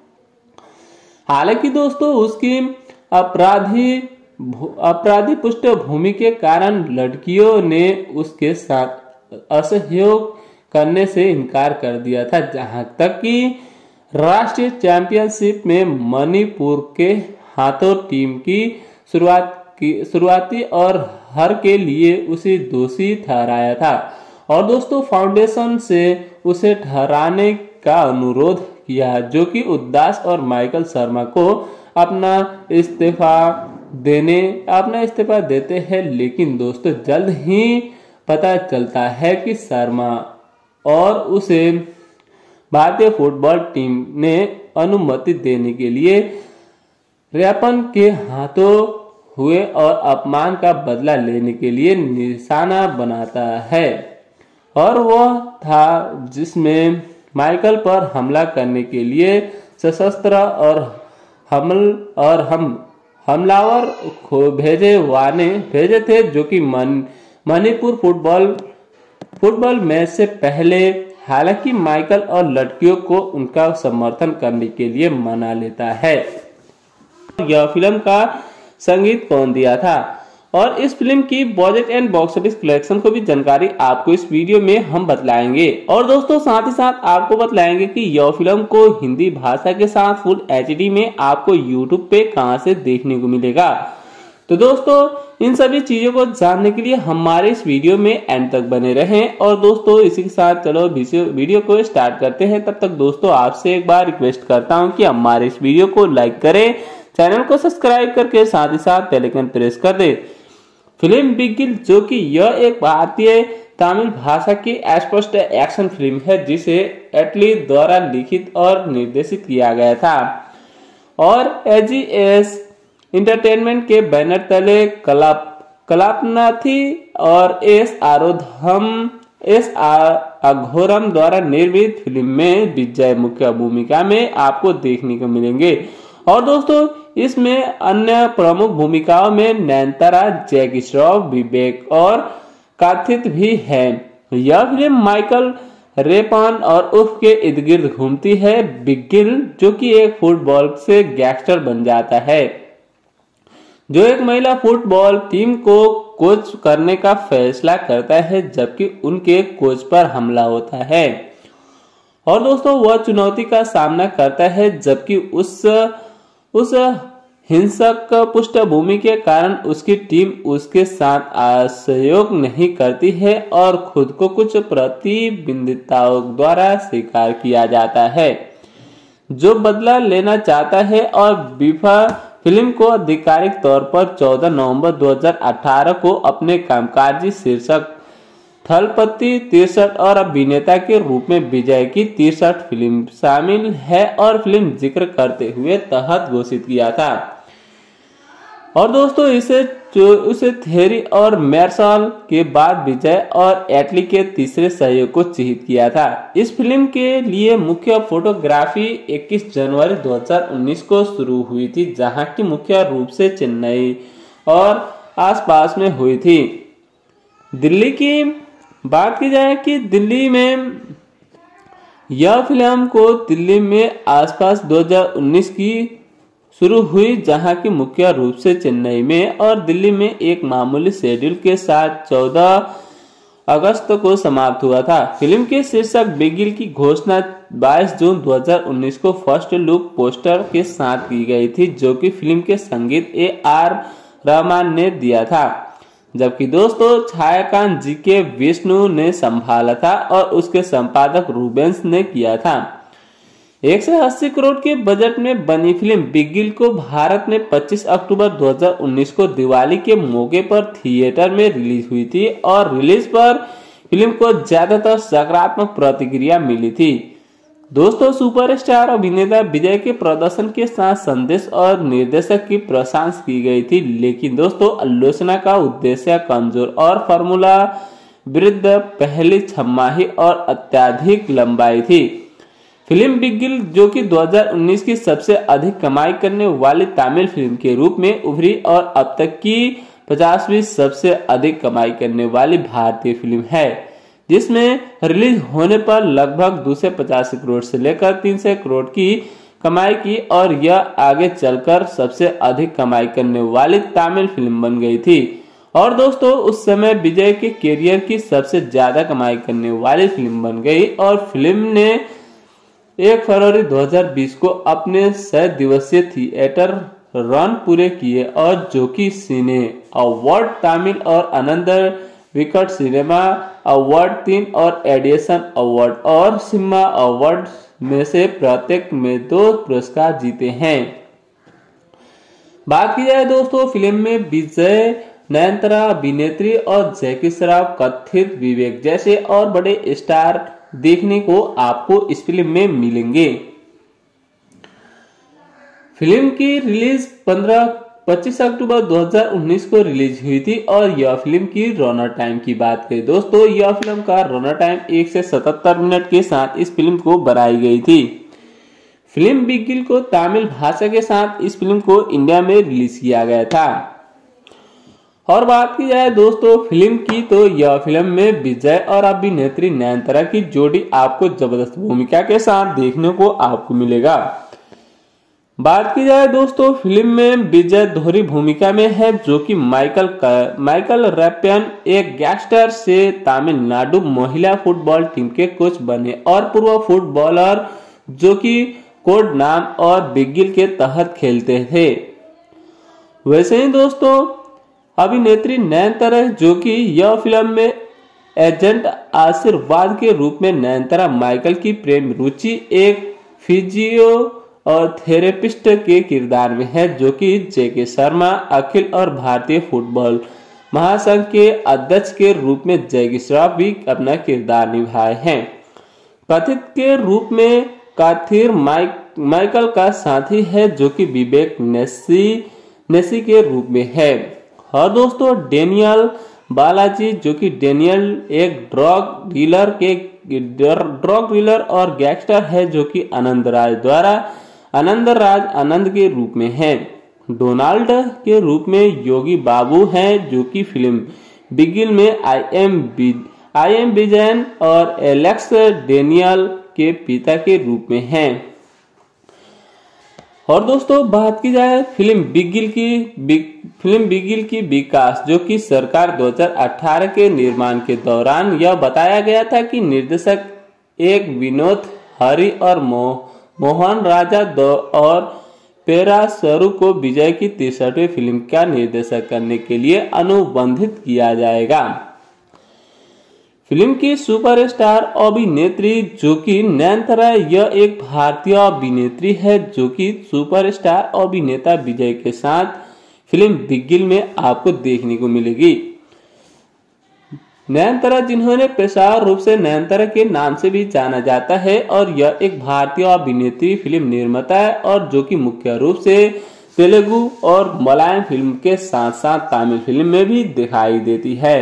हालांकि दोस्तों उसकी अपराधी अपराधी पृष्ठभूमि के कारण लड़कियों ने उसके साथ असहयोग करने से इनकार कर दिया था जहां तक कि राष्ट्रीय चैंपियनशिप में मणिपुर के हाथों टीम की शुरुआत की शुरुआती और हार के लिए उसे दोषी ठहराया था और दोस्तों फाउंडेशन से उसे ठहराने का अनुरोध किया जो कि उदास और माइकल शर्मा को अपना इस्तीफा देने अपना इस्तीफा देते हैं लेकिन दोस्तों जल्द ही पता चलता है कि शर्मा और उसे भारतीय फुटबॉल टीम ने अनुमति देने के लिए रैपन के हाथों हुए और अपमान का बदला लेने के लिए निशाना बनाता है और वह था जिसमें माइकल पर हमला करने के लिए सशस्त्र और हमल और हम हमलावर को भेजे वाने भेजे थे जो कि मन मणिपुर फुटबॉल फुटबॉल मैच से पहले हालांकि माइकल और लड़कियों को उनका समर्थन करने के लिए मना लेता है। यह फिल्म का संगीत कौन दिया था और इस फिल्म की budget and box office collection को भी जानकारी आपको इस वीडियो में हम बतलाएंगे और दोस्तों साथ ही साथ आपको बतलाएंगे कि यह फिल्म को हिंदी भाषा के साथ फुल एच डी में आपको यूट्यूब पे कहां से देखने को मिलेगा। तो दोस्तों इन सभी चीजों को जानने के लिए हमारे इस वीडियो में एंड तक बने रहें। और दोस्तों इसी के साथ चलो वीडियो को स्टार्ट करते हैं। तब तक दोस्तों आपसे एक बार रिक्वेस्ट करता हूं कि हमारे इस वीडियो को लाइक करें, चैनल को सब्सक्राइब करके साथ ही साथ बेल आइकन प्रेस कर दे। फिल्म बिग गिल जो कि यह एक भारतीय तमिल भाषा की स्पष्ट एक्शन फिल्म है जिसे एटली द्वारा लिखित और निर्देशित किया गया था और एजीएस इंटरटेनमेंट के बैनर तले कलाप कलापनाथी और एस आरोधम एस अघोरम द्वारा निर्मित फिल्म में विजय मुख्य भूमिका में आपको देखने को मिलेंगे। और दोस्तों इसमें अन्य प्रमुख भूमिकाओं में नयनतारा, जैकी श्रॉफ, विवेक और कार्थिक भी है। यह फिल्म माइकल रेपान और उफ के इर्द गिर्द घूमती है। बिग गिल जो कि एक फुटबॉल से गैंगस्टर बन जाता है जो एक महिला फुटबॉल टीम को कोच करने का फैसला करता है जबकि उनके कोच पर हमला होता है और दोस्तों वह चुनौती का सामना करता है जबकि उस उस हिंसक पृष्ठभूमि के कारण उसकी टीम उसके साथ सहयोग नहीं करती है और खुद को कुछ प्रतिबंधिताओं द्वारा स्वीकार किया जाता है जो बदला लेना चाहता है। और बीफा फिल्म को आधिकारिक तौर पर चौदह नवंबर दो हज़ार अठारह को अपने कामकाजी शीर्षक थलपति तिरसठ और अभिनेता के रूप में विजय की तिरसठ फिल्म शामिल है और फिल्म जिक्र करते हुए तहत घोषित किया था। और दोस्तों इसे उसे थेरी और मेरसाल के बाद विजय और एटली के तीसरे सहयोग को चिन्हित किया था। इस फिल्म के लिए मुख्य फोटोग्राफी इक्कीस जनवरी दो हज़ार उन्नीस को शुरू हुई थी जहां की मुख्य रूप से चेन्नई और आसपास में हुई थी। दिल्ली की बात की जाए कि दिल्ली में यह फिल्म को दिल्ली में आसपास दो हज़ार उन्नीस की शुरू हुई जहां की मुख्य रूप से चेन्नई में और दिल्ली में एक मामूली शेड्यूल के साथ चौदह अगस्त को समाप्त हुआ था। फिल्म के शीर्षक बिग गिल की घोषणा बाईस जून दो हज़ार उन्नीस को फर्स्ट लुक पोस्टर के साथ की गई थी जो कि फिल्म के संगीत ए आर रहमान ने दिया था जबकि दोस्तों छायाकांत जी के विष्णु ने संभाला था और उसके संपादक रूबेंस ने किया था। एक सौ अस्सी करोड़ के बजट में बनी फिल्म बिग गिल को भारत में पच्चीस अक्टूबर दो हज़ार उन्नीस को दिवाली के मौके पर थिएटर में रिलीज हुई थी और रिलीज पर फिल्म को ज्यादातर सकारात्मक प्रतिक्रिया मिली थी। दोस्तों सुपरस्टार अभिनेता विजय के प्रदर्शन के साथ संदेश और निर्देशक की प्रशंसा की गई थी लेकिन दोस्तों आलोचना का उद्देश्य कमजोर और फार्मूला विरुद्ध पहली छमाही और अत्यधिक लंबाई थी। फिल्म बिग गिल जो कि दो हज़ार उन्नीस की सबसे अधिक कमाई करने वाली तमिल फिल्म के रूप में उभरी और अब तक की पचासवीं सबसे अधिक कमाई करने वाली भारतीय फिल्म है जिसमें रिलीज होने पर लगभग दो सौ पचासी करोड़ से लेकर तीन सौ करोड़ की कमाई की और यह आगे चलकर सबसे अधिक कमाई करने वाली तमिल फिल्म बन गई थी। और दोस्तों उस समय विजय के कैरियर की सबसे ज्यादा कमाई करने वाली फिल्म बन गई और फिल्म ने एक फरवरी दो हज़ार बीस को अपने सौ दिवसीय थिएटर रन पूरे किए और जो कि सिने अवार्ड तमिल और आनंद विकट सिनेमा अवार्ड तीन और एडिशन अवार्ड और सिम्मा अवार्ड में से प्रत्येक में दो पुरस्कार जीते हैं। बात की जाए दोस्तों फिल्म में विजय, नयनतारा अभिनेत्री और जैकी श्रॉफ, कथित विवेक जैसे और बड़े स्टार देखने को आपको इस फिल्म में मिलेंगे। फिल्म की रिलीज पंद्रह पच्चीस अक्टूबर दो हज़ार उन्नीस को रिलीज हुई थी और यह फिल्म की रनर टाइम की बात करें दोस्तों यह फिल्म का रनर टाइम एक से सतहत्तर मिनट के साथ इस फिल्म को बनाई गई थी। फिल्म बिग गिल को तमिल भाषा के साथ इस फिल्म को इंडिया में रिलीज किया गया था। और बात की जाए दोस्तों फिल्म की तो यह फिल्म में विजय और अभिनेत्री नयनतारा की जोड़ी आपको जबरदस्त भूमिका के साथ देखने को आपको मिलेगा। बात की जाए दोस्तों फिल्म में विजय दोहरी भूमिका में है जो कि माइकल माइकल रैपियन एक गैंगस्टर से तमिलनाडु महिला फुटबॉल टीम के कोच बने और पूर्व फुटबॉलर जो कि कोड नाम और बिग गिल के तहत खेलते थे। वैसे ही दोस्तों अभिनेत्री नयनतारा, जो कि यह फिल्म में एजेंट आशीर्वाद के रूप में नयनतारा माइकल की प्रेम रुचि एक फिजियो और थेरेपिस्ट के किरदार में है, जो कि जेके शर्मा अखिल और भारतीय फुटबॉल महासंघ के अध्यक्ष के रूप में जैकी श्रॉफ भी अपना किरदार निभाए हैं। कथित के रूप में काथिर माइक माइकल का साथी है, जो कि विवेक नेसी नेसी के रूप में है। और दोस्तों डेनियल बालाजी, जो कि डेनियल एक ड्रग डीलर के ड्रग डीलर और गैंगस्टर है, जो कि आनंद राज द्वारा आनंद राज आनंद के रूप में है। डोनाल्ड के रूप में योगी बाबू हैं, जो कि फिल्म बिगिल में I M I M Vijayan और एलेक्स डेनियल के पिता के रूप में हैं। और दोस्तों बात की जाए फिल्म बिगिल की बिग, फिल्म बिगिल की विकास, जो कि सरकार दो हज़ार अठारह के निर्माण के दौरान यह बताया गया था कि निर्देशक एक विनोद हरि और मोह मोहन राजा दो और पेरा सरू को विजय की तिरसठवीं फिल्म का निर्देशन करने के लिए अनुबंधित किया जाएगा। फिल्म की सुपरस्टार अभिनेत्री, जो कि नयनतारा, यह एक भारतीय अभिनेत्री है, जो कि सुपरस्टार अभिनेता विजय के साथ फिल्म बिगिल में आपको देखने को मिलेगी। नयनतारा, जिन्होंने पेशेवर रूप से नयनतारा के नाम से भी जाना जाता है, और यह एक भारतीय अभिनेत्री, फिल्म निर्माता है, और जो कि मुख्य रूप से तेलुगु और मलयालम फिल्म के साथ साथ तमिल फिल्म में भी दिखाई देती है।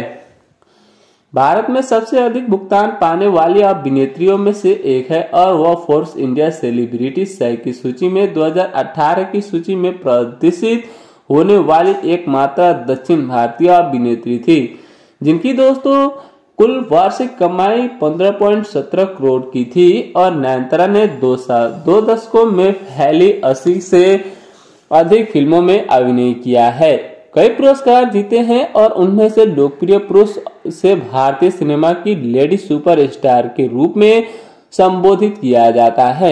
भारत में सबसे अधिक भुगतान पाने वाली अभिनेत्रियों में से एक है, और वह फोर्ब्स इंडिया सेलिब्रिटी सौ की सूची में दो हज़ार अठारह की सूची में प्रदर्शित होने वाली एकमात्र दक्षिण भारतीय अभिनेत्री थी, जिनकी दोस्तों कुल वार्षिक कमाई पंद्रह पॉइंट सत्रह करोड़ की थी। और नयनतारा ने दो साल दो दशकों में फैली अस्सी से अधिक फिल्मों में अभिनय किया है, कई पुरस्कार जीते हैं, और उनमें से लोकप्रिय पुरुष से भारतीय सिनेमा की लेडी सुपरस्टार के रूप में संबोधित किया जाता है।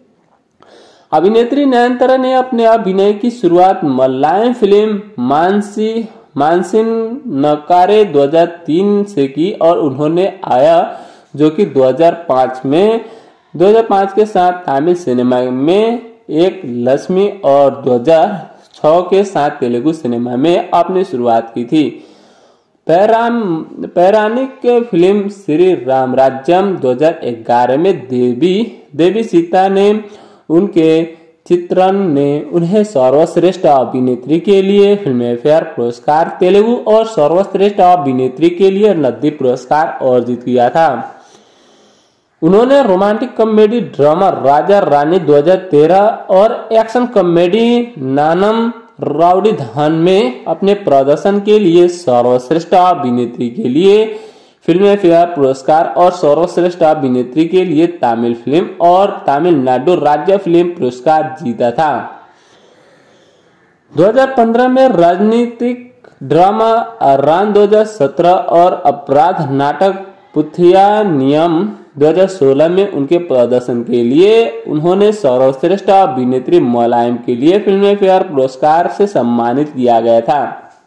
अभिनेत्री नयनतारा ने अपने अभिनय की शुरुआत मलयालम फिल्म मानसी मानसिन नकारे दो हज़ार तीन से की, और उन्होंने आया, जो कि दो हज़ार पाँच में दो हज़ार पाँच के साथ तमिल सिनेमा में एक लक्ष्मी, और दो हज़ार छह के साथ तेलुगु सिनेमा में अपनी शुरुआत की थी। पैराम पौराणिक फिल्म श्री राम राज्यम दो हज़ार ग्यारह में देवी देवी सीता ने उनके चित्रण ने उन्हें सर्वश्रेष्ठ अभिनेत्री के लिए फिल्म फेयर पुरस्कार तेलुगु और सर्वश्रेष्ठ अभिनेत्री के लिए नंदी पुरस्कार अर्जित किया था। उन्होंने romantic comedy drama Raja Rani दो हज़ार तेरह और एक्शन कॉमेडी नानम राउडी धान में अपने प्रदर्शन के लिए सर्वश्रेष्ठ अभिनेत्री के लिए फिल्म फेयर पुरस्कार और सर्वश्रेष्ठ अभिनेत्री के लिए तमिल फिल्म और तमिलनाडु राज्य फिल्म पुरस्कार जीता था। दो हज़ार पंद्रह में राजनीतिक ड्रामा रान दो हज़ार सत्रह और अपराध नाटक पुथिया नियम दो हज़ार सोलह में उनके प्रदर्शन के लिए उन्होंने सर्वश्रेष्ठ अभिनेत्री मलयालम के लिए फिल्म फेयर पुरस्कार से सम्मानित किया गया था।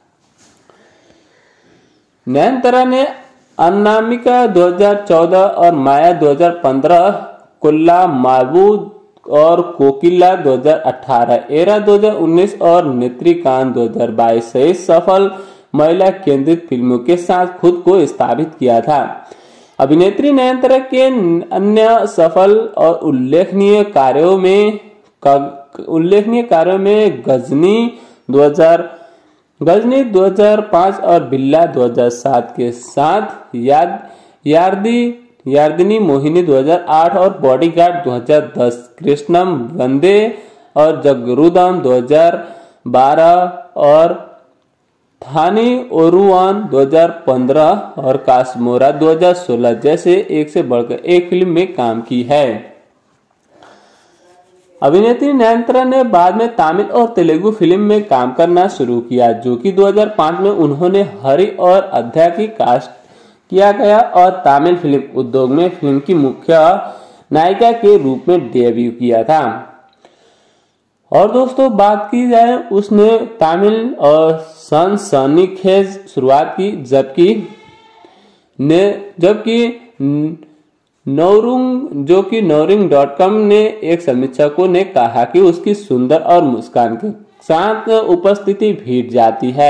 नयनतारा ने अनामिका दो हज़ार चौदह और माया दो हज़ार पंद्रह, कुल्ला माबूद और कोकिला दो हज़ार अठारह, एरा दो हज़ार उन्नीस और नेत्रिकांत दो हज़ार बाईस सहित सफल महिला केंद्रित फिल्मों के साथ खुद को स्थापित किया था। अभिनेत्री नयनतारा के अन्य सफल और उल्लेखनीय कार्यों में उल्लेखनीय कार्यों में गजनी दो हज़ार गजनी दो हज़ार पाँच और बिल्ला दो हज़ार सात के साथ याद यार्दी यार्दिनी मोहिनी दो हज़ार आठ और बॉडीगार्ड दो हज़ार दस, कृष्णम वंदे और जगरुदम दो हज़ार बारह और थानी ओरुवान दो हज़ार पंद्रह और काश्मोरा दो हज़ार सोलह जैसे एक से बढ़कर एक फिल्म में काम की है। अभिनेत्री नयनतारा ने बाद में तमिल और तेलुगु फिल्म में काम करना शुरू किया, जो कि दो हज़ार पाँच में उन्होंने हरि और अध्याय की कास्ट किया गया और तमिल फिल्म उद्योग में फिल्म की मुख्य नायिका के रूप में डेब्यू किया था। और दोस्तों बात की जाए, उसने तमिल और सनसनीखेज शुरुआत की, जबकि ने जबकि नौरुंग जो कि नौरिंग डॉट कॉम ने एक समीक्षकों ने कहा कि उसकी सुंदर और मुस्कान के साथ उपस्थिति भीड़ जाती है।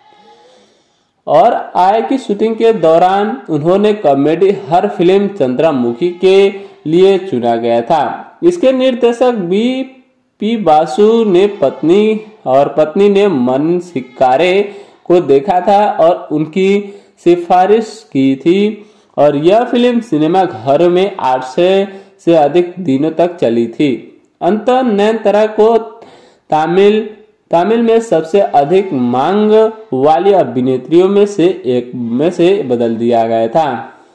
और आय की शूटिंग के दौरान उन्होंने कॉमेडी हर फिल्म चंद्रमुखी के लिए चुना गया था। इसके निर्देशक बी पी बासु ने पत्नी और पत्नी ने मन सिक्कारे को देखा था और उनकी सिफारिश की थी, और यह फिल्म सिनेमा घर में आठ से अधिक दिनों तक चली थी। अंततः नयनतारा को तमिल तमिल में सबसे अधिक मांग वाली अभिनेत्रियों में से एक में से बदल दिया गया था।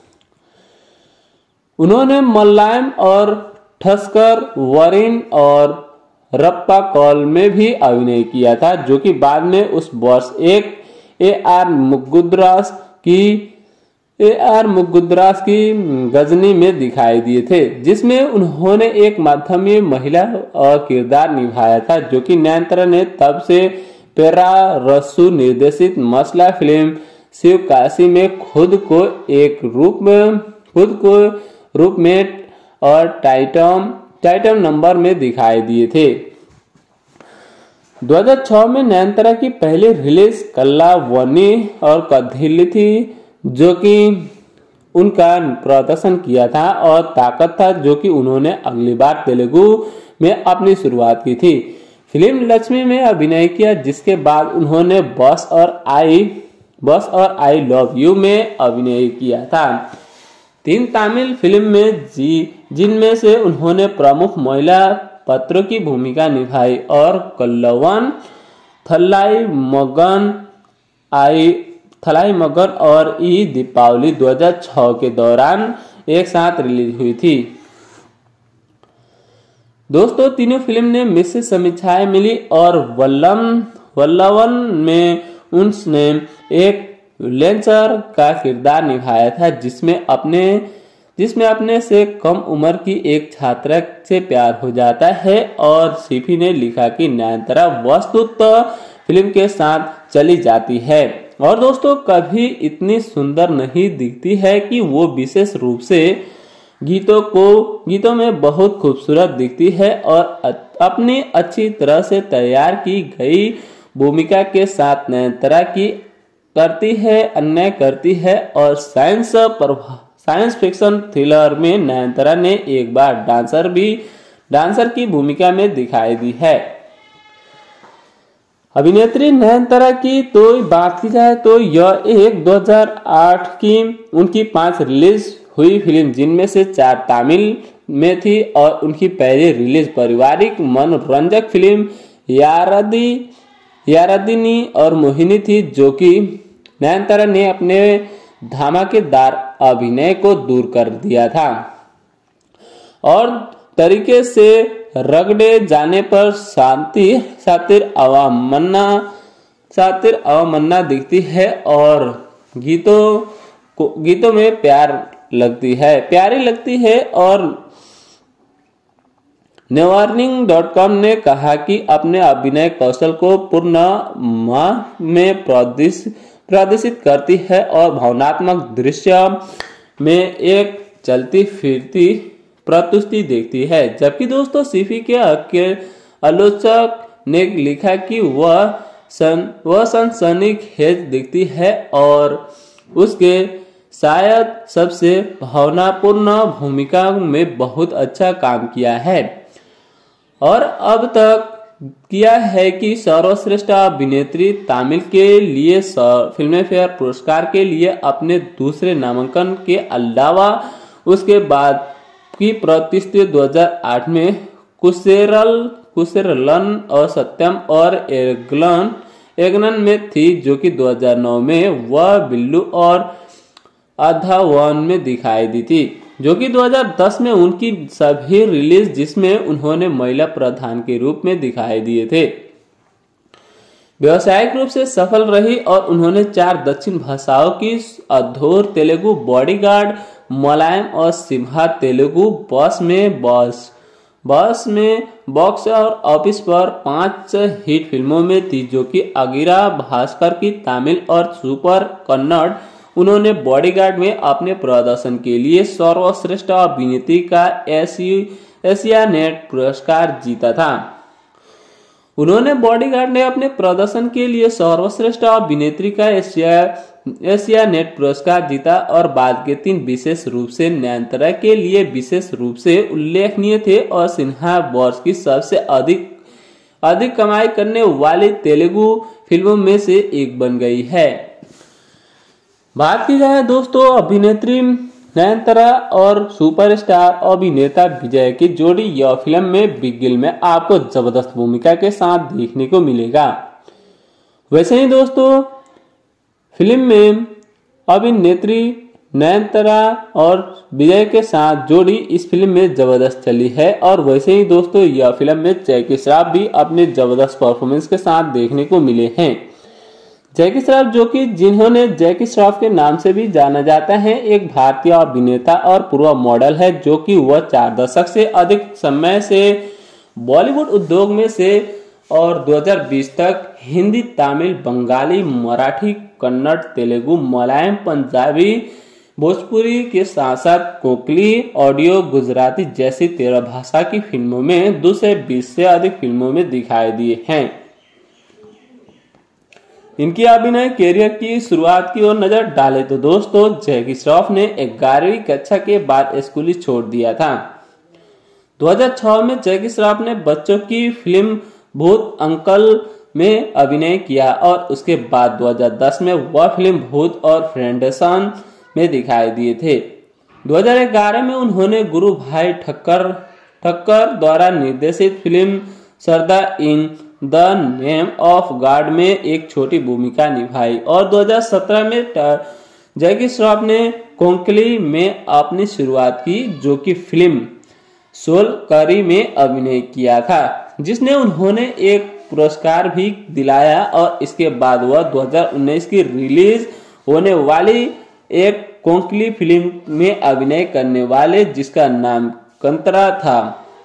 उन्होंने मलयालम और ठस्कर, वरिन और रप्पा कॉल में भी अभिनय किया था, जो कि बाद में उस वर्ष एक ए आर मुगुद्रास की ए आर मुगुद्रास की गजनी में दिखाई दिए थे, जिसमें उन्होंने एक माध्यमिक महिला किरदार निभाया था, जो कि नयनतारा ने तब से पेरा रसू निर्देशित मसला फिल्म शिवकाशी में खुद को एक रूप में खुद को रूप में और टाइटम टाइटम नंबर में दिखाई दिए थे। दो हज़ार छह में नयनतारा की पहली रिलीज कल्ला वनी और कथिली थी, जो कि उनका प्रदर्शन किया था, और ताकत था, जो कि उन्होंने अगली बार तेलुगु में अपनी शुरुआत की थी। फिल्म लक्ष्मी में अभिनय किया, जिसके बाद उन्होंने बस और आई बस और आई लव यू में अभिनय किया था। तीन तमिल फिल्म में जी जिनमें से उन्होंने प्रमुख महिला पात्रों की भूमिका निभाई, और कल्लवन, थल्लाई मगन आई थलाई मगन और ई दीपावली दो हज़ार छह के दौरान एक साथ रिलीज हुई थी। दोस्तों तीनों फिल्म ने मिश्रित समीक्षाएं मिली, और वल्लम वल्लवन में उसने एक लेंचर का किरदार निभाया था, जिसमें अपने जिसमें अपने से कम उम्र की एक छात्रा से प्यार हो जाता है। और सीफी ने लिखा कि नयनतारा वस्तुतः फिल्म के साथ चली जाती है, और दोस्तों कभी इतनी सुंदर नहीं दिखती है कि वो विशेष रूप से गीतों को गीतों में बहुत खूबसूरत दिखती है, और अपनी अच्छी तरह से तैयार की गई भूमिका के साथ नयनतारा की करती है अन्याय करती है। और साइंस साइंस फिक्शन थ्रिलर में नयनतारा ने एक बार डांसर भी डांसर की भूमिका में दिखाई दी है। अभिनेत्री नयनतारा की तो बात की जाए तो यह एक दो हज़ार आठ की उनकी पांच रिलीज हुई फिल्म, जिनमें से चार तमिल में थी, और उनकी पहली रिलीज पारिवारिक मनोरंजक फिल्म यारदी यारदिनी और मोहिनी थी, जो कि नयनतारा ने अपने धमाकेदार अभिनय को दूर कर दिया था, और तरीके से रगड़े जाने पर शांति सातिर अवमन्ना सातिर अवमन्ना दिखती है, और गीतों को गीतों में प्यार लगती है प्यारी लगती है। और नेवार्निंग डॉट कॉम ने कहा कि अपने अभिनय कौशल को पूर्ण माह में प्रदर्शित करती है, और भावनात्मक दृश्य में एक चलती फिरती प्रस्तुति देखती है। जबकि दोस्तों सीफी के आलोचक ने लिखा कि वह सन वह सनसनीखेज दिखती है, और उसके शायद सबसे भावनापूर्ण भूमिका में बहुत अच्छा काम किया है, और अब तक किया है कि सर्वश्रेष्ठ अभिनेत्री तमिल के लिए फिल्मफेयर पुरस्कार के लिए अपने दूसरे नामांकन के अलावा उसके बाद की प्रतिष्ठित दो हज़ार आठ में कुसेरल कुसेरलन और सत्यम और एगलन एगनन में थी, जो कि दो हज़ार नौ में वह बिल्लू और अधावन में दिखाई दी थी, जो कि दो हज़ार दस में उनकी सभी रिलीज जिसमें उन्होंने महिला प्रधान के रूप में दिखाई दिए थे व्यावसायिक रूप से सफल रही, और उन्होंने चार दक्षिण भाषाओं की अधूर तेलुगु, बॉडीगार्ड मलयालम और सिम्हा तेलुगु, बस में बस बॉस में बॉक्स और ऑफिस पर पांच हिट फिल्मों में थी, जो कि अगिरा भास्कर की तमिल और सुपर कन्नड़। उन्होंने बॉडीगार्ड में अपने प्रदर्शन के लिए सर्वश्रेष्ठ अभिनेत्री का एशिया नेट पुरस्कार जीता था। उन्होंने बॉडीगार्ड ने अपने प्रदर्शन के लिए सर्वश्रेष्ठ अभिनेत्री का एशिया एशिया नेट पुरस्कार जीता और बाद के तीन विशेष रूप से नयनतारा के लिए विशेष रूप से उल्लेखनीय थे और सिन्हा वर्ष की सबसे अधिक अधिक कमाई करने वाली तेलुगु फिल्मों में से एक बन गई है। बात की जाए दोस्तों अभिनेत्री नयनतारा और सुपरस्टार अभिनेता विजय की जोड़ी यह फिल्म में बिग गिल में आपको जबरदस्त भूमिका के साथ देखने को मिलेगा। वैसे ही दोस्तों फिल्म में अभिनेत्री नयनतारा और विजय के साथ जोड़ी इस फिल्म में जबरदस्त चली है और वैसे ही दोस्तों यह फिल्म में जैकी श्रॉफ भी अपने जबरदस्त परफॉर्मेंस के साथ देखने को मिले हैं। जैकी श्रॉफ जो कि जिन्होंने जैकी श्रॉफ के नाम से भी जाना जाता है, एक भारतीय अभिनेता और पूर्व मॉडल है, जो कि वह चार दशक से अधिक समय से बॉलीवुड उद्योग में से और दो हज़ार बीस तक हिंदी, तमिल, बंगाली, मराठी, कन्नड़, तेलुगु, मलयालम, पंजाबी, भोजपुरी के साथ साथ कोंकणी, ऑडियो, गुजराती जैसी तेरह भाषा की फिल्मों में दो सौ बीस से अधिक फिल्मों में दिखाई दिए हैं। इनकी अभिनय कैरियर की शुरुआत की ओर नजर डाले तो दोस्तों जैकी श्रॉफ ने ग्यारहवीं कक्षा के बाद स्कूल छोड़ दिया था। दो हज़ार छह में जैकी श्रॉफ ने बच्चों की फिल्म भूत अंकल में अभिनय किया और उसके बाद दो हज़ार दस में वह फिल्म भूत और फ्रेंडसन में दिखाई दिए थे। दो हज़ार ग्यारह में उन्होंने गुरु भाई ठक्कर ठक्कर द्वारा निर्देशित film Sardar in the name of God में एक छोटी भूमिका निभाई और दो हज़ार सत्रह में जैकी श्रॉफ ने कोंकणी में अपनी शुरुआत की, जो कि फिल्म सोल करी में अभिनय किया था, जिसने उन्होंने एक पुरस्कार भी दिलाया और इसके बाद वह दो हज़ार उन्नीस की रिलीज होने वाली एक कोंकणी फिल्म में अभिनय करने वाले जिसका नाम कंतरा था।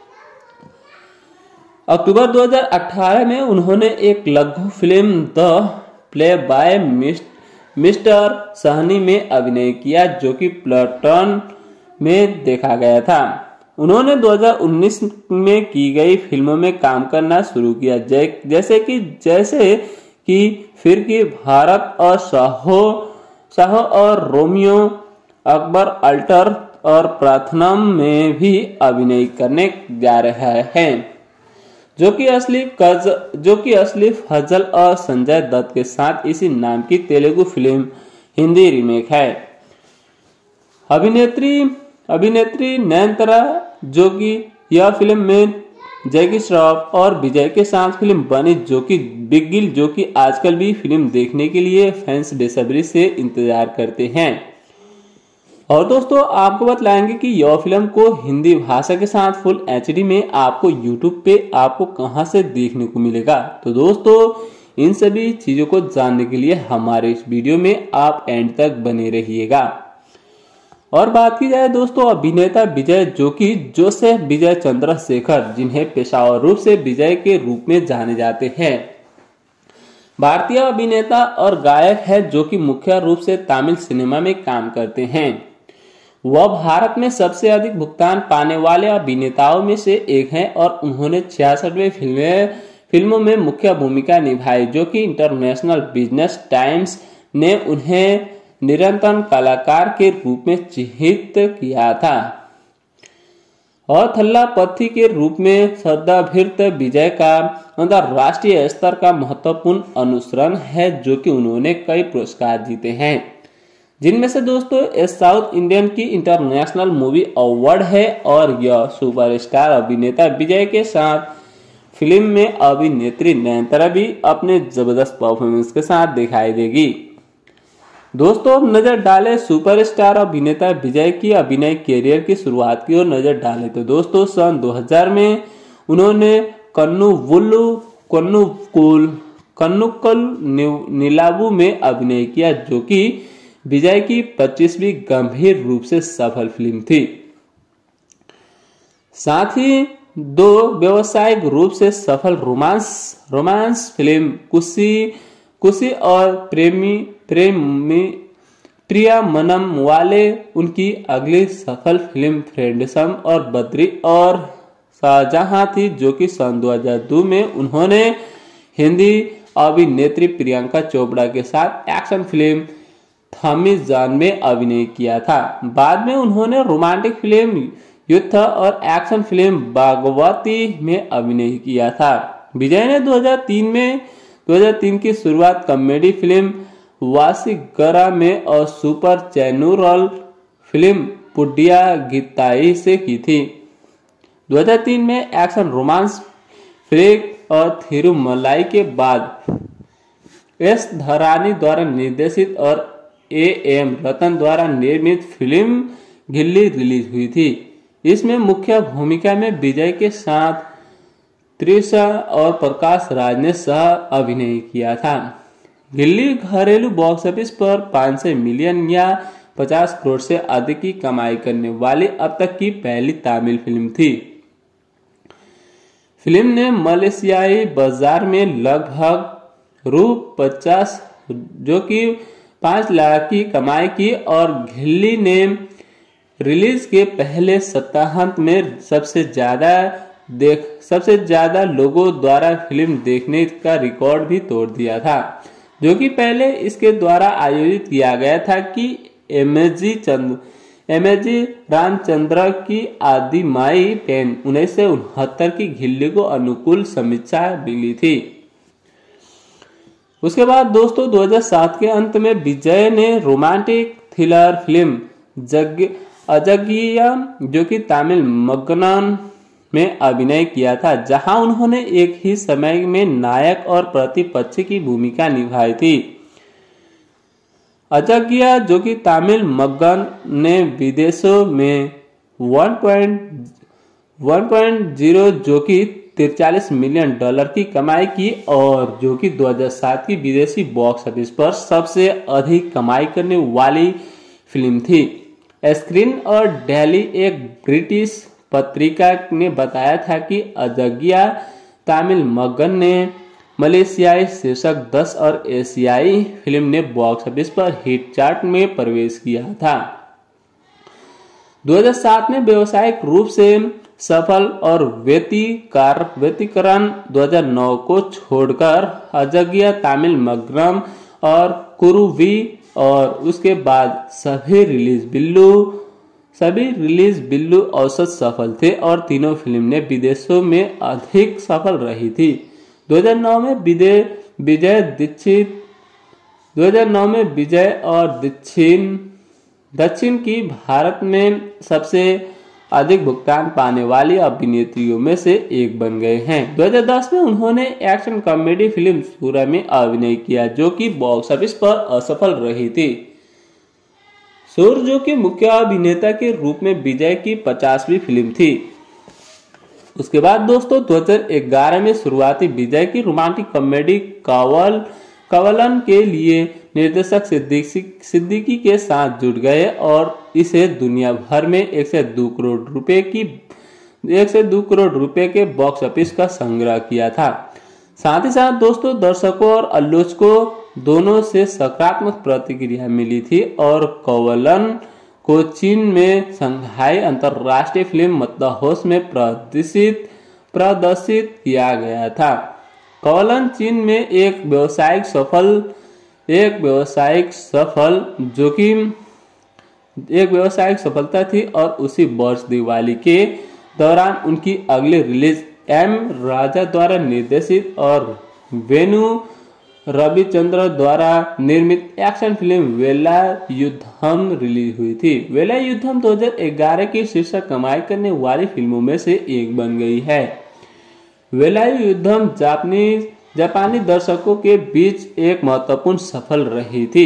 अक्टूबर दो हज़ार अठारह में उन्होंने एक लघु film the play by mister Sahni में अभिनय किया, जो कि प्लटन में देखा गया था। उन्होंने दो हज़ार उन्नीस में की गई फिल्मों में काम करना शुरू किया, जैसे कि जैसे कि फिर की भारत और साहो साहो और रोमियो, अकबर अल्टर और प्रार्थनम में भी अभिनय करने जा रहा है, जो कि असली कज जो कि असली फजल और संजय दत्त के साथ इसी नाम की तेलुगु फिल्म हिंदी रीमेक है। अभिनेत्री अभिनेत्री नयनतारा जो कि यह फिल्म में जैकी श्रॉफ और विजय के साथ फिल्म बनी, जो कि बिग गिल, जो कि आजकल भी फिल्म देखने के लिए फैंस बेसब्री से इंतजार करते हैं। और दोस्तों आपको बतलाएंगे कि यह फिल्म को हिंदी भाषा के साथ फुल एचडी में आपको यूट्यूब पे आपको कहां से देखने को मिलेगा। तो दोस्तों इन सभी चीजों को जानने के लिए हमारे इस वीडियो में आप एंड तक बने रहिएगा। और बात की जाए दोस्तों अभिनेता विजय, जो कि जोसेफ विजय चंद्रशेखर, जिन्हें पेशेवर रूप से विजय के रूप में जाने जाते हैं, भारतीय अभिनेता और गायक है, जो कि मुख्य रूप से तमिल सिनेमा में काम करते हैं। वह भारत में सबसे अधिक भुगतान पाने वाले अभिनेताओं में से एक हैं और उन्होंने छियासठवें फिल्में फिल्मों में मुख्य भूमिका निभाई, जो कि इंटरनेशनल बिजनेस टाइम्स ने उन्हें निरंतर कलाकार के रूप में चिन्हित किया था। और थल्लापथी के रूप में सदाभिर्त विजय का अंतरराष्ट्रीय स्तर का महत्वपूर्ण अनुसरण है, जो कि उन्होंने कई पुरस्कार जीते हैं, जिनमें से दोस्तों ए साउथ इंडियन की इंटरनेशनल मूवी अवार्ड है। और यह सुपरस्टार अभिनेता विजय के साथ फिल्म में अभिनेत्री नयनतारा भी अपने जबरदस्त परफॉर्मेंस के साथ दिखाई देगी। दोस्तों अब नजर डालें सुपरस्टार अभिनेता विजय की अभिनय कैरियर की शुरुआत की ओर नजर डालें तो दोस्तों सन दो हज़ार में उन्होंने कन्नुवुल्लु कन्नुकुल कन्नुक्कल निलावु में अभिनय किया, जो कि विजय की पच्चीसवीं गंभीर रूप से सफल फिल्म थी। साथ ही दो व्यावसायिक रूप से सफल रोमांस रोमांस फिल्म कुशी कुशी और प्रेमी प्रेमी प्रिया मनम वाले उनकी अगली सफल फिल्म फ्रेंडसम और बद्री और शाहजहां थी, जो कि सन दो हज़ार दो में उन्होंने हिंदी अभिनेत्री प्रियंका चोपड़ा के साथ एक्शन फिल्म थमी जान में अभिनय किया था। बाद में उन्होंने रोमांटिक फिल्म युद्ध और एक्शन फिल्म बागवती में अभिनय किया था। विजय ने दो हज़ार तीन में दो हज़ार तीन की शुरुआत कॉमेडी फिल्म वासीगरा में और सुपर चैनुरल फिल्म पुड्डिया गीताई से की थी। दो हज़ार तीन में एक्शन रोमांस फ्लिक और थिरुमलाई के बाद एस धरानी द्वारा निर्देशित और ए एम रतन द्वारा निर्मित फिल्म गिल्ली रिलीज हुई थी। इसमें मुख्य भूमिका में विजय के साथ त्रिशा और प्रकाश राज ने सह अभिनय किया था। गिल्ली घरेलू बॉक्स ऑफिस पर पाँच सौ मिलियन या पचास करोड़ से अधिक की कमाई करने वाली अब तक की पहली तमिल फिल्म थी। फिल्म ने मलेशियाई बाजार में लगभग रू पचास जो कि पांच लाख की कमाई की और गिल्ली ने रिलीज के पहले सप्ताहांत में सबसे ज्यादा देख सबसे ज्यादा लोगों द्वारा फिल्म देखने का रिकॉर्ड भी तोड़ दिया था, जो कि पहले इसके द्वारा आयोजित किया गया था कि एमजी चंद एमजी रामचंद्र की आदि माई पेन उन्नीस सौ उनहत्तर की गिल्ली को अनुकूल समीक्षा मिली थी। उसके बाद दोस्तों दो हज़ार सात के अंत में विजय ने रोमांटिक थ्रिलर फिल्म जग अजगिया जो कि तमिल मग्गन में अभिनय किया था, जहां उन्होंने एक ही समय में नायक और प्रतिपक्ष की भूमिका निभाई थी। अजगिया जो कि तमिल मग्गन ने विदेशों में एक पॉइंट ज़ीरो जो कि तिरचालीस मिलियन डॉलर की कमाई की और जो कि दो हज़ार सात की विदेशी बॉक्स ऑफिस पर सबसे अधिक कमाई करने वाली फिल्म थी। स्क्रीन और डेली एक ब्रिटिश पत्रिका ने बताया था कि अजगिया तमिल मग्गन ने मलेशियाई शीर्षक दस और एशियाई फिल्म ने बॉक्स ऑफिस पर हिट चार्ट में प्रवेश किया था। दो हज़ार सात में व्यावसायिक रूप से सफल और व्यतिकार व्यतिकरण दो हज़ार नौ को छोड़कर अजगिया तमिल मग्गन और कुरुवी और उसके बाद सभी रिलीज बिल्लू सभी रिलीज बिल्लू औसत सफल थे और तीनों फिल्म ने विदेशों में अधिक सफल रही थी। दो हज़ार नौ में विजय विजय दीक्षित दो हज़ार नौ में विजय और दक्षिण दक्षिण की भारत में सबसे अधिक भुगतान पाने वाली अभिनेत्रियों में से एक बन गए हैं। दो हज़ार दस में उन्होंने एक्शन कॉमेडी फिल्म सूरा में अभिनय किया, जो कि बॉक्स ऑफिस पर असफल रही थी। सूर जो कि मुख्य अभिनेता के रूप में विजय की पचासवीं फिल्म थी। उसके बाद दोस्तों दो हज़ार ग्यारह में शुरुआती विजय की रोमांटिक कॉमेडी कवल कवलन के लिए निर्देशक सिद्दीकी के साथ जुट गए और इसे दुनिया भर में एक से दो करोड़ रुपए की एक से दो करोड़ रुपए के बॉक्स ऑफिस का संग्रह किया था। साथ ही साथ दोस्तों दर्शकों और आलोचकों दोनों से सकारात्मक प्रतिक्रिया मिली थी और कवलन को चीन में शंघाई अंतरराष्ट्रीय फिल्म महोत्सव में प्रदर्शित प्रदर्शित किया गया था। कवलन चीन में एक व्यावसायिक सफल एक व्यावसायिक सफल जो कि एक व्यावसायिक सफलता थी और उसी वर्ष दिवाली के दौरान उनकी अगली रिलीज एम राजा द्वारा निर्देशित और वेणु रविचंद्र द्वारा निर्मित एक्शन फिल्म वेला युद्धम रिलीज हुई थी। वेला युद्धम दो हज़ार ग्यारह की शीर्ष कमाई करने वाली फिल्मों में से एक बन गई है। वेला युद्धम जापानी जापानी दर्शकों के बीच एक महत्वपूर्ण सफल रही थी।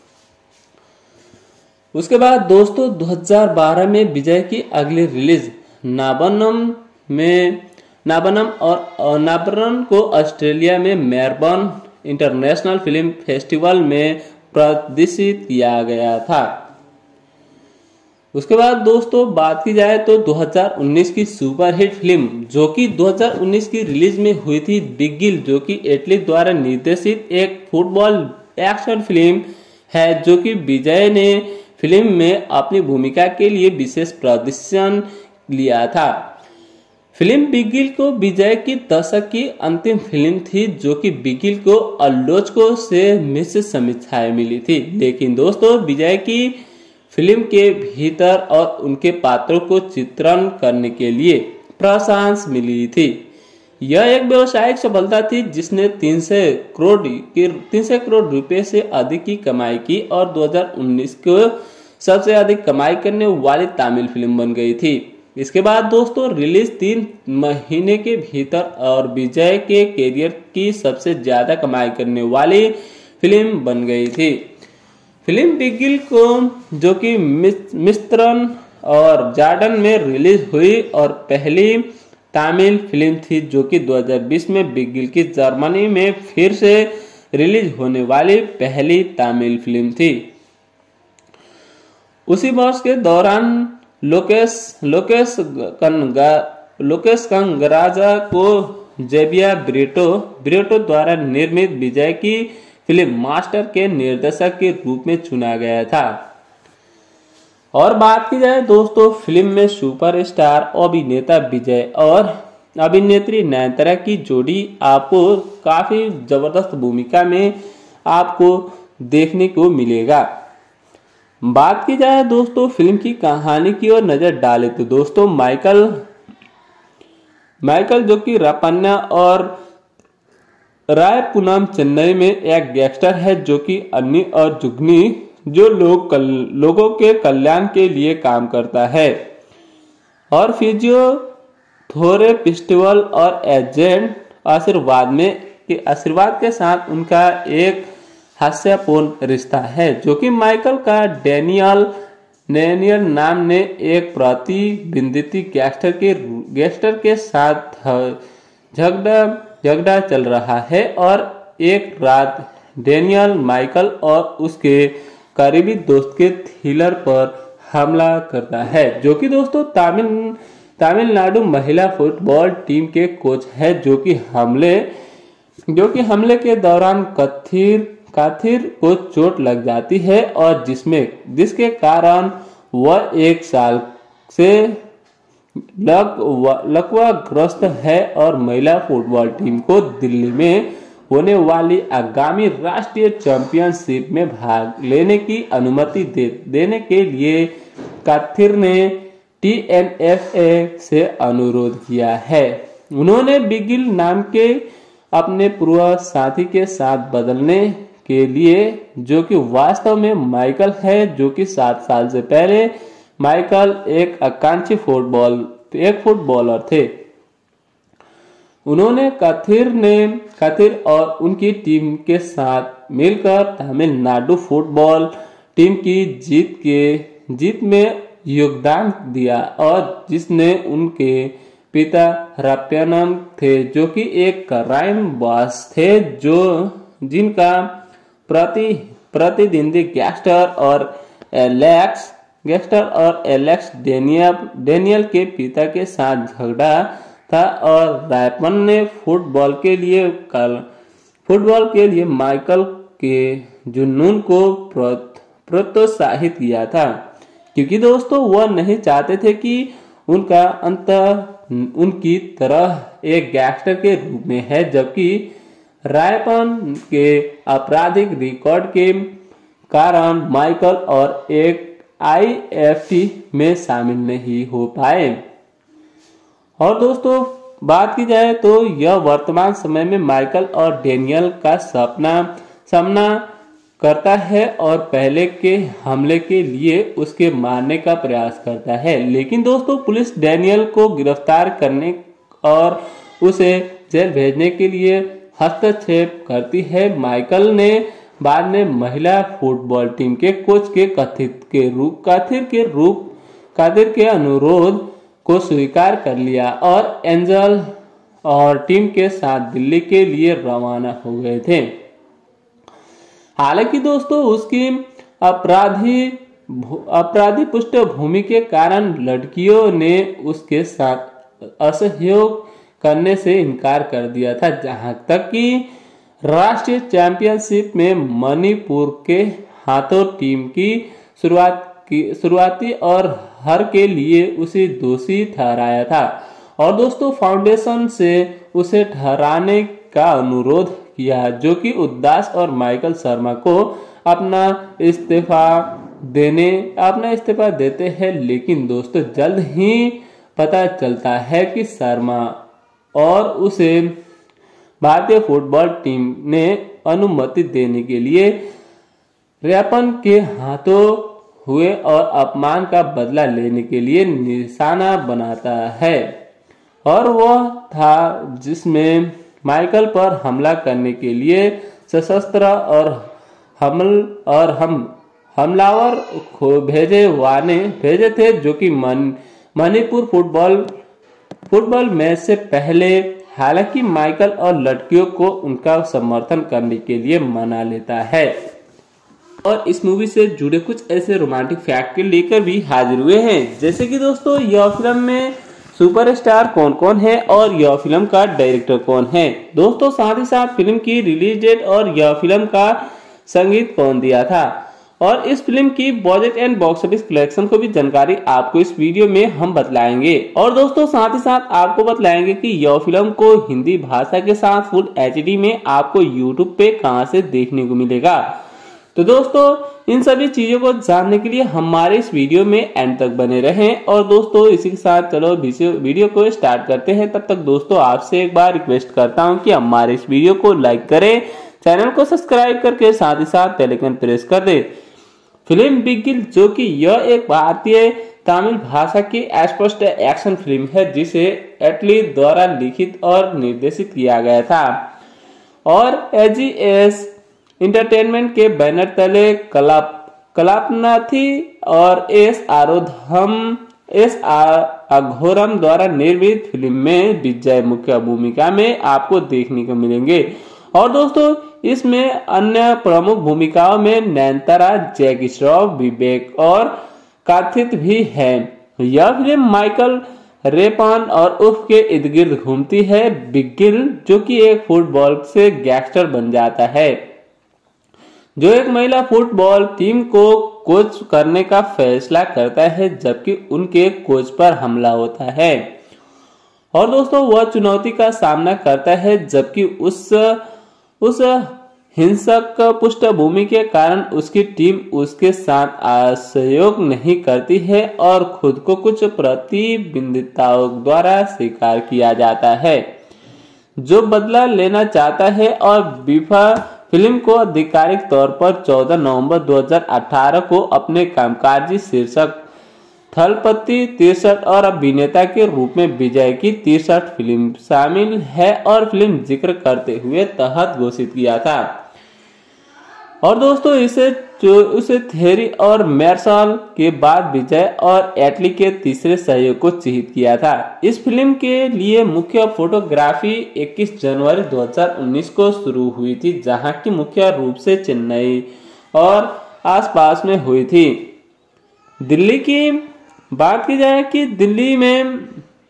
उसके बाद दोस्तों दो हज़ार बारह में विजय की अगली रिलीज नाबनम में नाबनम और नाबरन को ऑस्ट्रेलिया में मेलबर्न इंटरनेशनल फिल्म फेस्टिवल में प्रदर्शित किया गया था। उसके बाद दोस्तों बात की जाए तो दो हज़ार उन्नीस की सुपरहिट फिल्म जो कि दो हज़ार उन्नीस की रिलीज में हुई थी बिग गिल, जो कि एटली द्वारा निर्देशित एक फुटबॉल एक्शन फिल्म है, जो कि विजय ने फिल्म में अपनी भूमिका के लिए विशेष प्रदर्शन लिया था। फिल्म बिग गिल को विजय की दशक की अंतिम फिल्म थी, जो कि बिग गिल को आलोचकों से मिश्रित समीक्षाएं मिली थी, लेकिन दोस्तों विजय की फिल्म के भीतर और उनके पात्रों को चित्रण करने के लिए प्रशंसा मिली थी। यह एक व्यावसायिक सफलता थी जिसने तीन सौ करोड़ की तीन सौ करोड़ रुपए से अधिक की कमाई की और दो हज़ार उन्नीस को सबसे अधिक कमाई करने वाली तमिल फिल्म बन गई थी। इसके बाद दोस्तों रिलीज तीन महीने के भीतर और विजय के कैरियर की सबसे ज्यादा कमाई करने वाली फिल्म बन गई थी। फिल्म बिग गिल को जो कि मिस्त्रन और जॉर्डन में रिलीज हुई और पहली तमिल फिल्म थी, जो कि दो हज़ार बीस में बिग गिल की जर्मनी में फिर से रिलीज होने वाली पहली तमिल फिल्म थी। उसी वर्ष के दौरान लोकेश लोकेश कनगा लोकेश कंगराजा को जेबिया ब्रेटो ब्रेटो द्वारा निर्मित विजय की फिल्म मास्टर के निर्देशक के रूप में चुना गया था। और बात की जाए दोस्तों फिल्म में सुपरस्टार अभिनेता विजय और अभिनेत्री नयनतारा की जोड़ी आपको काफी जबरदस्त भूमिका में आपको देखने को मिलेगा। बात की जाए दोस्तों फिल्म की कहानी की ओर नजर डाले तो दोस्तों माइकल माइकल जो कि रापन्ना और रायपुनम चेन्नई में एक गैंगस्टर है, जो कि अन्नी और जुगनी जो लोग कल, लोगों के कल्याण के लिए काम करता है और फिजियो थोरे फेस्टिवल और एजेंट आशीर्वाद में के आशीर्वाद के साथ उनका एक हास्यपूर्ण रिश्ता है, जो कि माइकल का डैनियल डैनियल नाम ने एक प्रतिबंधित गैंगस्टर के गैंगस्टर के साथ झगड़ा झगड़ा चल रहा है और एक रात डैनियल माइकल और उसके करीबी दोस्त के थ्रिलर पर हमला करता है, जो कि दोस्तों तमिल तमिलनाडु महिला फुटबॉल टीम के कोच है, जो कि हमले जो कि हमले के दौरान कथिर काथिर को चोट लग जाती है और जिसमें जिसके कारण वह एक साल से लक लकवाग्रस्त है और महिला फुटबॉल टीम को दिल्ली में होने वाली आगामी राष्ट्रीय चैंपियनशिप में भाग लेने की अनुमति दे, देने के लिए काथिर ने टी एन एफ ए से अनुरोध किया है। उन्होंने बिग गिल नाम के अपने पूर्व साथी के साथ बदलने के लिए, जो कि वास्तव में माइकल है, जो कि सात साल से पहले माइकल एक आकांक्षी फुटबॉल एक फुटबॉलर थे। उन्होंने काथिर ने काथिर और उनकी टीम के साथ मिलकर तमिलनाडु फुटबॉल टीम की जीत के जीत में योगदान दिया और जिसने उनके पिता राप्यानम थे, जो कि एक क्राइम बॉस थे, जो जिनका प्रति प्रतिद्वंदी गैंगस्टर और एलेक्स गैंगस्टर और एलेक्स डेनियल डेनियल के पिता के साथ झगड़ा था और रायपन ने फुटबॉल के लिए कल फुटबॉल के लिए माइकल के जुनून को प्रोत्साहित किया था, क्योंकि दोस्तों वह नहीं चाहते थे कि उनका अंत उनकी तरह एक गैंगस्टर के रूप में है, जबकि रायपन के आपराधिक रिकॉर्ड के कारण माइकल और एक आई एफ टी में शामिल नहीं हो पाए। और दोस्तों बात की जाए तो यह वर्तमान समय में माइकल और डेनियल का सपना सामना करता है और पहले के हमले के लिए उसके मारने का प्रयास करता है, लेकिन दोस्तों पुलिस डेनियल को गिरफ्तार करने और उसे जेल भेजने के लिए हस्तक्षेप करती है। माइकल ने बाद में महिला फुटबॉल टीम के कोच के कथित के रूप काथिर के रूप कादिर के अनुरोध को स्वीकार कर लिया और एंजल और टीम के साथ दिल्ली के लिए रवाना हो गए थे। हालांकि दोस्तों उसकी अपराधी अपराधी पृष्ठभूमि के कारण लड़कियों ने उसके साथ असहयोग करने से इनकार कर दिया था, जहां तक कि राष्ट्रीय चैंपियनशिप में मणिपुर के हाथों टीम की शुरुआत की शुरुआती और हार के लिए उसे दोषी ठहराया था और दोस्तों फाउंडेशन से उसे ठहराने का अनुरोध किया, जो कि उदास और माइकल शर्मा को अपना इस्तीफा देने अपना इस्तीफा देते हैं। लेकिन दोस्तों जल्द ही पता चलता है कि शर्मा और उसे भारतीय फुटबॉल टीम ने अनुमति देने के लिए रैपन के हाथों हुए और अपमान का बदला लेने के लिए निशाना बनाता है, और वह था जिसमें माइकल पर हमला करने के लिए सशस्त्र और हमल और हम हमलावर को भेजे वाने भेजे थे, जो कि मन मणिपुर फुटबॉल फुटबॉल मैच से पहले हालांकि माइकल और लड़कियों को उनका समर्थन करने के लिए मना लेता है। और इस मूवी से जुड़े कुछ ऐसे रोमांटिक फैक्ट के लेकर भी हाजिर हुए हैं, जैसे कि दोस्तों यह फिल्म में सुपरस्टार कौन कौन है और यह फिल्म का डायरेक्टर कौन है। दोस्तों साथ ही साथ फिल्म की रिलीज डेट और यह फिल्म का संगीत कौन दिया था, और इस फिल्म की budget and box office collection को भी जानकारी आपको इस वीडियो में हम बतलाएंगे। और दोस्तों साथ ही साथ आपको बतलाएंगे कि यह फिल्म को हिंदी भाषा के साथ फुल एच डी में आपको यूट्यूब पे कहां से देखने को मिलेगा। तो दोस्तों इन सभी चीजों को जानने के लिए हमारे इस वीडियो में एंड तक बने रहें। और दोस्तों इसी के साथ चलो वीडियो को स्टार्ट करते हैं। तब तक दोस्तों आपसे एक बार रिक्वेस्ट करता हूं कि हमारे इस वीडियो को लाइक करें, चैनल को सब्सक्राइब करके साथ ही साथ बेल आइकन प्रेस कर दे। फिल्म बिग गिल, जो कि यह एक भारतीय तमिल भाषा की स्पष्ट एक्शन फिल्म है, जिसे एटली द्वारा लिखित और निर्देशित किया गया था और एजीएस इंटरटेनमेंट के बैनर तले कलाप कलापनाथी और एस आरोधम एस अघोरम द्वारा निर्मित फिल्म में विजय मुख्य भूमिका में आपको देखने को मिलेंगे। और दोस्तों इसमें अन्य प्रमुख भूमिकाओं में नयनतारा, जैकी श्रॉफ, विवेक और कार्थिक भी है। यह फिल्म माइकल रेपन और उर्फ के इर्द गिर्द घूमती है। बिग गिल, जो कि एक फुटबॉल से गैंगस्टर बन जाता है, जो एक महिला फुटबॉल टीम को कोच करने का फैसला करता है, जबकि उनके कोच पर हमला होता है और दोस्तों वह चुनौती का सामना करता है, जबकि उस उस हिंसक पृष्ठभूमि के कारण उसकी टीम उसके साथ सहयोग नहीं करती है और खुद को कुछ प्रतिबंधिताओं द्वारा स्वीकार किया जाता है, जो बदला लेना चाहता है। और बीफा फिल्म को आधिकारिक तौर पर चौदह नवंबर दो हज़ार अठारह को अपने कामकाजी शीर्षक थलपति तिरसठ और अभिनेता के रूप में विजय की तिरसठ फिल्म शामिल है और फिल्म जिक्र करते हुए तहत घोषित किया था। और दोस्तों इसे उसे थेरी और मेरसाल के बाद विजय और एटली के तीसरे सहयोग को चिन्हित किया था। इस फिल्म के लिए मुख्य फोटोग्राफी इक्कीस जनवरी दो हज़ार उन्नीस को शुरू हुई थी, जहां की मुख्य रूप से चेन्नई और आसपास में हुई थी। दिल्ली की बात की जाए कि दिल्ली में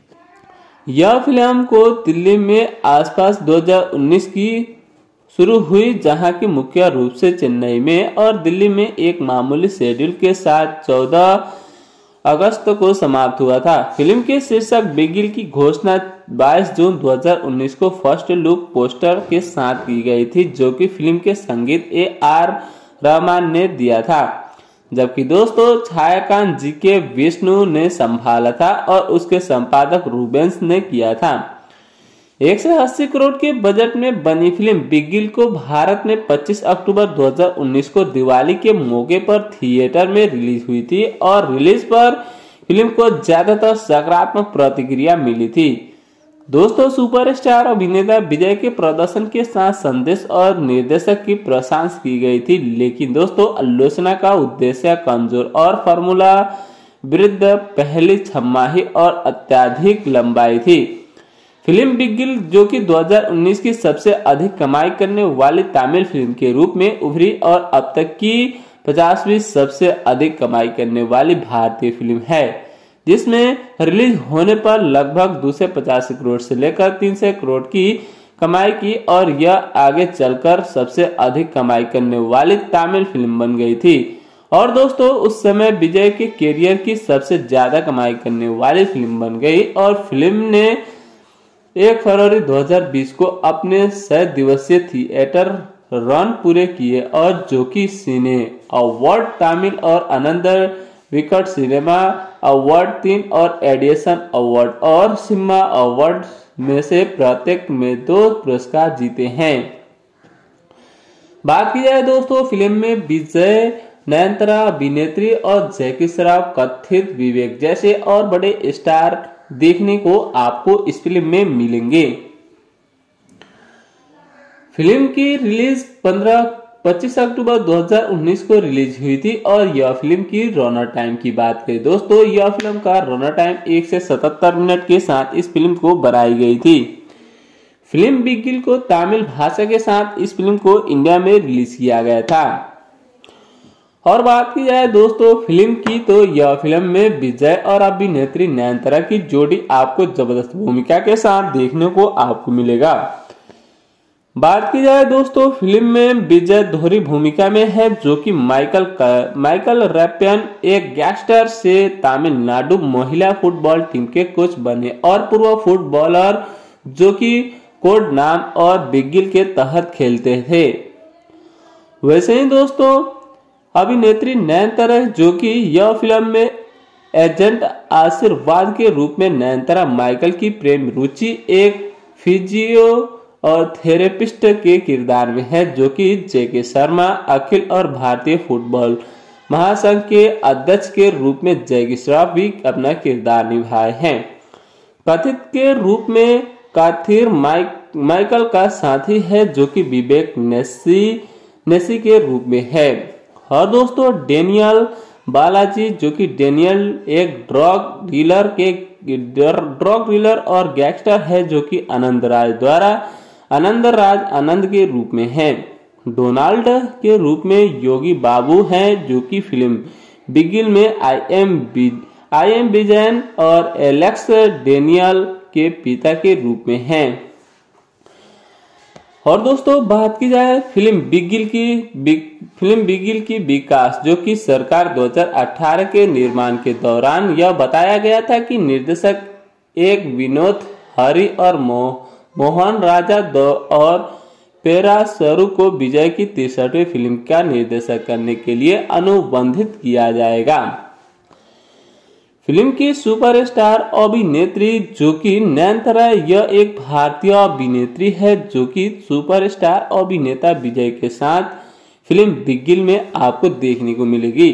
यह फिल्म को दिल्ली में आसपास दो हज़ार उन्नीस की शुरू हुई, जहां की मुख्य रूप से चेन्नई में और दिल्ली में एक मामूली शेड्यूल के साथ चौदह अगस्त को समाप्त हुआ था। फिल्म के शीर्षक बिग गिल की घोषणा बाईस जून दो हज़ार उन्नीस को फर्स्ट लुक पोस्टर के साथ की गई थी, जो कि फिल्म के संगीत ए आर रहमान ने दिया था, जबकि दोस्तों छायाकांत जी के विष्णु ने संभाला था और उसके संपादक रूबेंस ने किया था। एक सौ अस्सी करोड़ के बजट में बनी फिल्म बिग गिल को भारत में पच्चीस अक्टूबर दो हज़ार उन्नीस को दिवाली के मौके पर थिएटर में रिलीज हुई थी और रिलीज पर फिल्म को ज्यादातर सकारात्मक प्रतिक्रिया मिली थी। दोस्तों सुपरस्टार अभिनेता विजय के प्रदर्शन के साथ संदेश और निर्देशक की प्रशंसा की गई थी, लेकिन दोस्तों आलोचना का उद्देश्य कमजोर और फार्मूला विरुद्ध पहली छमाही और अत्यधिक लंबाई थी। फिल्म बिग गिल, जो कि दो हज़ार उन्नीस की सबसे अधिक कमाई करने वाली तमिल फिल्म के रूप में उभरी और अब तक की पचासवीं सबसे अधिक कमाई करने वाली भारतीय फिल्म है, जिसमें रिलीज होने पर लगभग दो सौ पचासी करोड़ से लेकर तीन सौ करोड़ की कमाई की और यह आगे चलकर सबसे अधिक कमाई करने वाली तमिल फिल्म बन गई थी। और दोस्तों उस समय विजय के करियर की सबसे ज्यादा कमाई करने वाली फिल्म बन गई और फिल्म ने एक फरवरी दो हज़ार बीस को अपने सौ दिवसीय थिएटर रन पूरे किए और जो कि सिने अवार्ड तमिल और आनंद विकट सिनेमा अवार्ड तीन और एडिशन अवार्ड और सिम्हा अवार्ड में से प्रत्येक में दो पुरस्कार जीते हैं। बात की जाए दोस्तों फिल्म में विजय, नयनतारा अभिनेत्री और जैकी श्रॉफ, कथित विवेक जैसे और बड़े स्टार देखने को आपको इस फिल्म में मिलेंगे। फिल्म की रिलीज पंद्रह पच्चीस अक्टूबर दो हज़ार उन्नीस को रिलीज हुई थी और यह फिल्म की रनर टाइम की बात करें दोस्तों, यह फिल्म का रनर टाइम एक से सतहत्तर मिनट के साथ इस फिल्म को बनाई गई थी। फिल्म बिग गिल को तमिल भाषा के साथ इस फिल्म को इंडिया में रिलीज किया गया था। और बात की जाए दोस्तों फिल्म की, तो यह फिल्म में विजय और अभिनेत्री नयनतारा की जोड़ी आपको जबरदस्त भूमिका के साथ देखने को आपको मिलेगा। बात की जाए दोस्तों फिल्म में विजय दोहरी भूमिका में है, जो कि माइकल माइकल रैपियन एक गैंगस्टर से तमिलनाडु महिला फुटबॉल टीम के कोच बने और पूर्व फुटबॉलर जो कि कोड नाम और बिग गिल के तहत खेलते थे। वैसे ही दोस्तों अभिनेत्री नयनतारा जो कि यह फिल्म में एजेंट आशीर्वाद के रूप में नयनतारा माइकल की प्रेम रुचि एक फिजियो और थेरेपिस्ट के किरदार में है, जो कि जेके शर्मा अखिल और भारतीय फुटबॉल महासंघ के अध्यक्ष के रूप में जैकी श्रॉफ भी अपना किरदार निभाए हैं। कथित के रूप में काथिर माइक माइकल का साथी है, जो कि विवेक नेसी नेसी के रूप में है। और दोस्तों डेनियल बालाजी जो कि डेनियल एक ड्रग डीलर के ड्रग डीलर और गैंगस्टर है, जो कि आनंद राज द्वारा आनंद राज आनंद के रूप में है। डोनाल्ड के रूप में योगी बाबू हैं, जो कि फिल्म बिग गिल में I M I M Vijayan और एलेक्स डेनियल के पिता के रूप में हैं। और दोस्तों बात की जाए फिल्म बिग गिल की बिग फिल्म बिग गिल की विकास, जो कि सरकार दो हज़ार अठारह के निर्माण के दौरान यह बताया गया था कि निर्देशक एक विनोद हरि और मोह मोहन राजा दो और पेरा सरू को विजय की तिरसठवीं फिल्म का निर्देशन करने के लिए अनुबंधित किया जाएगा। फिल्म की सुपरस्टार अभिनेत्री जो कि नयनतारा यह एक भारतीय अभिनेत्री है, जो कि सुपरस्टार अभिनेता विजय के साथ फिल्म बिग गिल में आपको देखने को मिलेगी।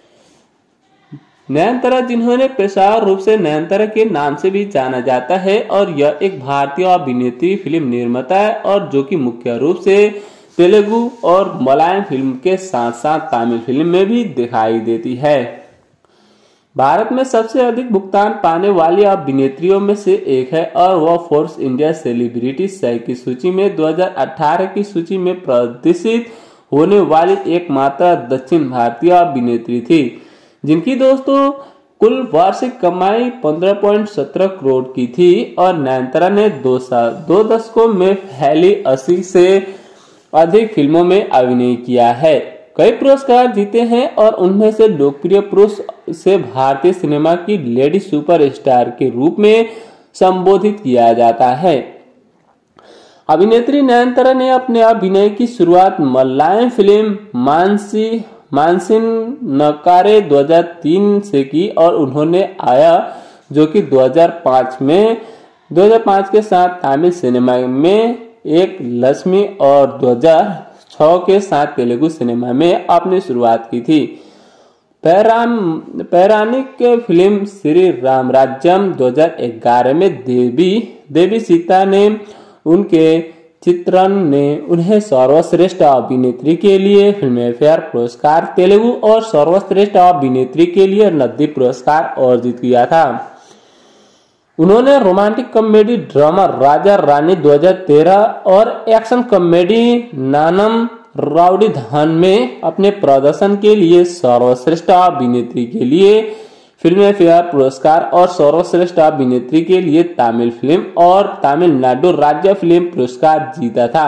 नयनतारा जिन्होंने पेशेवर रूप से नयनतारा के नाम से भी जाना जाता है और यह एक भारतीय अभिनेत्री फिल्म निर्माता है और जो कि मुख्य रूप से तेलुगु और मलयालम फिल्म के साथ साथ तमिल फिल्म में भी दिखाई देती है। भारत में सबसे अधिक भुगतान पाने वाली अभिनेत्रियों में से एक है और वह फोर्ब्स इंडिया सेलिब्रिटी सौ की सूची में दो हज़ार अठारह की सूची में प्रदर्शित होने वाली एकमात्र दक्षिण भारतीय अभिनेत्री थी, जिनकी दोस्तों कुल वार्षिक कमाई पंद्रह पॉइंट सत्रह करोड़ की थी और नयनतारा ने दो साल दो दशकों में फैली अस्सी से अधिक फिल्मों में अभिनय किया है, कई पुरस्कार जीते हैं और उनमें से लोकप्रिय पुरुष से भारतीय सिनेमा की लेडी सुपरस्टार के रूप में संबोधित किया जाता है। अभिनेत्री नयनतारा ने अपने अभिनय की शुरुआत मलयालम फिल्म मानसी मानसिन नकारे दो हज़ार तीन से की और उन्होंने आया जो कि दो हज़ार पाँच में दो हज़ार पाँच के साथ तमिल सिनेमा में एक लक्ष्मी और दो हज़ार छह के साथ तेलुगु सिनेमा में अपनी शुरुआत की थी। पैराम पौराणिक फिल्म श्री राम राज्यम दो हज़ार ग्यारह में देवी देवी सीता ने उनके चित्रण ने उन्हें सर्वश्रेष्ठ अभिनेत्री के लिए फिल्म फेयर पुरस्कार तेलुगु और सर्वश्रेष्ठ अभिनेत्री के लिए नंदी पुरस्कार अर्जित किया था। उन्होंने romantic comedy drama Raja Rani दो हज़ार तेरह और एक्शन कॉमेडी नानम राउडी धन में अपने प्रदर्शन के लिए सर्वश्रेष्ठ अभिनेत्री के लिए फिल्म फेयर पुरस्कार और सर्वश्रेष्ठ अभिनेत्री के लिए तमिल फिल्म और तमिलनाडु राज्य फिल्म पुरस्कार जीता था।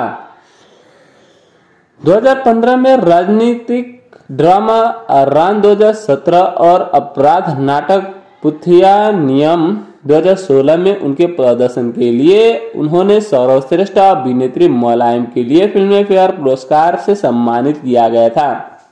दो हज़ार पंद्रह में राजनीतिक ड्रामा रान दो हज़ार सत्रह और अपराध नाटक पुथिया नियम दो हज़ार सोलह में उनके प्रदर्शन के लिए उन्होंने सर्वश्रेष्ठ अभिनेत्री मलयालम के लिए फिल्म फेयर पुरस्कार से सम्मानित किया गया था।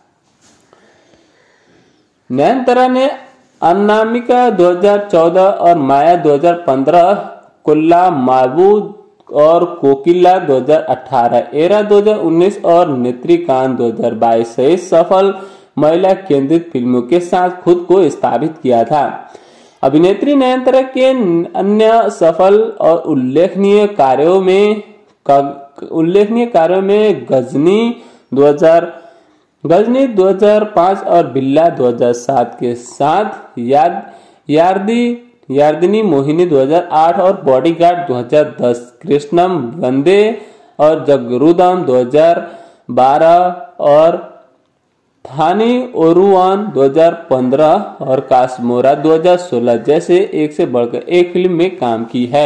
नयनतारा ने अनामिका दो हज़ार चौदह और माया दो हज़ार पंद्रह, कुल्ला माबूद और कोकिला दो हज़ार अठारह, एरा दो हज़ार उन्नीस और नेत्रिकांत दो हज़ार बाईस सहित सफल महिला केंद्रित फिल्मों के साथ खुद को स्थापित किया था। अभिनेत्री नयनतारा के अन्य सफल और उल्लेखनीय कार्यों में उल्लेखनीय कार्यों में गजनी दो हज़ार गजनी दो हज़ार पाँच और बिल्ला दो हज़ार सात के साथ याद यार्दी यार्दिनी मोहिनी दो हज़ार आठ और बॉडीगार्ड दो हज़ार दस, कृष्णम वंदे और जगरुदम दो हज़ार बारह और थानी ओरुवान दो हज़ार पंद्रह और काश्मोरा दो हज़ार सोलह जैसे एक से बढ़कर एक फिल्म में काम की है।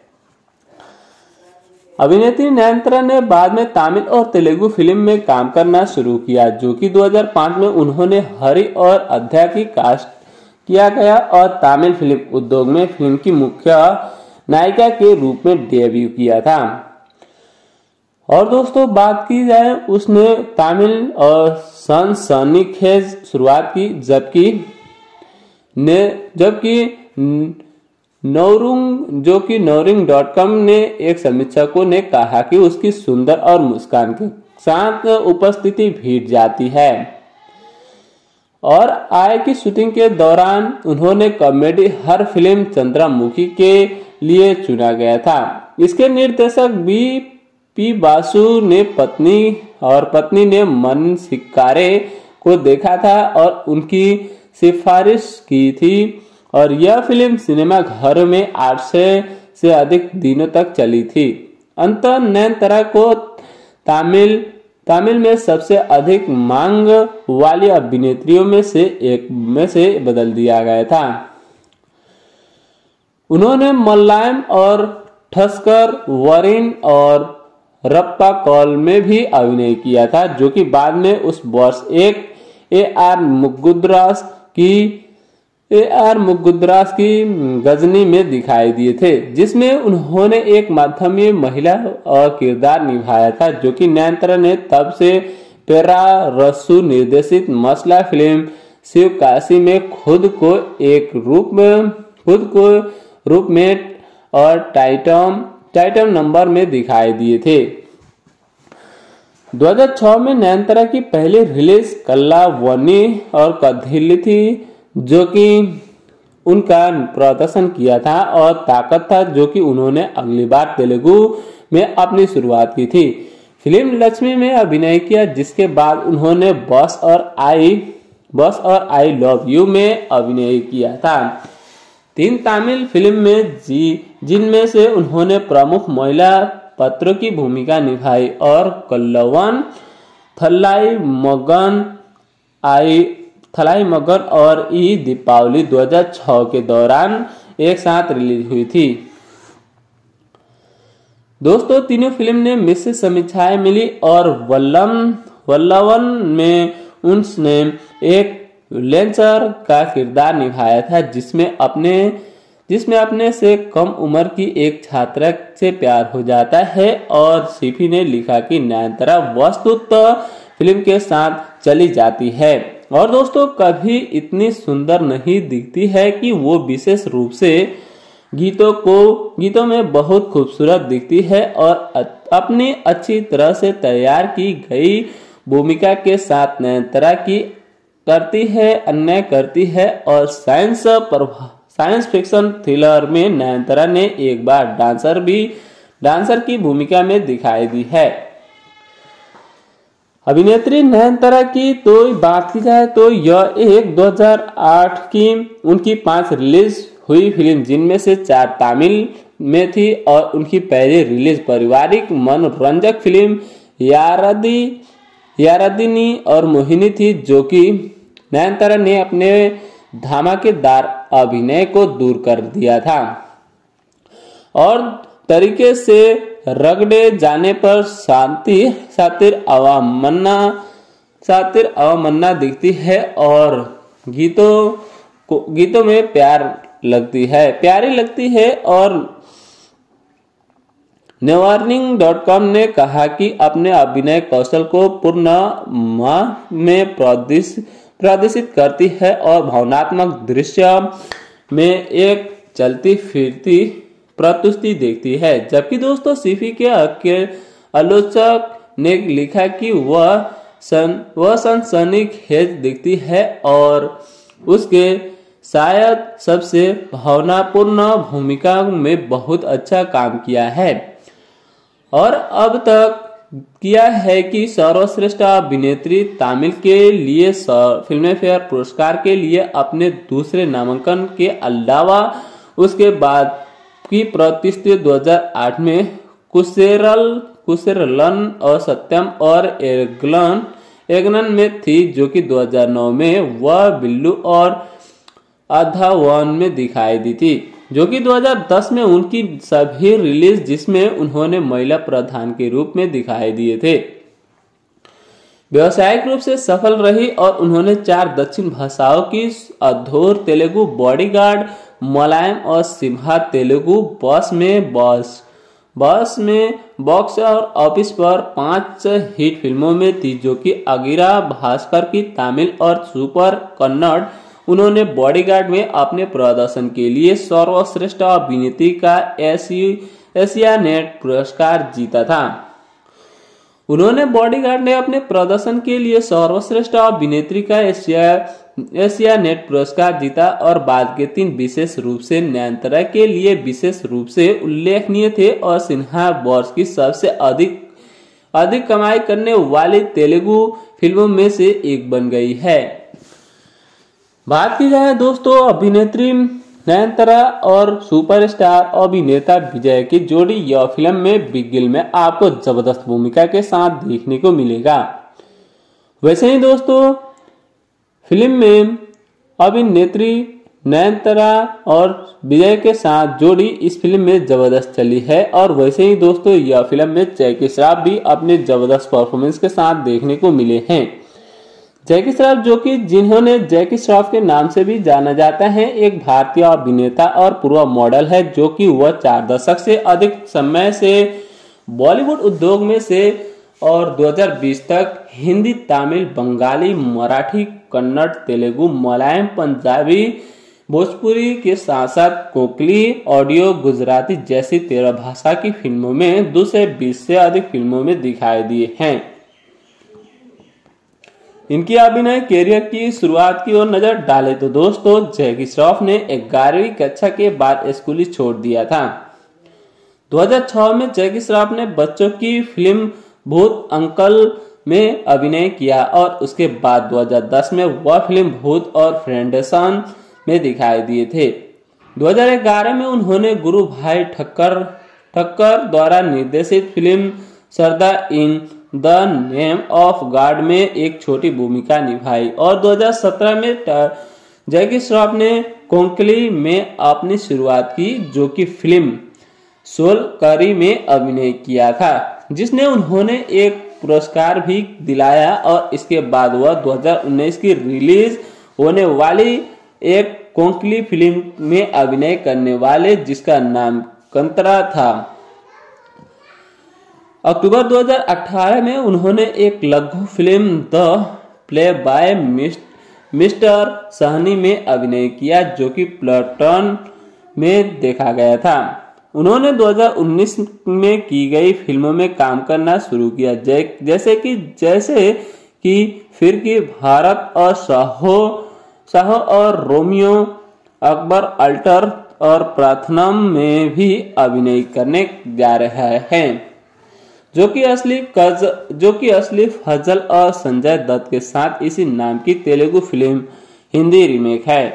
अभिनेत्री नयनतारा ने बाद में तमिल और तेलुगु फिल्म में काम करना शुरू किया, जो कि दो हज़ार पाँच में उन्होंने हरि और अध्याय की कास्ट किया गया और तमिल फिल्म उद्योग में फिल्म की मुख्य नायिका के रूप में डेब्यू किया था। और दोस्तों बात की जाए उसने तमिल और सनसनीखेज शुरुआत की, जबकि ने जबकि नौरुंग जो कि नौरिंग डॉट कॉम ने एक समीक्षकों ने कहा कि उसकी सुंदर और मुस्कान के साथ उपस्थिति भीड़ जाती है। और आय की शूटिंग के दौरान उन्होंने कॉमेडी हर फिल्म चंद्रमुखी के लिए चुना गया था। इसके निर्देशक बी पी बासु ने पत्नी और पत्नी ने मन सिक्कारे को देखा था और उनकी सिफारिश की थी और यह फिल्म सिनेमा घर में आठ से अधिक दिनों तक चली थी। अंततः नयनतारा को तमिल तमिल में सबसे अधिक मांग वाली अभिनेत्रियों में से एक में से बदल दिया गया था। उन्होंने मलयालम और ठस्कर वरिन और रप्पा कॉल में भी अभिनय किया था, जो कि बाद में उस वर्ष एक ए आर मुगुद्रास की ए आर मुगुद्रास की गजनी में दिखाई दिए थे, जिसमें उन्होंने एक माध्यमिक महिला और किरदार निभाया था, जो कि नयनतारा ने तब से पेरा रसू निर्देशित मसला फिल्म शिवकाशी में खुद को एक रूप में खुद को रूप में और टाइटम टाइटम नंबर में दिखाई दिए थे। दो हज़ार छह में नयनतारा की पहली रिलीज कल्ला वनी और कथिली थी, जो कि उनका प्रदर्शन किया था, और ताकत था, जो कि उन्होंने अगली बार तेलुगु में अपनी शुरुआत की थी। फिल्म लक्ष्मी में अभिनय किया, जिसके बाद उन्होंने बस और आई बस और आई लव यू में अभिनय किया था। तीन तमिल फिल्म में जी जिनमें से उन्होंने प्रमुख महिला पात्रों की भूमिका निभाई और कल्लवन, थल्लाई मगन आई थलाई मगन और ई दीपावली दो हज़ार छह के दौरान एक साथ रिलीज हुई थी। दोस्तों तीनों फिल्म ने मिश्र समीक्षाएं मिली और वल्लम वल्लवन में उसने एक लेंचर का किरदार निभाया था, जिसमें अपने जिसमें अपने से कम उम्र की एक छात्रा से प्यार हो जाता है। और सीफी ने लिखा कि नयनतारा वस्तुतः फिल्म के साथ चली जाती है और दोस्तों कभी इतनी सुंदर नहीं दिखती है कि वो विशेष रूप से गीतों को गीतों में बहुत खूबसूरत दिखती है और अपनी अच्छी तरह से तैयार की गई भूमिका के साथ नयनतारा की करती है अन्याय करती है। और साइंस साइंस फिक्शन थ्रिलर में नयनतारा ने एक बार डांसर भी डांसर की भूमिका में दिखाई दी है। अभिनेत्री नयनतारा की तो बात की जाए तो यह एक दो हज़ार आठ की उनकी पांच रिलीज हुई फिल्म, जिनमें से चार तमिल में थी और उनकी पहली रिलीज पारिवारिक मनोरंजक फिल्म यारदी यारादिनी और मोहिनी थी, जो कि नयनतारा ने अपने धमाकेदार अभिनय को दूर कर दिया था और तरीके से रगड़े जाने पर शांति सातिर अवमन्ना सातिर अवमन्ना दिखती है और गीतों को गीतों में प्यार लगती है प्यारी लगती है। और न्यूवार्निंग डॉट कॉम ने कहा कि अपने अभिनय कौशल को पूर्ण माह में प्रदर्शित करती है और भावनात्मक दृश्य में एक चलती फिरती प्रस्तुति देखती है। जबकि दोस्तों सिफी के आलोचक ने लिखा कि वह सन वह सनसनीखेज दिखती है और उसके शायद सबसे भावनापूर्ण भूमिका में बहुत अच्छा काम किया है और अब तक किया है कि सर्वश्रेष्ठ अभिनेत्री तमिल के लिए फिल्म फेयर पुरस्कार के लिए अपने दूसरे नामांकन के अलावा उसके बाद की प्रतिष्ठित दो हज़ार आठ में कुसेरल कुसेरलन और सत्यम और एगलन एगनन में थी, जो कि दो हज़ार नौ में वह बिल्लू और अधावन में दिखाई दी थी, जो कि दो हज़ार दस में उनकी सभी रिलीज जिसमें उन्होंने महिला प्रधान के रूप में दिखाई दिए थे व्यावसायिक रूप से सफल रही और उन्होंने चार दक्षिण भाषाओं की अधूर तेलुगु, बॉडीगार्ड मलयालम और सिम्हा तेलुगु बस में बस बस में बॉक्स और ऑफिस पर पांच हिट फिल्मों में थी, जो कि अगिरा भास्कर की तमिल और सुपर कन्नड़। उन्होंने बॉडीगार्ड में अपने प्रदर्शन के लिए सर्वश्रेष्ठ अभिनेत्री का एशिया नेट पुरस्कार जीता था। उन्होंने बॉडीगार्ड ने अपने प्रदर्शन के लिए सर्वश्रेष्ठ अभिनेत्री का एशिया एशिया नेट पुरस्कार जीता और बाद के तीन विशेष रूप से नयनतारा के लिए विशेष रूप से उल्लेखनीय थे और सिन्हा वर्ष की सबसे अधिक अधिक कमाई करने वाली तेलुगु फिल्मों में से एक बन गई है। बात की जाए दोस्तों अभिनेत्री नयनतारा और सुपरस्टार अभिनेता विजय की जोड़ी यह फिल्म में बिग गिल में आपको जबरदस्त भूमिका के साथ देखने को मिलेगा। वैसे ही दोस्तों फिल्म में अभिनेत्री नयनतारा और विजय के साथ जोड़ी इस फिल्म में जबरदस्त चली है और वैसे ही दोस्तों यह फिल्म में जैकी श्रॉफ भी अपने जबरदस्त परफॉर्मेंस के साथ देखने को मिले हैं। जैकी श्रॉफ, जो कि जिन्होंने जैकी श्रॉफ के नाम से भी जाना जाता है, एक भारतीय अभिनेता और पूर्व मॉडल है, जो कि वह चार दशक से अधिक समय से बॉलीवुड उद्योग में से और दो हज़ार बीस तक हिंदी, तमिल, बंगाली, मराठी, कन्नड़, तेलुगु, मलयालम, पंजाबी, भोजपुरी के साथ साथ कोंकणी, ऑडियो, गुजराती जैसी तेरह भाषा की फिल्मों में दो सौ बीस से अधिक फिल्मों में दिखाई दिए हैं। इनकी अभिनय कैरियर की शुरुआत की ओर नजर डाले तो दोस्तों जैकी श्रॉफ ने ग्यारहवीं कक्षा के बाद स्कूल छोड़ दिया था। दो हज़ार छह में जैकी श्रॉफ ने बच्चों की फिल्म भूत अंकल में अभिनय किया और उसके बाद दो हज़ार दस में वह फिल्म भूत और फ्रेंडेशन में दिखाई दिए थे। दो हज़ार ग्यारह में उन्होंने गुरु भाई ठक्कर ठक्कर द्वारा निर्देशित film Sardar in the name of God में एक छोटी भूमिका निभाई और दो हज़ार सत्रह में जैकी श्रॉफ ने कोंकणी में अपनी शुरुआत की, जो कि फिल्म सोल करी में अभिनय किया था, जिसने उन्होंने एक पुरस्कार भी दिलाया और इसके बाद वह दो हज़ार उन्नीस की रिलीज होने वाली एक कोंकणी फिल्म में अभिनय करने वाले जिसका नाम कंतरा था। अक्टूबर दो हज़ार अठारह में उन्होंने एक लघु film the play by mister Sahni में अभिनय किया, जो कि प्लटन में देखा गया था। उन्होंने दो हज़ार उन्नीस में की गई फिल्मों में काम करना शुरू किया, जैसे कि जैसे कि फिर की भारत और साहो साहो और रोमियो, अकबर अल्टर और प्रार्थनम में भी अभिनय करने जा रहा है, जो कि असली कज जो कि असली फजल और संजय दत्त के साथ इसी नाम की तेलुगु फिल्म हिंदी रीमेक है।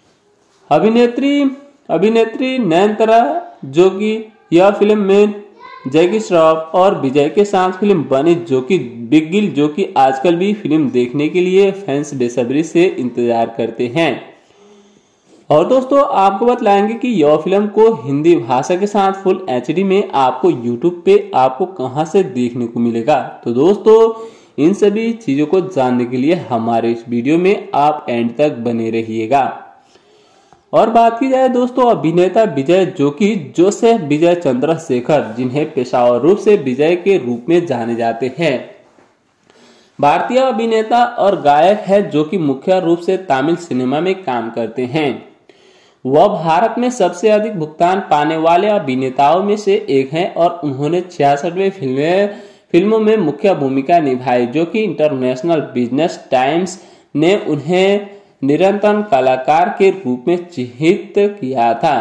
अभिनेत्री अभिनेत्री नयनतारा, जो कि यह फिल्म में जैकी श्रॉफ और विजय के साथ फिल्म बनी जो कि बिग गिल, जो कि आजकल भी फिल्म देखने के लिए फैंस बेसब्री से इंतजार करते हैं। और दोस्तों आपको बतलाएंगे कि यह फिल्म को हिंदी भाषा के साथ फुल एचडी में आपको यूट्यूब पे आपको कहां से देखने को मिलेगा। तो दोस्तों इन सभी चीजों को जानने के लिए हमारे इस वीडियो में आप एंड तक बने रहिएगा। और बात की जाए दोस्तों अभिनेता विजय, जो कि जोसेफ विजय चंद्रशेखर, जिन्हें पेशेवर रूप से विजय के रूप में जाने जाते हैं, भारतीय अभिनेता और गायक है जो कि मुख्य रूप से तमिल सिनेमा में काम करते हैं। वह भारत में सबसे अधिक भुगतान पाने वाले अभिनेताओं में से एक हैं और उन्होंने छियासठवें फिल्में फिल्मों में मुख्य भूमिका निभाई, जो कि इंटरनेशनल बिजनेस टाइम्स ने उन्हें निरंतर कलाकार के रूप में चिन्हित किया था।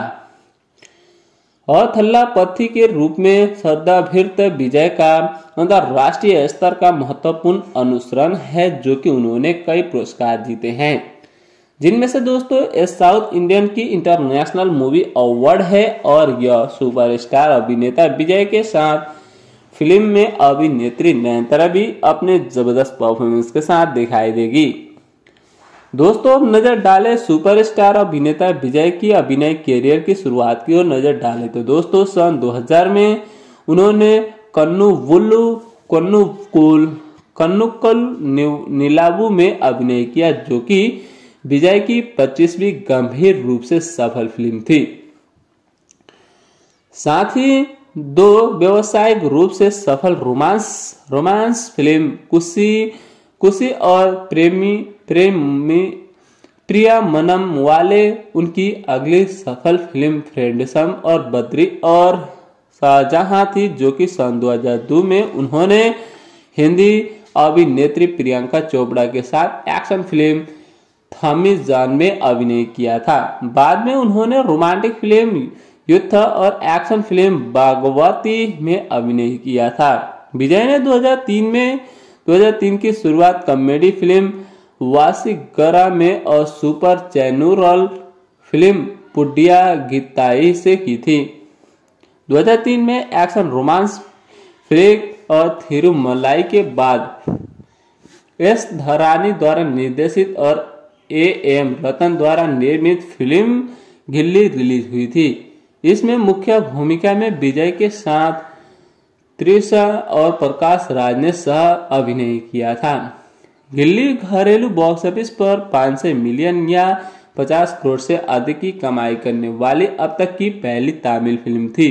और थल्लापथी के रूप में सदाभिर्त विजय का अंतरराष्ट्रीय स्तर का महत्वपूर्ण अनुसरण है, जो कि उन्होंने कई पुरस्कार जीते हैं, जिनमें से दोस्तों ये साउथ इंडियन की इंटरनेशनल मूवी अवार्ड है। और यह सुपरस्टार अभिनेता विजय के साथ फिल्म में अभिनेत्री नयनतारा भी अपने जबरदस्त परफॉर्मेंस के साथ दिखाई देगी। दोस्तों अब नजर डालें सुपरस्टार अभिनेता विजय की अभिनय कैरियर की शुरुआत की ओर नजर डालें तो दोस्तों सन दो हज़ार में उन्होंने कन्नुवुल्लु कन्नुकुल कन्नुक्कल निलावु में अभिनय किया, जो कि विजय की पच्चीसवीं गंभीर रूप से सफल फिल्म थी। साथ ही दो व्यावसायिक रूप से सफल रोमांस रोमांस फिल्म कुशी कुशी और प्रेमी प्रेमी प्रिया मनम वाले उनकी अगली सफल फिल्म फ्रेंडसम और बद्री और शाहजहां थी, जो कि सन दो हज़ार दो में उन्होंने हिंदी अभिनेत्री प्रियंका चोपड़ा के साथ एक्शन फिल्म थमी जान में अभिनय किया था। बाद में उन्होंने रोमांटिक फिल्म युद्ध और एक्शन फिल्म बागवती में अभिनय किया था। विजय ने दो हज़ार तीन में दो हज़ार तीन की शुरुआत कॉमेडी फिल्म वासीगरा में और सुपर चैनुरल फिल्म पुडिया गीताई से की थी। दो हज़ार तीन में एक्शन रोमांस फ्लिक और थिरुमलाई के बाद एस धरानी द्वारा निर्देशित और ए एम रतन द्वारा निर्मित फिल्म गिल्ली रिलीज हुई थी। इसमें मुख्य भूमिका में विजय के साथ त्रिशा और प्रकाश राज ने सह अभिनय किया था। गिल्ली घरेलू बॉक्स ऑफिस पर पाँच सौ मिलियन या पचास करोड़ से अधिक की कमाई करने वाली अब तक की पहली तमिल फिल्म थी।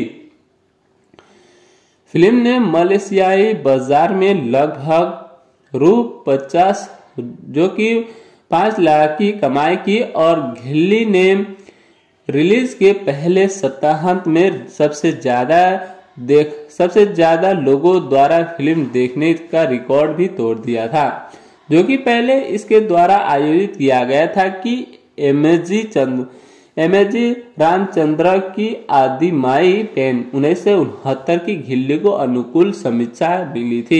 फिल्म ने मलेशियाई बाजार में लगभग रू पचास जो कि पांच लाख की कमाई की और गिल्ली ने रिलीज के पहले सप्ताहांत में सबसे ज्यादा देख सबसे ज्यादा लोगों द्वारा फिल्म देखने का रिकॉर्ड भी तोड़ दिया था, जो कि पहले इसके द्वारा आयोजित किया गया था कि एमजी चंद्र एमजी रामचंद्र की आदि माई पेन उन्नीस सौ उनहत्तर की गिल्ली को अनुकूल समीक्षा मिली थी।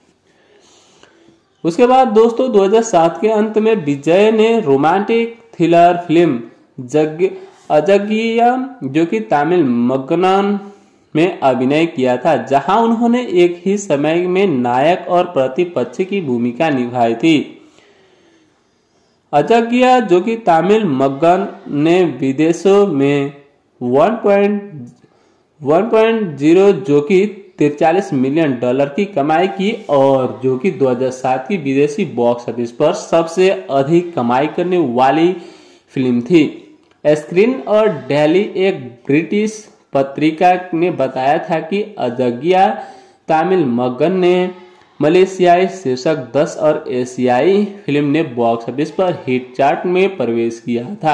उसके बाद दोस्तों दो हज़ार सात के अंत में विजय ने रोमांटिक थ्रिलर फिल्म जग अजगिया जो कि तमिल मगनन में अभिनय किया था, जहां उन्होंने एक ही समय में नायक और प्रतिपक्ष की भूमिका निभाई थी। अजगिया जो कि तमिल मगन ने विदेशों में एक पॉइंट ज़ीरो जो कि तिरचालीस मिलियन डॉलर की कमाई की और जो कि दो हज़ार सात की विदेशी बॉक्स ऑफिस पर सबसे अधिक कमाई करने वाली फिल्म थी। स्क्रीन और डेली एक ब्रिटिश पत्रिका ने बताया था कि अजगिया तमिल मगन ने मलेशियाई शीर्षक दस और एशियाई फिल्म ने बॉक्स ऑफिस पर हिट चार्ट में प्रवेश किया था।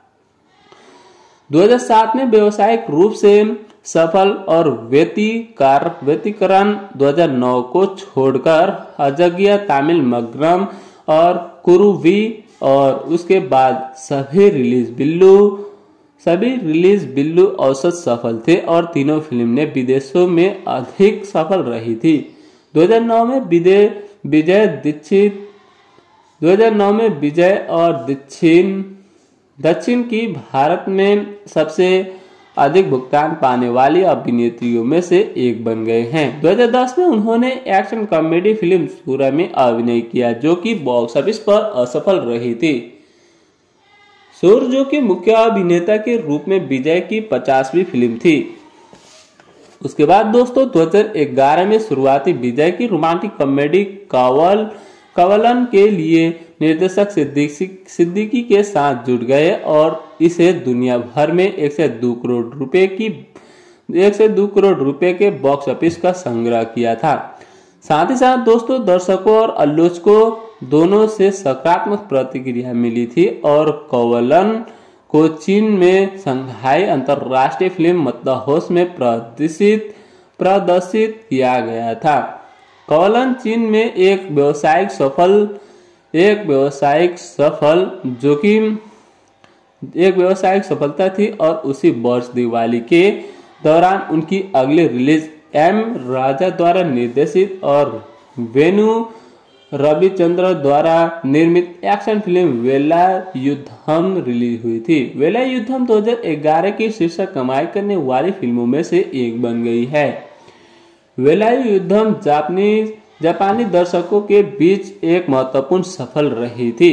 दो हज़ार सात में व्यावसायिक रूप से सफल और व्यतिकार व्यतिकरण दो हज़ार नौ को छोड़कर अजगिया तमिल मगनम और कुरुवी और उसके बाद सभी रिलीज बिल्लू सभी रिलीज बिल्लू औसत सफल थे और तीनों फिल्म ने विदेशों में अधिक सफल रही थी। दो हज़ार नौ में विजय विजय दीक्षित दो हज़ार नौ में विजय और दक्षिण दक्षिण की भारत में सबसे अधिक भुगतान पाने वाली अभिनेत्रियों में से एक बन गए हैं। दो हज़ार दस में उन्होंने एक्शन कॉमेडी फिल्म सूरा में अभिनय किया, जो कि बॉक्स ऑफिस पर असफल रही थी। सूर, जो कि मुख्य अभिनेता के रूप में विजय की पचासवीं फिल्म थी। उसके बाद दोस्तों दो हज़ार ग्यारह में शुरुआती विजय की रोमांटिक कॉमेडी कवल कवलन के लिए निर्देशक सिद्दीकी के साथ जुट गए और इसे दुनिया भर में एक से दो करोड़ रुपए की एक से दो करोड़ रुपए के बॉक्स ऑफिस का संग्रह किया था। साथ ही साथ दोस्तों दर्शकों और आलोचकों दोनों से सकारात्मक प्रतिक्रिया मिली थी और कवलन को चीन में शंघाई अंतरराष्ट्रीय फिल्म मदहोश में प्रदर्शित प्रदर्शित किया गया था। कवलन चीन में एक व्यवसायिक सफल एक व्यवसायिक सफल जो कि एक व्यवसायिक सफलता थी और उसी वर्ष दिवाली के दौरान उनकी अगली रिलीज एम राजा द्वारा निर्देशित और वेणु रविचंद्र द्वारा निर्मित एक्शन फिल्म वेलायुद्धम रिलीज हुई थी। वेलायुद्धम दो हज़ार ग्यारह की शीर्ष कमाई करने वाली फिल्मों में से एक बन गई है। वेलायुद्धम जापानी जापानी दर्शकों के बीच एक महत्वपूर्ण सफल रही थी।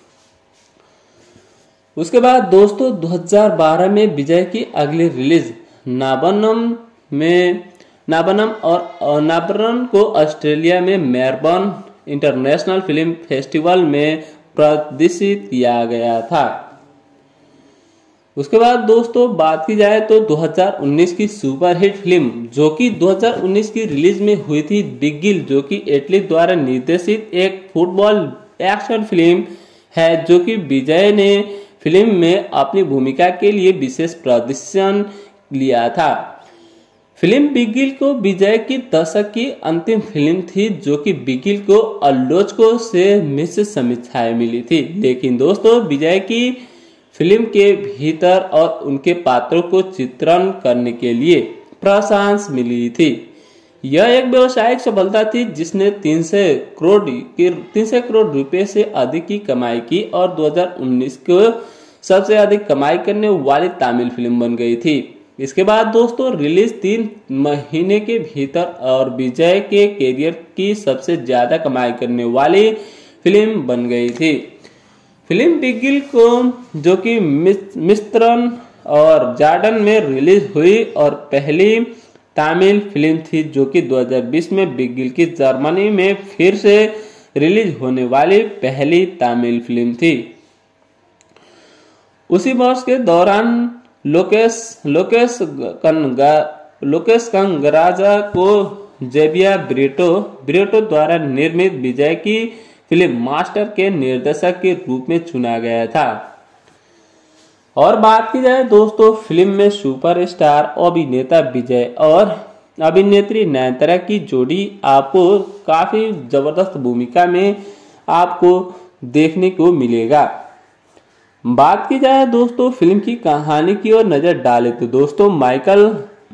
उसके बाद दोस्तों दो हज़ार बारह में विजय की अगली रिलीज नाबनम में नाबनम और नाबरन को ऑस्ट्रेलिया में मेलबर्न इंटरनेशनल फिल्म फेस्टिवल में प्रदर्शित किया गया था। उसके बाद दोस्तों बात की जाए तो दो हज़ार उन्नीस की सुपरहिट फिल्म जो कि दो हज़ार उन्नीस की रिलीज में हुई थी बिग गिल, जो कि एटली द्वारा निर्देशित एक फुटबॉल एक्शन फिल्म है, जो कि विजय ने फिल्म में अपनी भूमिका के लिए विशेष प्रदर्शन लिया था। फिल्म बिग गिल को विजय की दशक की अंतिम फिल्म थी, जो कि बिग गिल को आलोचकों से मिश्रित समीक्षाएं मिली थी, लेकिन दोस्तों विजय की फिल्म के भीतर और उनके पात्रों को चित्रण करने के लिए प्रशंसा मिली थी। यह एक व्यावसायिक सफलता थी जिसने तीन सौ करोड़ की तीन सौ करोड़ रुपए से अधिक की कमाई की और दो हज़ार उन्नीस को सबसे अधिक कमाई करने वाली तमिल फिल्म बन गई थी। इसके बाद दोस्तों रिलीज तीन महीने के भीतर और विजय के कैरियर की सबसे ज्यादा कमाई करने वाली फिल्म बन गई थी। फिल्म बिग गिल को जो कि मिस्त्रन और जॉर्डन में रिलीज हुई और पहली तमिल फिल्म थी, जो कि दो हज़ार बीस में बिग गिल की जर्मनी में फिर से रिलीज होने वाली पहली तमिल फिल्म थी। उसी वर्ष के दौरान लोकेश लोकेश कनगा लोकेश कंगराजा को जेबिया ब्रेटो ब्रेटो द्वारा निर्मित विजय की फिल्म मास्टर के निर्देशक के रूप में चुना गया था। और बात की जाए दोस्तों फिल्म में सुपरस्टार अभिनेता विजय और अभिनेत्री नयनतारा की जोड़ी आपको काफी जबरदस्त भूमिका में आपको देखने को मिलेगा। बात की जाए दोस्तों फिल्म की कहानी की ओर नजर डाले तो दोस्तों माइकल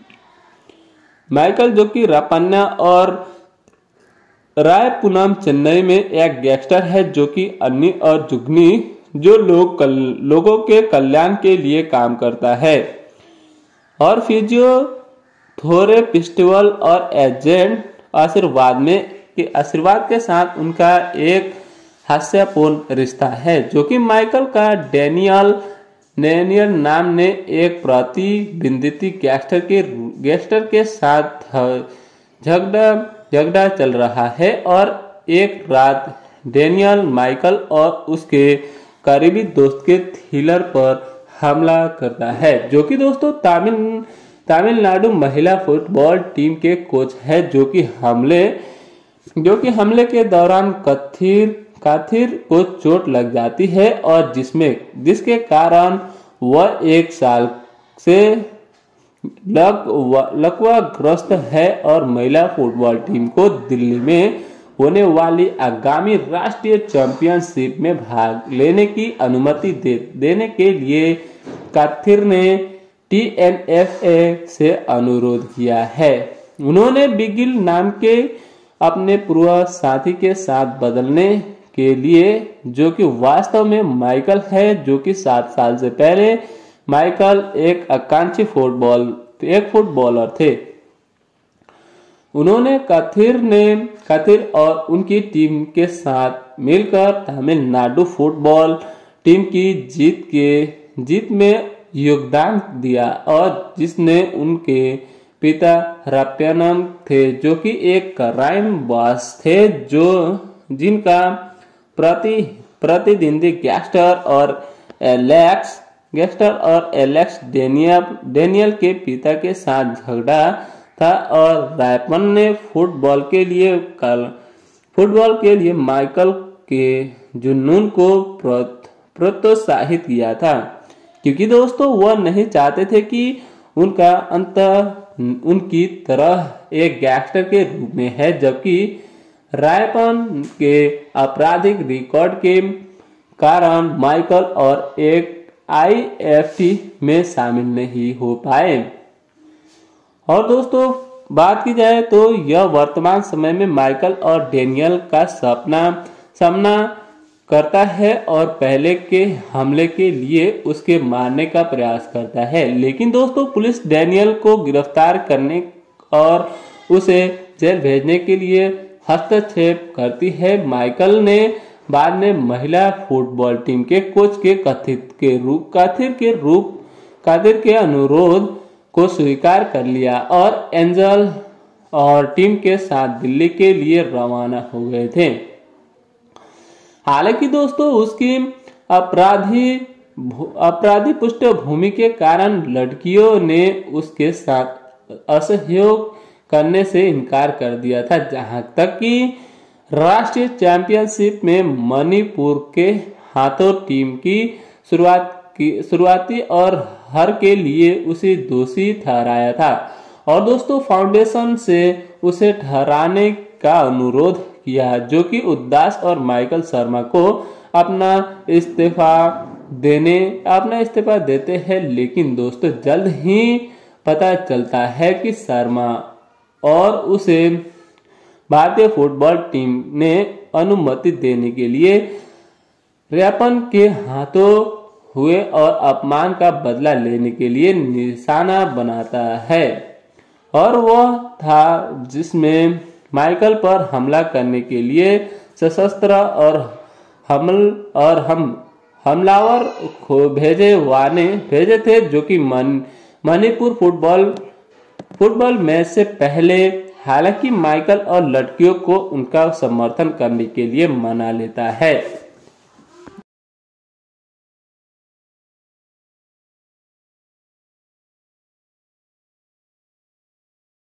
माइकल जो कि रापन्ना और रायपुनम चेन्नई में एक गैंगस्टर है, जो कि अन्नी और जुगनी जो लोग कल, लोगों के कल्याण के लिए काम करता है और फिजियो थोरे फेस्टिवल और एजेंट आशीर्वाद में के आशीर्वाद के साथ उनका एक हास्यपूर्ण रिश्ता है, जो कि माइकल का डैनियल डैनियल नाम ने एक प्रतिबंधित गैंगस्टर के गैंगस्टर के साथ झगड़ा झगड़ा चल रहा है और एक रात डैनियल माइकल और उसके करीबी दोस्त के थ्रिलर पर हमला करता है, जो कि दोस्तों तमिल तमिलनाडु महिला फुटबॉल टीम के कोच है, जो कि हमले जो कि हमले के दौरान कथिर काथिर को चोट लग जाती है और जिसमें जिसके कारण वह एक साल से लकवाग्रस्त है और महिला फुटबॉल टीम को दिल्ली में होने वाली आगामी राष्ट्रीय चैंपियनशिप में भाग लेने की अनुमति दे, देने के लिए काथिर ने टी एन एफ ए से अनुरोध किया है। उन्होंने बिग गिल नाम के अपने पूर्व साथी के साथ बदलने के लिए, जो कि वास्तव में माइकल है, जो कि सात साल से पहले माइकल एक आकांक्षी फुटबॉल एक फुटबॉलर थे। उन्होंने कथिर ने कथिर और उनकी टीम के साथ मिलकर तमिलनाडु फुटबॉल टीम की जीत के जीत में योगदान दिया और जिसने उनके पिता रप्यानम थे जो कि एक क्राइम बॉस थे जो जिनका प्रति प्रतिद्वंदी गैंगस्टर और एलेक्स गैंगस्टर और एलेक्स डेनियल डेनियल के पिता के साथ झगड़ा था और रायपन ने फुटबॉल के लिए कल फुटबॉल के लिए माइकल के जुनून को प्रोत्साहित किया था, क्योंकि दोस्तों वह नहीं चाहते थे कि उनका अंत उनकी तरह एक गैंगस्टर के रूप में है, जबकि रायपन के आपराधिक रिकॉर्ड के कारण माइकल और एक आई एफ टी में शामिल नहीं हो पाए। और दोस्तों बात की जाए तो यह वर्तमान समय में माइकल और डेनियल का सपना सामना करता है और पहले के हमले के लिए उसके मारने का प्रयास करता है, लेकिन दोस्तों पुलिस डेनियल को गिरफ्तार करने और उसे जेल भेजने के लिए हस्तक्षेप करती है। माइकल ने बाद में महिला फुटबॉल टीम के कोच के कथित के रूप कथित के रूप कथित के अनुरोध को स्वीकार कर लिया और एंजल और टीम के साथ दिल्ली के लिए रवाना हो गए थे। हालांकि दोस्तों उसकी अपराधी अपराधी पृष्ठभूमि के कारण लड़कियों ने उसके साथ असहयोग करने से इनकार कर दिया था, जहां तक कि राष्ट्रीय चैंपियनशिप में मणिपुर के हाथों टीम की शुरुआत की शुरुआती और हार के लिए उसे दोषी ठहराया था और दोस्तों फाउंडेशन से उसे ठहराने का अनुरोध किया, जो कि उदास और माइकल शर्मा को अपना इस्तीफा देने अपना इस्तीफा देते हैं। लेकिन दोस्तों जल्द ही पता चलता है कि शर्मा और उसे भारतीय फुटबॉल टीम ने अनुमति देने के लिए रैपन के हाथों हुए और अपमान का बदला लेने के लिए निशाना बनाता है, और वह था जिसमें माइकल पर हमला करने के लिए सशस्त्र और हमल और हम हमलावर को भेजे वाने भेजे थे, जो कि मन मणिपुर फुटबॉल फुटबॉल मैच से पहले। हालांकि माइकल और लड़कियों को उनका समर्थन करने के लिए मना लेता है।